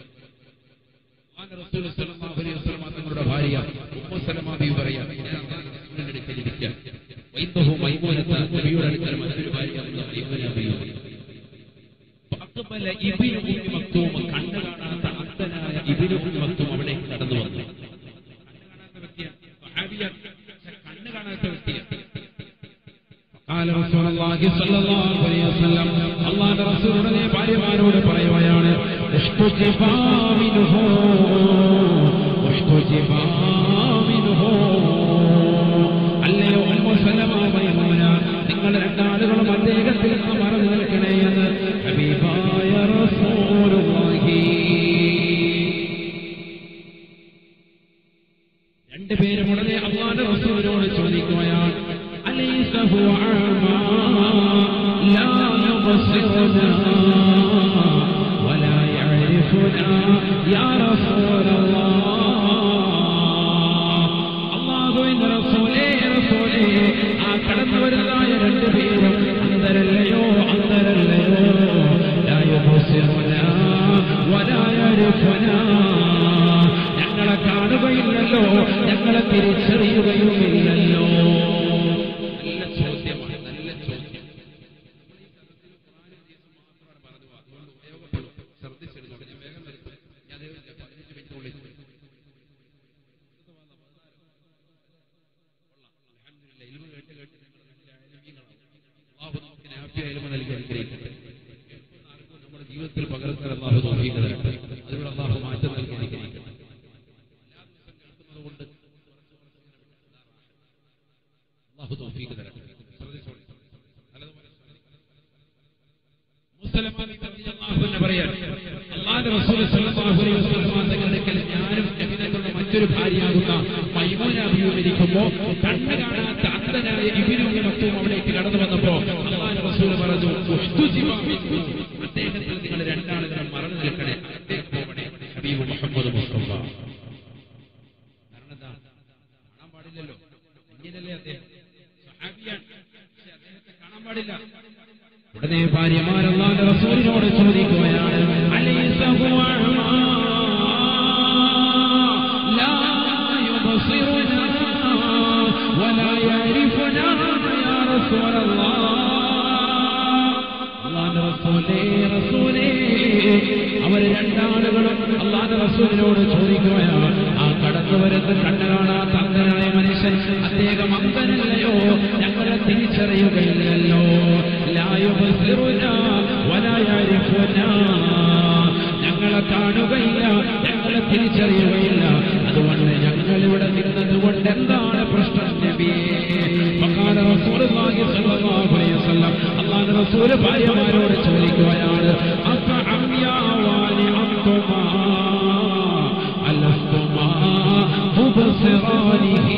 S1: റസൂൽ സല്ലല്ലാഹു അലൈഹി വസല്ലം തങ്ങളുടെ ഭാര്യ ഉമ്മു സലമ ബീവി പറയാ, ഞാൻ റസൂലിന്റെ അടുക്കൽ ഇരിക്കാൻ, വൈദഹു മൈമൂനത, നബിയുടെ അടുക്കൽ മറ്റൊരു ഭാര്യ മൈമൂന ബീവി. ഫഅഖബല ഇബ്നു ഉമ്മി മക്തൂം, കണ്ണ് കാണാത്ത അന്ധനായ ഇബ്നു ഉമ്മി മക്തൂം അവിടേക്ക് കടന്നു വന്നു. കണ്ണ് കാണാത്ത വ്യക്തിയാണ്, സ്വഹാബിയാണ്, കണ്ണ് കാണാത്ത വ്യക്തിയാണ്. قال رسول الله صلى الله عليه وسلم, അല്ലാഹുവിന്റെ റസൂലിനെ ഭാര്യമാരോട് പറയുകയാണ്, ഉഷ്തുജിബാ മിൻഹു ഉഷ്തുജിബാ മിൻഹു. അല്ലയോ ഉമ്മു സലമ മൈമൂന, നിങ്ങൾ രണ്ടാളുകളും അദ്ദേഹത്തിൽ നിന്ന് മറന്നു നിൽക്കണേ എന്ന് ഹബീബായ റസൂലുള്ളാഹി. രണ്ടുപേരും ഉടനെ അല്ലാഹുവിന്റെ റസൂലിനോട് ചോദിക്കുകയാണ്, أليس هو أعمى لا يبصرنا ولا يعرفنا يا رسول الله. അല്ലാഹുവിന്റെ റസൂലേ റസൂലേ, ആ കടന്നു വരുന്നതായ രണ്ടുപേരും അന്തരല്ലയോ അന്തരല്ലയോ. ലാ യുബസിറുനാ വലാ യഅരിഫുനാ, ഞങ്ങളെ കാണുകയില്ലല്ലോ, ഞങ്ങളെ തിരിച്ചറിയുകയുമില്ലല്ലോ. നമ്മുടെ ജീവിതത്തിൽ പകർത്താൻ അല്ലാഹു തൗഫീഖ് തരട്ടെ. അതിലൂടെ അല്ലാഹു മാറ്റം നൽകി അനുഗ്രഹിക്കട്ടെ. കേൾക്കുന്നതുകൊണ്ട് അല്ലാഹു തൗഫീഖ് തരട്ടെ. അല്ലാഹുവിന്റെ റസൂൽ സല്ലല്ലാഹു അലൈഹി വസല്ലം തങ്ങളുടെ ഞാനും നബിയുടെ മറ്റൊരു ഭാര്യയാകുന്ന മൈമൂന ബീവി ഇരിക്കുമ്പോൾ കണ്ണ് കാണാത്ത അന്ധനായ ഇബ്നു ഉമ്മി മക്തൂം അവിടേക്ക് കടന്നു വന്നപ്പോൾ അല്ലാഹുവിന്റെ റസൂൽ പറഞ്ഞു, ഉഷ്തുജിബാ മിൻഹു, അദ്ദേഹത്തിൽ നിങ്ങൾ രണ്ടാളുകളും മറന്നു നിൽക്കണേ, അദ്ദേഹം പോകണേ. ഹബീബ് മുഹമ്മദ് മുസ്തഫ. കാരണം എന്താ, കാണാൻ പാടില്ലല്ലോ, അന്യനല്ലേ അദ്ദേഹം, സഹാബിയാണ്, പക്ഷെ അദ്ദേഹത്തെ കാണാൻ പാടില്ല. ഉടനെ ഭാര്യമാർ അല്ലാഹുവിന്റെ റസൂലിനോട് ചോദിക്കുകയാണ്, അലൈസ ഹുവ അമാ ലാ യുബസിറുനാ വലാ യഅരിഫുനാ യാ റസൂലല്ലാഹ്. അല്ലാഹുവിന്റെ റസൂലേ റസൂലേ അവർ രണ്ടാളുകളും അല്ലാഹുവിന്റെ റസൂലിനോട് ചോദിക്കുകയാണ്, ആ കടന്നു വരുന്ന കണ്ണ് കാണാത്ത അന്ധനായ മനുഷ്യൻ അദ്ദേഹം അന്ധനല്ലയോ, ഞങ്ങളെ തിരിച്ചറിയുകയില്ലല്ലോ, ലാ യുബസിറുനാ വലാ യഅരിഫുനാ, ഞങ്ങളെ കാണുകയില്ല, ഞങ്ങളെ തിരിച്ചറിയുകയില്ല, അതുകൊണ്ട് ഞങ്ങൾ ഇവിടെ നിന്നതുകൊണ്ട് എന്താണ് പ്രശ്നം നബിയേ? ഫഖാല റസൂലുള്ളാഹി സ്വല്ലല്ലാഹു അലൈഹി വസല്ലം, അല്ലാഹുവിന്റെ റസൂൽ ഭാര്യമാരോട് ചോദിക്കുകയാണ്, അഫഅംയാവാനി അൻതുമാ അലസ്തുമാ തുബ്സിറാനിഹി.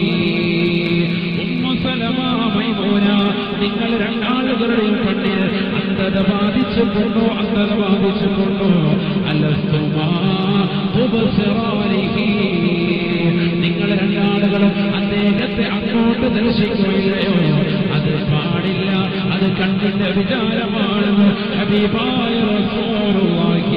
S1: ഉമ്മ സലമ മൈമൂന, നിങ്ങൾ രണ്ടാളുകളുടെയും കണ്ണിന് അന്ധത ബാധിച്ചിട്ടുണ്ടോ, അന്ധത ബാധിച്ചിട്ടുണ്ടോ? അലസ്തുമാ തുബ്സിറാനിഹി, നിങ്ങൾ രണ്ടാളുകളും അദ്ദേഹത്തെ അങ്ങോട്ട് ദർശിക്കുകയില്ലയോ? അത് പാടില്ല, അത് കണ്ണിന്റെ വിചാരമാണെന്ന് ഹബീബായ റസൂലുള്ളാഹി.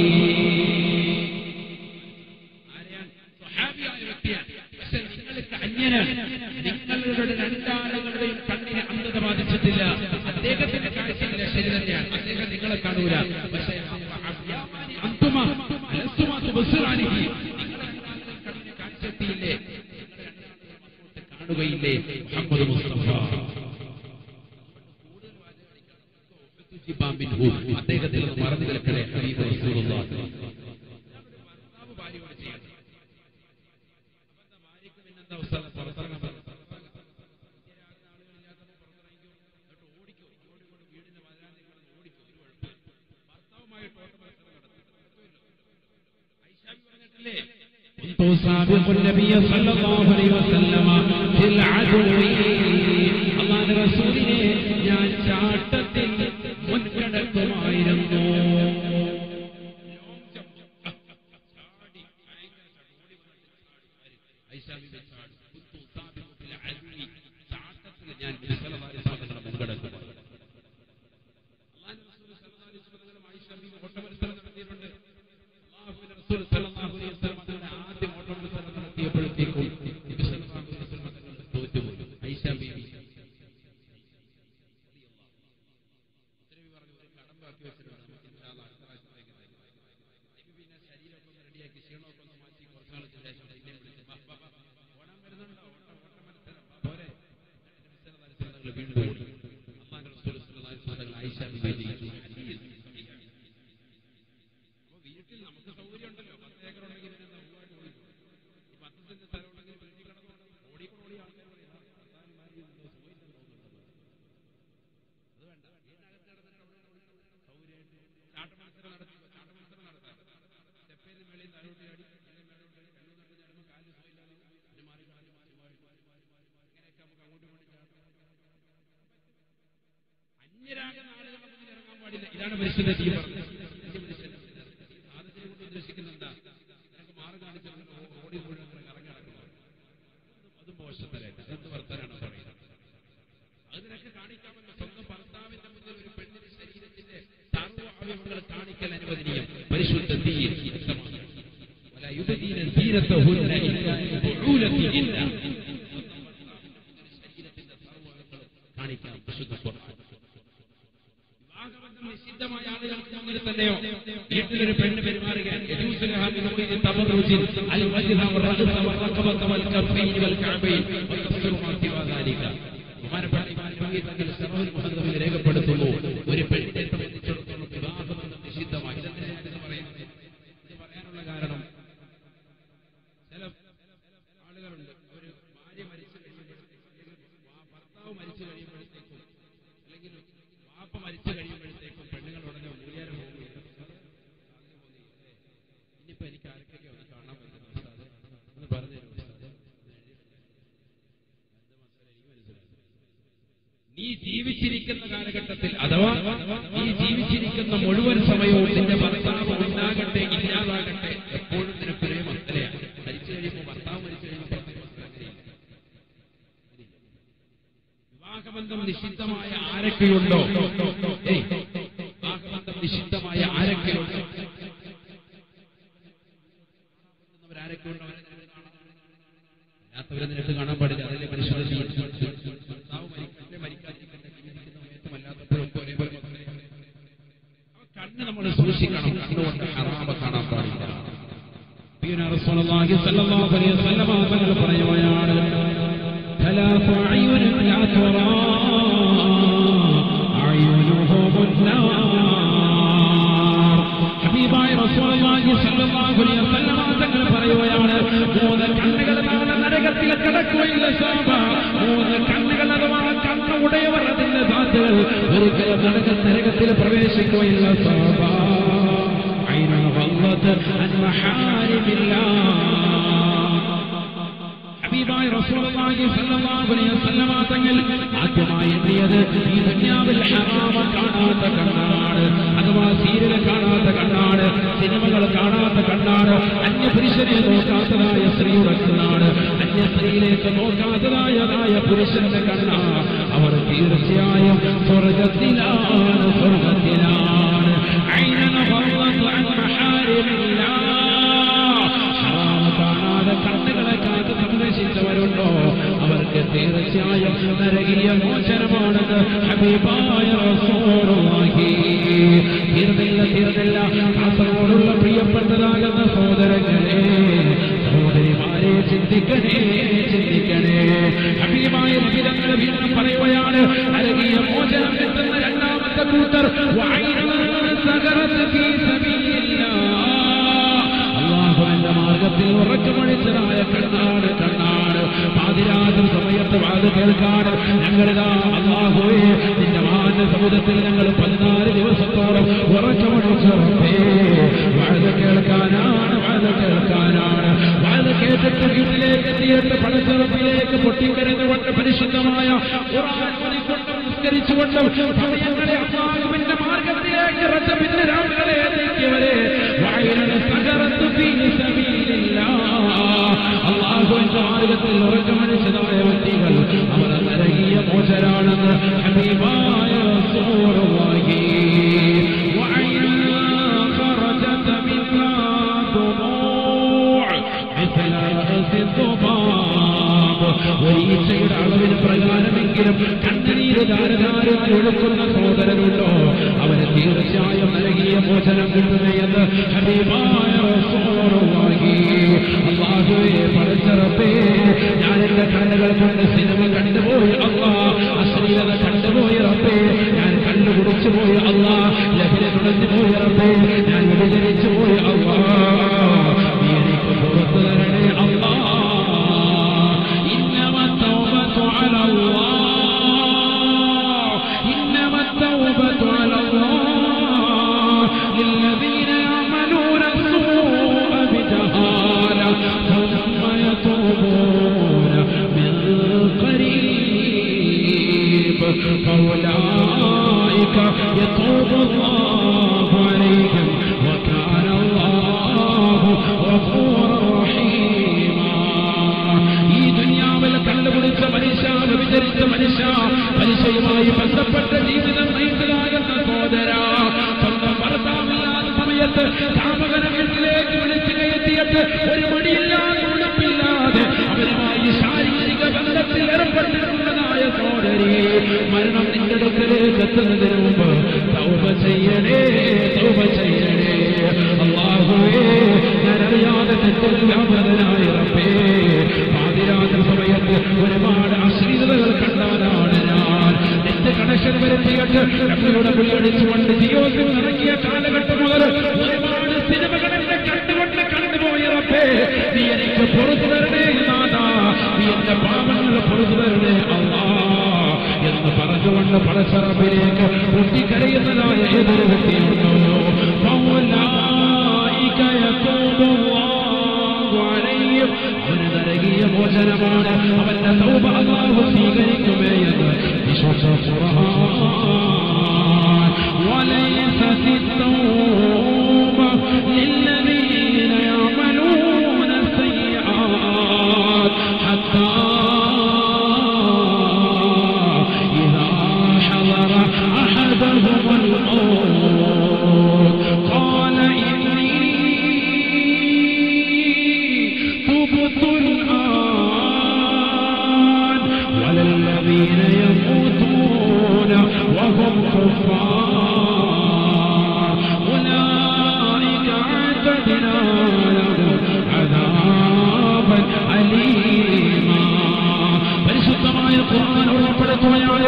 S1: സ്വഹാബിയായ വ്യക്തിയാണ്, പക്ഷെ നിങ്ങൾക്ക് അന്യനാണ്. നിങ്ങളുടെ രണ്ടാളുകളുടെയും കണ്ണിന് അന്ധത ബാധിച്ചിട്ടില്ല, അദ്ദേഹത്തിന്റെ കാഴ്ചയില്ല, ശരി തന്നെയാണ്, അദ്ദേഹം നിങ്ങളെ കാണൂല. പക്ഷേ അന്തുമ അലസ്തുമ തുബ്സിറാനിഹി, നിങ്ങളുടെ രണ്ടാളുടെയും കണ്ണിന് കാഴ്ചയെത്തിയില്ലേ, കാണുകയില്ലേ? മുഹമ്മദ് മുസ്തഫ അദ്ദേഹത്തിൽ നിന്ന് മറന്നു കിടക്കണേ ഹബീബ് റസൂലുള്ളാഹി. ഭാര്യയോട് ചെയ്യണം, ഭാര്യക്ക് പിന്നെന്താ അവസ്ഥ? പുറത്തിറങ്ങാൻ كنت سابق النبي صلى الله عليه وسلم في العدو. അല്ലാഹുവിന്റെ റസൂലിനെ ഞാൻ ചാട്ടത്തിൽ മുൻകടക്കുമായിരുന്നു. ചാട്ടത്തിൽ ഞാൻ മുൻകടക്കും. ഓട്ടമത്സരം നടത്തിയിട്ടുണ്ട്. അല്ലാഹുവിന്റെ റസൂൽ സല്ലല്ലാഹു അലൈഹി വസല്ലം ആദ്യം ഓട്ടമത്സരം നടത്തിയപ്പോഴത്തേക്കും നബി സല്ലല്ലാഹു അലൈഹി വസല്ലം തോറ്റുപോയി. ആയിഷ ബീവി പറഞ്ഞു, ഒരു കടം ബാക്കി വെച്ചിട്ടുണ്ട്, നമുക്ക് ഇൻഷാല്ലാഹ് അടുത്ത പ്രാവശ്യത്തേക്ക് തരും. നബി പിന്നെ ശരീരമൊക്കെ ഒന്ന് റെഡിയാക്കി, ക്ഷീണമൊക്കെ ഒന്ന് മാറ്റി, കുറച്ചു നാളത്തിന് ശേഷം പിന്നെ വിളിച്ചു, ഓടാൻ വരുന്നുണ്ടോ, ഓട്ട മത്സരം പോരെ? നബി സല്ലല്ലാഹു അലൈഹി വസല്ലം വീണ്ടും ഓടി. അല്ലാഹുവിന്റെ റസൂൽ സല്ലല്ലാഹു അലൈഹി വസല്ലം ആയിഷ ബീവി ജയിച്ചു. വീട്ടിൽ നമുക്ക് സൗകര്യം ഉണ്ടല്ലോ, പത്ത് ഏക്കർ ഉണ്ടെങ്കിൽ പിന്നെ നന്നായിട്ട് ഓടിക്കും. ഈ പത്ത് സെന്റ് സ്ഥലം ഉണ്ടെങ്കിൽ വീട്ടിൽ കിടന്നു ഓടിക്കൂടെ ഓടി ആൾക്കാർ പറയും, അത് വേണ്ട, ഇതിനകത്ത് കിടന്നിട്ട് സൗകര്യമായിട്ട് ചാട്ട മത്സരം നടത്തി, ചാട്ട മത്സരം നടത്താം. സ്റ്റെപ്പേന് മേളിൽ താഴോട്ട് ചാടി, പിന്നെ മേലോട്ട് രണ്ടു നട്ട് ചാടുമ്പോൾ കാലിന് സുഖമില്ലാതെ പിന്നെ മാറി മാറി മാറി മാറി അങ്ങനെയൊക്കെ നമുക്ക് അങ്ങോട്ടും ഇങ്ങോട്ടും ചാടാം. അന്യരാകുന്ന ആളുകളെ മുന്നിൽ ഇറങ്ങാൻ പാടില്ല. ഇതാണ് പരിശുദ്ധ ദീൻ പറഞ്ഞത്. ഉദ്ദേശിക്കുന്ന എന്താ? നിനക്ക് മാറി കാണിച്ചു ഓടി മുഴുവൻ ഇറങ്ങി നടക്കുന്നത്, അത് മോശത്തരായിട്ട് എന്ത് വർത്താനാണ് പറയുന്നത്? അത് നിനക്ക് കാണിക്കാമല്ലോ. സ്വന്തം ഭർത്താവിന്റെ മുന്നിൽ ഒരു പെണ്ണിന്റെ ശരീരത്തിന്റെ സർവ്വ അവയവങ്ങൾ കാണിക്കൽ അനുവദനീയം. പരിശുദ്ധ ദീൻ വ്യക്തമാണ്. വലാ യുബദീന ദീനതഹുന്ന ഇല്ലാ ലിബുഊലതിഹിന്ന, ശരീരത്തിന്റെ സർവ്വ അവയവങ്ങൾ കാണിക്കാം. പരിശുദ്ധ ഖുർആൻ നിഷിദ്ധമായ ആളുകൾക്ക് മുന്നിൽ തന്നെയോ വീട്ടിലൊരു പെണ്ണ് പെരുമാറുകയാണ്. രേഖപ്പെടുത്തുന്നു, ഒരു പെണ്ണിനെ സംബന്ധിച്ചിടത്തോളം വിവാഹബന്ധം നിഷിദ്ധമായി. ഇതെന്തിനാണ് പറയുന്നത്? ഇത് പറയാനുള്ള കാരണം, ചില ആളുകളുണ്ട്, ഒരു ഭാര്യ മരിച്ചു കഴിയുമ്പോഴത്തേക്കും, ഭർത്താവ് മരിച്ചു കഴിയുമ്പോഴത്തേക്കും, അല്ലെങ്കിൽ വാപ്പ മരിച്ചു കഴിയുമ്പോഴത്തേക്കും പെണ്ണുങ്ങൾ ഉടനെ മൂല്യാരം പോകുന്നുണ്ട്. ഇനിയിപ്പോ എനിക്ക് ആർക്കൊക്കെ ഒന്ന് കാണാൻ പറ്റുന്നു എന്ന് പറഞ്ഞു തരും. നീ ജീവിച്ചിരിക്കുന്ന കാലഘട്ടത്തിൽ, അഥവാ നീ ജീവിച്ചിരിക്കുന്ന മുഴുവൻ സമയവും നിന്റെ ഭർത്താവ് ഉണ്ടാകട്ടെ ഇല്ലാതാകട്ടെ, എപ്പോഴും നിനക്കൊരേ മക്കളെയാണ്. മരിച്ചു കഴിയുമ്പോൾ ഭർത്താവ് മരിച്ചു കഴിയുമ്പോൾ വിവാഹബന്ധം നിഷിദ്ധമായ ആരൊക്കെയുണ്ടോ? ഏയ് വിവാഹബന്ധം നിഷിദ്ധമായ ആരൊക്കെയുണ്ടോ? ആരൊക്കെയുണ്ടോ? അല്ലാത്തവരെ നിനക്ക് കാണാൻ പാടില്ല. അതല്ലേ പരിശുദ്ധ കണ്ണ് നമ്മൾ സൂക്ഷിക്കണം. കണ്ണുകൊണ്ട് ഹറാമ കാണാൻ പാടില്ല. റസൂലുള്ളാഹി സ്വല്ലല്ലാഹു അലൈഹി വസല്ലം തങ്ങൾ പറയുകയാണ്, ثلاث عيون لا ترى عيونهم النار. ഹബീബായ റസൂലുള്ളാഹി സ്വല്ലല്ലാഹു അലൈഹി വസല്ലം തങ്ങൾ പറയുകയാണ്, മൂന്ന് കണ്ണുകൾ നാളെ നരകത്തിൽ കിടക്കുകയില്ല സഹബ. മൂന്ന് കണ്ണുകൾ അഥവാ കണ്ണ് ഉടയവർ അതിന്റെ ദാത്തുകൾ ഒരിക്കലും നരക നരകത്തിൽ പ്രവേശിക്കുകയില്ല സഹബ. ഐന വല്ലത അൻ മഹാരിമില്ലാഹ്. ഹബീബായ റസൂലുള്ളാഹി സ്വല്ലല്ലാഹു അലൈഹി വസല്ലം തങ്ങൾ ആദ്യമായി എത്തിയത് ഈ ദുനിയാവിൽ ഹറാമ കാണാത്ത കണ്ണാണ്, അഥവാ സീരിയൽ കാണാത്ത കണ്ണാണ്, സിനിമകൾ കാണാത്ത കണ്ണാണ്, അന്യ പുരുഷനെ നോക്കാത്തതായ സ്ത്രീയുടെ കണ്ണാണ്, അന്യ സ്ത്രീയിലേക്ക് നോക്കാത്തതായതായ പുരുഷന്റെ കണ്ണാണ്. അവർ തീർച്ചയായും സ്വർഗത്തിലാണ്, സ്വർഗത്തിലാണ്. ഐന വല്ലത അൻ മഹാരിമില്ലാഹ്. ഹറാമ കാണാതെ കണ്ണുകളെ കാത്ത് സംരക്ഷിച്ചവരുണ്ടോ അവർക്ക് തീർച്ചയായും നരകീയ മോചനമാണെന്ന് ഹബീബായ റസൂലുള്ളാഹി. തീർന്നില്ല തീർന്നില്ല കാസർഗോഡുള്ള പ്രിയപ്പെട്ടതാകുന്ന സഹോദരങ്ങളെ, സഹോദരിമാരെ, ചിന്തിക്കണേ ചിന്തിക്കണേ. ഹബീബായ നബി തങ്ങൾ വീണ്ടും പറയുകയാണ്, നരകീയ മോചനം കിട്ടുന്ന രണ്ടാമത്തെ കൂട്ടർ അല്ലാഹുവിന്റെ മാർഗത്തിൽ ഉറക്കമണിച്ചതായ കണ്ണാണ്, കണ്ണാണ്. പാതിരാത്രി സമയത്ത് വാത് കേൾക്കാണ്. ഞങ്ങളിതാ അല്ലാഹുവേ നിന്റെ മാന്റെ സമുദ്രത്തിൽ ഞങ്ങൾ പതിനാല് ദിവസത്തോളം ഉറക്കമണിച്ചേ വാത് കേൾക്കാനാണ്, വാത് കേൾക്കാനാണ്. വാത് കേട്ടിട്ട് വീട്ടിലേക്ക് എത്തിയിട്ട് പടച്ചറപ്പിലേക്ക് പൊട്ടിക്കരഞ്ഞുകൊണ്ട് പരിശുദ്ധമായ ഖുർആൻ ഓതിക്കൊണ്ടും നിസ്കരിച്ചുകൊണ്ടും സമയങ്ങളെ അല്ലാഹുവിന്റെ മാർഗത്തിലേക്ക് റജബിന്റെ രാവുകളെ എത്തിയവരെ അല്ലാഹുവിന്റെ മാർഗത്തിൽ ഉറക്കമണിച്ചതായ വ്യക്തികൾ അവർ നരകീയ മോചനാണെന്ന് ഹബീബായ റസൂലുള്ളാഹി. ഒരീച്ചയുടെ അളവിന് പ്രകാരമെങ്കിലും കണ്ണുനീര് ധാരധാരമായി ഒഴുക്കുന്ന സഹോദരനുണ്ടോ അവന് തീർച്ചയായും നരകീയ മോചനം കിട്ടുന്നതെന്ന് ഹബീബായ റസൂലുള്ളാഹി. അല്ലാഹുവേ പടച്ചറപ്പേ, ഞാൻ എന്റെ കണ്ണുകൾ കൊണ്ട് സിനിമ കണ്ടുപോയി അല്ലാ, അശ്ലീലത കണ്ടുപോയി റബ്ബേ, ഞാൻ കണ്ണു കുടിച്ചുപോയി അല്ലാ, ലഹരി തുടഞ്ഞുപോയി റബ്ബേ, ഞാൻ വിചരിച്ചു പോയി അല്ലാ, നീ എനിക്ക് പുറത്തു തരണേ അല്ലാ. فأولئك يتوب الله عليهم وكان الله غفورا رحيما. ഈ ദുനിയാവിൽ കണ്ടുപിടിച്ച മനുഷ്യ, വിചരിച്ച മനുഷ്യ, പലിശയുമായി ബന്ധപ്പെട്ട ജീവിതം നയിച്ചതാകുന്ന സഹോദര, സ്വന്തം ഭർത്താവില്ലാത്ത സമയത്ത് കാമകന വീട്ടിലേക്ക് വിളിച്ചു കയറ്റിയിട്ട് ഒരു മടിയില്ലാതെ ഉണപ്പില്ലാതെ അവരുമായി ശാരീരിക ബന്ധത്തിൽ ഏർപ്പെട്ടിട്ടുള്ളതായ സഹോദരി, മരണം നിന്റെ അടുക്കലേക്ക് എത്തുന്നതിന് മുമ്പ് തൗബ ചെയ്യണേ, തൗബ ചെയ്യണേ. അല്ലാഹുവേ, ഞാനറിയാതെ തെറ്റിൽ വ്യാപൃതനായ റബ്ബേ, പാതിരാത്രി സമയത്ത് ഒരുപാട് അശ്ലീലതകൾ കണ്ടവനാണ് ഞാൻ. എന്റെ കണക്ഷൻ വരുത്തിയിട്ട് നമ്മളുടെ പുള്ളിയടിച്ചുകൊണ്ട് ജിയോ സിം ഇറക്കിയ കാലഘട്ടം മുതൽ ഒരുപാട് സിനിമകൾ എന്നെ കണ്ടുകൊണ്ട് കണ്ടുപോയി റബ്ബേ, നീ എനിക്ക് പുറത്തു തരണേ നാഥാ, നീ എന്റെ പാപങ്ങൾ പുറത്തു തരണേ അല്ലാ എന്ന് പറഞ്ഞുകൊണ്ട് പടച്ചറപ്പിലേക്ക് പൊട്ടിക്കരയുന്നതായ ഏതൊരു വ്യക്തിയുണ്ടോ അവന് നരകീയ മോചനമാണ്, അവന്റെ തൗബ അല്ലാഹു സ്വീകരിക്കുമേ എന്ന് വിശ്വസ ഖുർആൻ. വലൈസത തൗബ ലില്ലദീന യഅമലൂന സയ്യിആത് ഹത്താ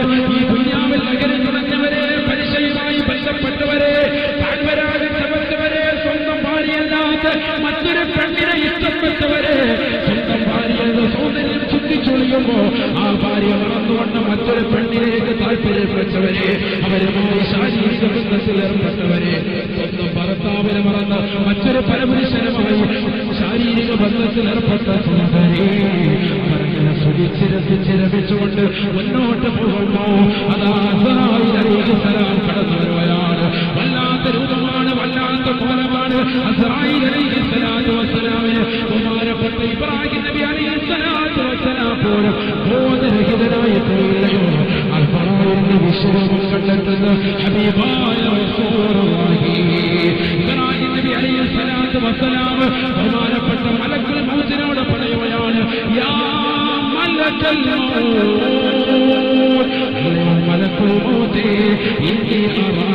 S1: ഈ ദുനിയാവിൽ അകലെ നിറഞ്ഞവരെ, പലിശയുമായി ബന്ധപ്പെട്ടവരെ, താഴ്വരാകപ്പെട്ടവരെ, സ്വന്തം ഭാര്യയല്ലാത്ത മറ്റൊരു പെണ്ണിനെ ഇഷ്ടപ്പെട്ടവരെ, സ്വന്തം ഭാര്യയുടെ സൗന്ദര്യം ചുറ്റിച്ചൊളിയുമ്പോ ആ ഭാര്യ മറന്നുകൊണ്ട് മറ്റൊരു പെണ്ണിലേക്ക് താല്പര്യപ്പെട്ടവരെ, അവരുമായി ശാരീരിക ബന്ധത്തിൽ ഏർപ്പെട്ടവരെ, സ്വന്തം ഭർത്താവിനെ മറന്ന് മറ്റൊരു പരപുരുഷനുമായി ശാരീരിക ബന്ധത്തിൽ ഏർപ്പെട്ട സുന്ദരി അവരങ്ങനെ സുഖിച്ചിരസിച്ചിരമിച്ചുകൊണ്ട് മുന്നോട്ട് പോകുന്നു. അതാ അസ്റായീൽ അലൈഹിസ്സലാം കടന്നു വരുകയാണ്. വല്ലാത്ത രൂപമാണ്, വല്ലാത്ത കോലമാണ് അസ്റായീൽ അലൈഹിസ്സലാത്തു വസ്സലാമിന്. ബഹുമാനപ്പെട്ട ഇബ്രാഹിം നബി അലൈഹിസ്സലാത്തു വസ്സലാം പോലും ബോധരഹിതനായി പോയില്ലയോ? അസ്റായീലിന്റെ വിശ്വരൂപം കണ്ടെത്തുന്ന ഹബീബായ റസൂലുള്ളാഹി ഇബ്രാഹിം നബി അലൈഹിസ്സലാത്തു വസ്സലാം ബഹുമാനപ്പെട്ട മലക്കുൽ മൗത്തിനോട് പറയുകയാണ്, യാ മലക്കൽ മൗത്ത്, മലക്കുൽ മൗത്ത്, ഇന്നി അറാ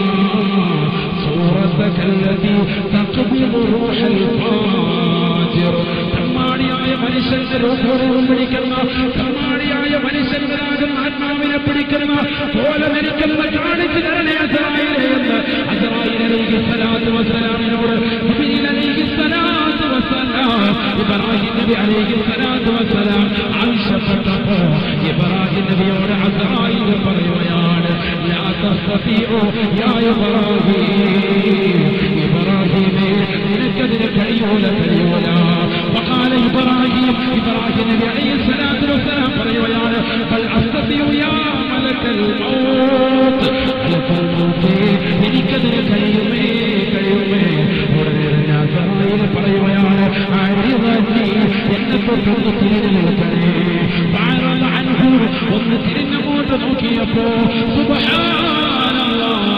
S1: സൂറതക അല്ലതി തഖ്ബിദു റൂഹൽ ഫാജിർ. കമ്മാടിയായ മനുഷ്യന്റെ രൂപം പിടിക്കുന്ന, കമ്മാടിയായ മനുഷ്യനാകുന്ന ആത്മാവിനെ പിടിക്കുന്ന, കോലമരിക്കുന്ന കാണിച്ചു തരണേ അസ്റായീലേ എന്ന് അസ്റായീൽ അലൈഹിസ്സലാത്തു വസ്സലാമിനോട് ജിബ്രീൽ അലൈഹിസ്സലാത്തു വസ്സലാം ഇബ്രാഹിം നബി അലൈഹിസ്സലാത്തു വസ്സലാം ആവശ്യപ്പെട്ടപ്പോ ഇബ്രാഹിം നബിയോട് അസ്റായീൽ പറയുകയാണ്, ലാ തസ്തതിഉ യാ ഇബ്രാഹിം, ഇബ്രാഹിമേ നിനക്കതിന് കഴിയൂല, കഴിയൂല. വഖാല ഇബ്രാഹിം, ഇബ്രാഹിം നബി അലൈഹിസ്സലാത്തു വസ്സലാം പറയുകയാണ്, ബൽ അസ്തതിഉ യാ മലക്കൽ മൗത്ത്, മലക്കൽ മൗത്ത് എനിക്കതിന് കഴിയുമേ, കഴിയുമേ. ഉടനെ തന്നെ അസ്റായീൽ പറയുകയാണ്, അരിദനി എന്നെ തൊട്ടൊന്ന് തിരിഞ്ഞു നിൽക്കണേ. ഫഅറദ അൻഹു, ഒന്ന് തിരിഞ്ഞങ്ങോട്ട് നോക്കിയപ്പോ സുബ്ഹാനല്ലാഹ്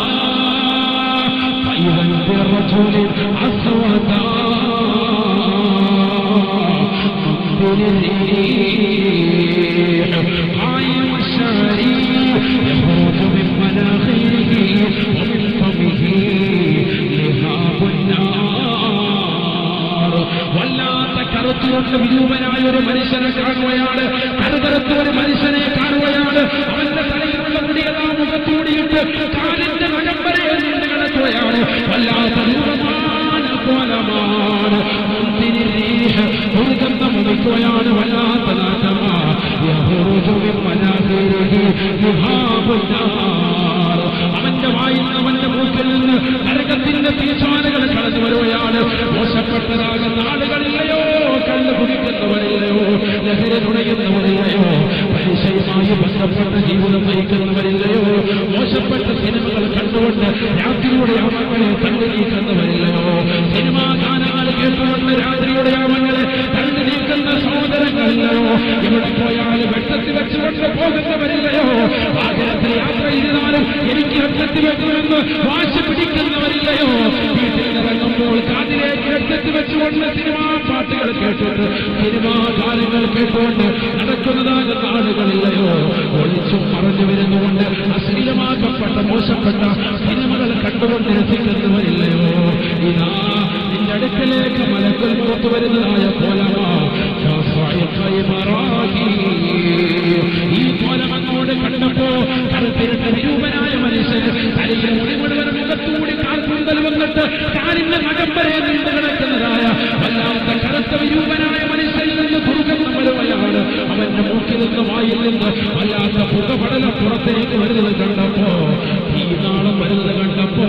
S1: ഫഇദൻ ബിറജുലിൻ അസ്വദാ قائم الشريف يخرج من مناخيره ومن فمه لهاب النار. വല്ലാത്ത കറുത്തുകൊണ്ട് വിരൂപനായ ഒരു മനുഷ്യനെ കാണുകയാണ്, കറുകറുത്ത ഒരു മനുഷ്യനെ കാണുകയാണ്. അവന്റെ തലയിലുള്ള മുടികളാ മുഖത്തൂടിയിട്ട് കാലിന്റെ നഖം വരെ നീണ്ടു കിടക്കുകയാണ്. വല്ലാത്ത രൂപമാണ്, കോലമാണ്, ദുർഗന്ധം വമിക്കുകയാണ്, വല്ലാത്ത നാട്ടമാണ്. അവന്റെ വായിൽ നിന്ന്, അവന്റെ മൂക്കിൽ നിന്ന് നരകത്തിന്റെ തീച്ചാലുകൾ കടന്നു വരുകയാണ്. മോശപ്പെട്ടതാകുന്ന ആളുകളില്ലയോ, കള്ള് കുടിക്കുന്നവരില്ലയോ, ലഹരി നുണയുന്നവരില്ലയോ, പലിശയുമായി ബന്ധപ്പെട്ട ജീവിതം നയിക്കുന്നവരില്ലയോ, മോശപ്പെട്ട സിനിമകൾ കണ്ടുകൊണ്ട് രാത്രിയുടെ യാമങ്ങളെ കണ്ടു നീക്കുന്നവരില്ലയോ, സിനിമാ ഗാനങ്ങൾ കേട്ടുകൊണ്ട് രാത്രിയുടെ യാമങ്ങളെ കണ്ടു നീക്കുന്ന സഹോദരങ്ങളില്ലയോ, എവിടെ പോയാലും വെട്ടത്തിൽ വെച്ചുകൊണ്ട് പോകുന്നവരില്ലയോ, വാഹനത്തിൽ യാത്ര ചെയ്താലും എനിക്ക് വെട്ടത്തിൽ വെക്കണമെന്ന് വാശി പിടിക്കുന്നവരില്ലയോ, വീട്ടിൽ ഇറങ്ങുമ്പോൾ കാതിലേക്ക് വെട്ടത്തിൽ വെച്ചുകൊണ്ട് സിനിമാ പാട്ടുകൾ കേട്ടുകൊണ്ട് സിനിമാ ഗാനങ്ങൾ കേട്ടുകൊണ്ട് നടക്കുന്നതാകുന്ന ആളുകളില്ലയോ, ഒളിച്ചും മറഞ്ഞു വരുന്നുകൊണ്ട് അശ്ലീലമാക്കപ്പെട്ട മോശപ്പെട്ട സിനിമകൾ കണ്ടുകൊണ്ട് രസിക്കുന്നവരില്ലയോ. ഇതാ നിന്റെ അടുക്കലേക്ക് മലക്കുൽ മൗത്ത് വരുന്നതായ കോലമാ. ഈ കോലമങ്ങോട് കണ്ടപ്പോ കറുത്തിരുട്ട വിരൂപനായ മനുഷ്യന് തലയിൽ മുടി മുഴുവൻ മുഖത്തൂടി കാൽക്കുന്തൽ വന്നിട്ട് കാലിന്റെ നഖം വരെ നീണ്ടു കിടക്കുന്നതായ വല്ലാത്ത കറുത്ത വിരൂപനായ മനുഷ്യനിൽ നിന്ന് ദുർഗന്ധം വരുകയാണ്. അവന്റെ മൂക്കിൽ നിന്ന് വായിൽ നിന്ന് വല്ലാത്ത പുകപടലം പുറത്തേക്ക് വരുന്നത് കണ്ടപ്പോ, ഈ നാളം വരുന്നത് കണ്ടപ്പോ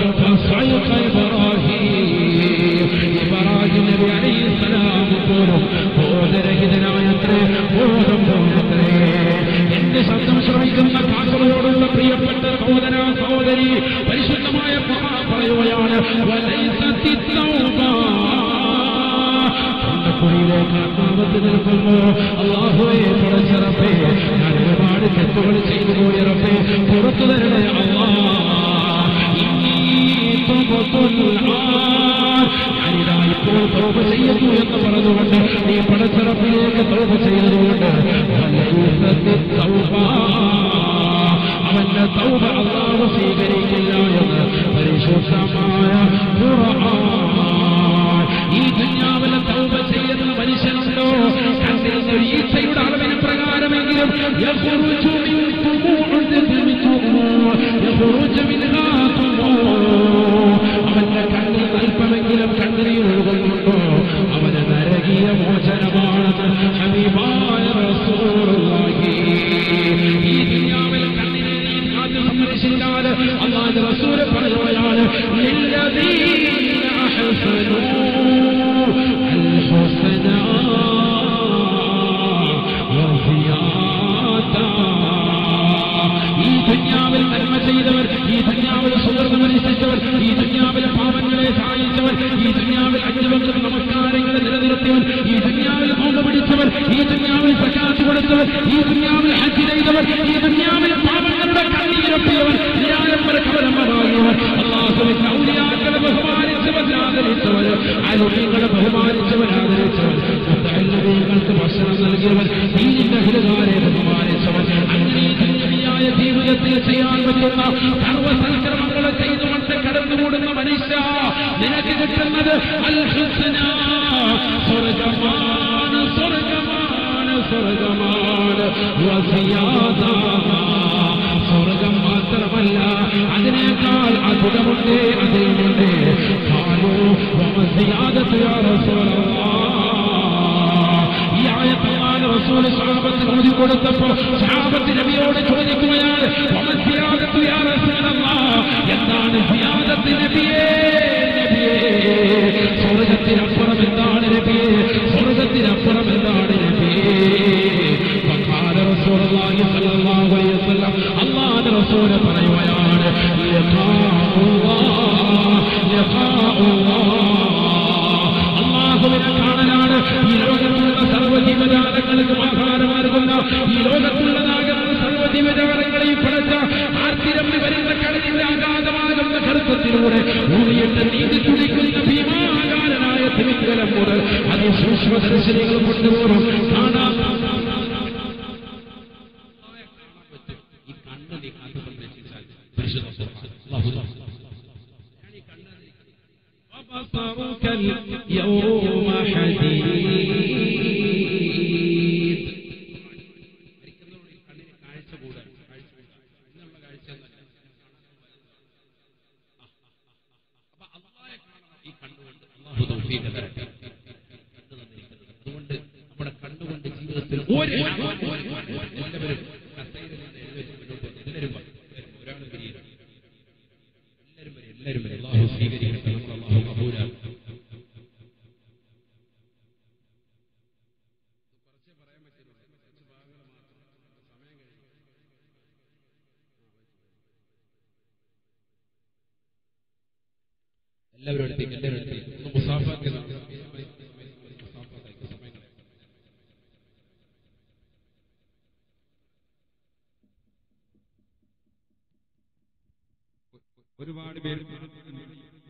S1: ഇബ്രാഹിം നബി അലൈഹിസ്സലാം പോലും ബോധരഹിതനായത്രേ, ബോധം പോയത്രേ. എന്റെ ശബ്ദം ശ്രമിക്കുന്ന കാക്കകളോടുള്ള പ്രിയപ്പെട്ട സഹോദര സഹോദരി, പരിശുദ്ധമായ ഖുർആൻ പറയുകയാണ്, ിലേക്ക് ആത്മാവത്ത് നിൽക്കുമ്പോ അല്ലാഹുവേ പടച്ച റബ്ബേ, ഞാൻ ഒരുപാട് തെറ്റുകൾ ചെയ്തു പോയ റബ്ബേ, പുറത്തു തരണേ അല്ലാഹ്. ഞാനിതാ ഇപ്പോൾ തൗബ ചെയ്യുന്നു എന്ന് പറഞ്ഞുകൊണ്ട് നീ പടച്ച റബ്ബിലേക്ക് തൗബ ചെയ്തതുകൊണ്ട് അവന്റെ തൗബ അല്ലാഹു സ്വീകരിക്കില്ല എന്ന് പരിശുദ്ധമായ ഖുർആൻ. ഈ ദുനിയാവിലെ തൗബ ചെയ്യുന്ന മനുഷ്യനുണ്ടോ? കണ്ടിരുന്ന ഈച്ചയുടെ അളവിന് കണ്ണുകളും യഖ്റുജു മിൻ യഖ്റുജു മിൻഹാ അവന്റെ കണ്ണിൽ അല്പമെങ്കിലും കണ്ണീർ ഒഴുകുന്നുണ്ടോ അവന് നരകീയ മോചനമാണെന്ന് ഹബീബായ റസൂലുള്ളാഹി. ഈ ദുനിയാവിൽ കണ്ണിനെ നീ കാത്തു സംരക്ഷിച്ചാൽ അല്ലാഹുവിന്റെ റസൂൽ പറയുകയാണ് ലില്ലദീന അഹ്സനൂ അൽ ഹുസ്നാ വസിയാദ. ഈ ദുനിയാവിൽ നന്മ ചെയ്തവർ, ഈ ദുനിയാവിൽ സുഹൃത്ത് അനുഷ്ഠിച്ചവർ, ഈ ദുനിയാവിൽ പാപങ്ങളെ സഹായിച്ചവർ, ഈ ദുനിയാവിൽ അഞ്ചു വക്ത നമസ്കാരങ്ങളെ നിലനിർത്തിയവർ, ഈ ദുനിയാവിൽ നോമ്പ് പിടിച്ചവർ, ഈ ദുനിയാവിൽ സകാത്ത് കൊടുത്തവർ, ഈ ദുനിയാവിൽ ഹജ്ജ് ചെയ്തവർ, ഈ ദുനിയാവിൽ പാപങ്ങളുടെ കണ്ണീരൊപ്പിയവർ, നിരാലംബര കവലമറാകിയവർ, അല്ലാഹുവിന്റെ ഔലിയാക്കളെ ബഹുമാനിച്ചവർ, ആദരിച്ചവർ, ആരോഗ്യങ്ങളെ ബഹുമാനിച്ചവർ, ആദരിച്ചവർ, മുത്തഅല്ലിമീങ്ങൾക്ക് ഭക്ഷണം നൽകിയവർ, ദീനിന്റെ ഹിതകാരെ ബഹുമാനിച്ചവർ, അങ്ങനെ ദുനിയാവിയായ ജീവിതത്തിൽ ചെയ്യാൻ പറ്റുന്ന സർവ്വ സൽക്കർമ്മങ്ങളെ ചെയ്തുകൊണ്ട് കടന്നുകൂടുന്ന മനുഷ്യ നിനക്ക് കിട്ടുന്നത് അൽ ഹുസ്ന, സ്വർഗമാണ്, സ്വർഗമാണ്, സ്വർഗമാണ്, വസിയാദ, സ്വർഗം മാത്രമല്ല അതിനേക്കാൾ അധികമുണ്ട്, അതിലുണ്ട്. ഖാലൂ വമസിയാദതു യാ റസൂലല്ലാഹ്. ഈ ആയത്ത് അല്ലാഹുവിന്റെ റസൂൽ സ്വഹാബത്തിന് ഓതി കൊടുത്തപ്പോൾ സ്വഹാബത്ത് നബിയോട് ചോദിക്കുകയാണ്, വമസിയാദതു യാ റസൂലല്ലാഹ്, എന്താണ് സിയാദത്ത് നബിയേ, നബിയേ, സ്വർഗത്തിനപ്പുറം എന്താണ് നബിയേ, സ്വർഗത്തിനപ്പുറം എന്താണ് നബിയേ? ഫഖാല റസൂലുള്ളാഹി സ്വല്ലല്ലാഹു അലൈഹി വസല്ലം, അല്ലാഹുവിന്റെ റസൂൽ പറയുകയാണ്, ലിഖാഉല്ലാഹ്, ലിഖാഉല്ലാഹ്, അല്ലാഹുവിനെ കാണലാണ്. ഈ ലോകത്തുള്ള സർവ്വജീവജാലങ്ങൾക്ക് ആഹാരമാർഗുന്ന, ഈ ലോകത്തുള്ളതാകുന്ന സർവ്വജീവജാലങ്ങളെയും പടച്ച ആർത്തിരമ്പി വരുന്ന കടലിന്റെ അഗാധമാകുന്ന ഗർഭത്തിലൂടെ ഊഴിയിട്ട് നീതി തുടിക്കുന്ന ഭീമാകാരനായ തിമിംഗലം മുതൽ അതിസൂക്ഷ്മദർശിനികൾ കൊണ്ടുപോകും കാണാൻ ഈ കണ്ണ് നീ കാത്തു സംരക്ഷിച്ചാൽ പരിശുദ്ധ അതുകൊണ്ട് നമ്മുടെ കണ്ണുകൊണ്ട് ജീവിതത്തിൽ എല്ലാവരും എല്ലാവരും ഒരാളും വരികയില്ല, എല്ലാവരും വരും, എല്ലാവരും വരും. അല്ലാഹു സ്വീകരിക്കട്ടെ, നമ്മൾ അല്ലാഹു കബൂലാക്കും. കുറച്ചേ പറയാൻ പറ്റുള്ളൂ, കുറച്ച് ഭാഗങ്ങൾ മാത്രം, സമയം കഴിഞ്ഞു. എല്ലാവരും അടുത്തേക്ക്, എല്ലാവരും അടുത്തേക്ക് ഒന്ന് മുസാഫാക്കി ഒരുപാട് പേര്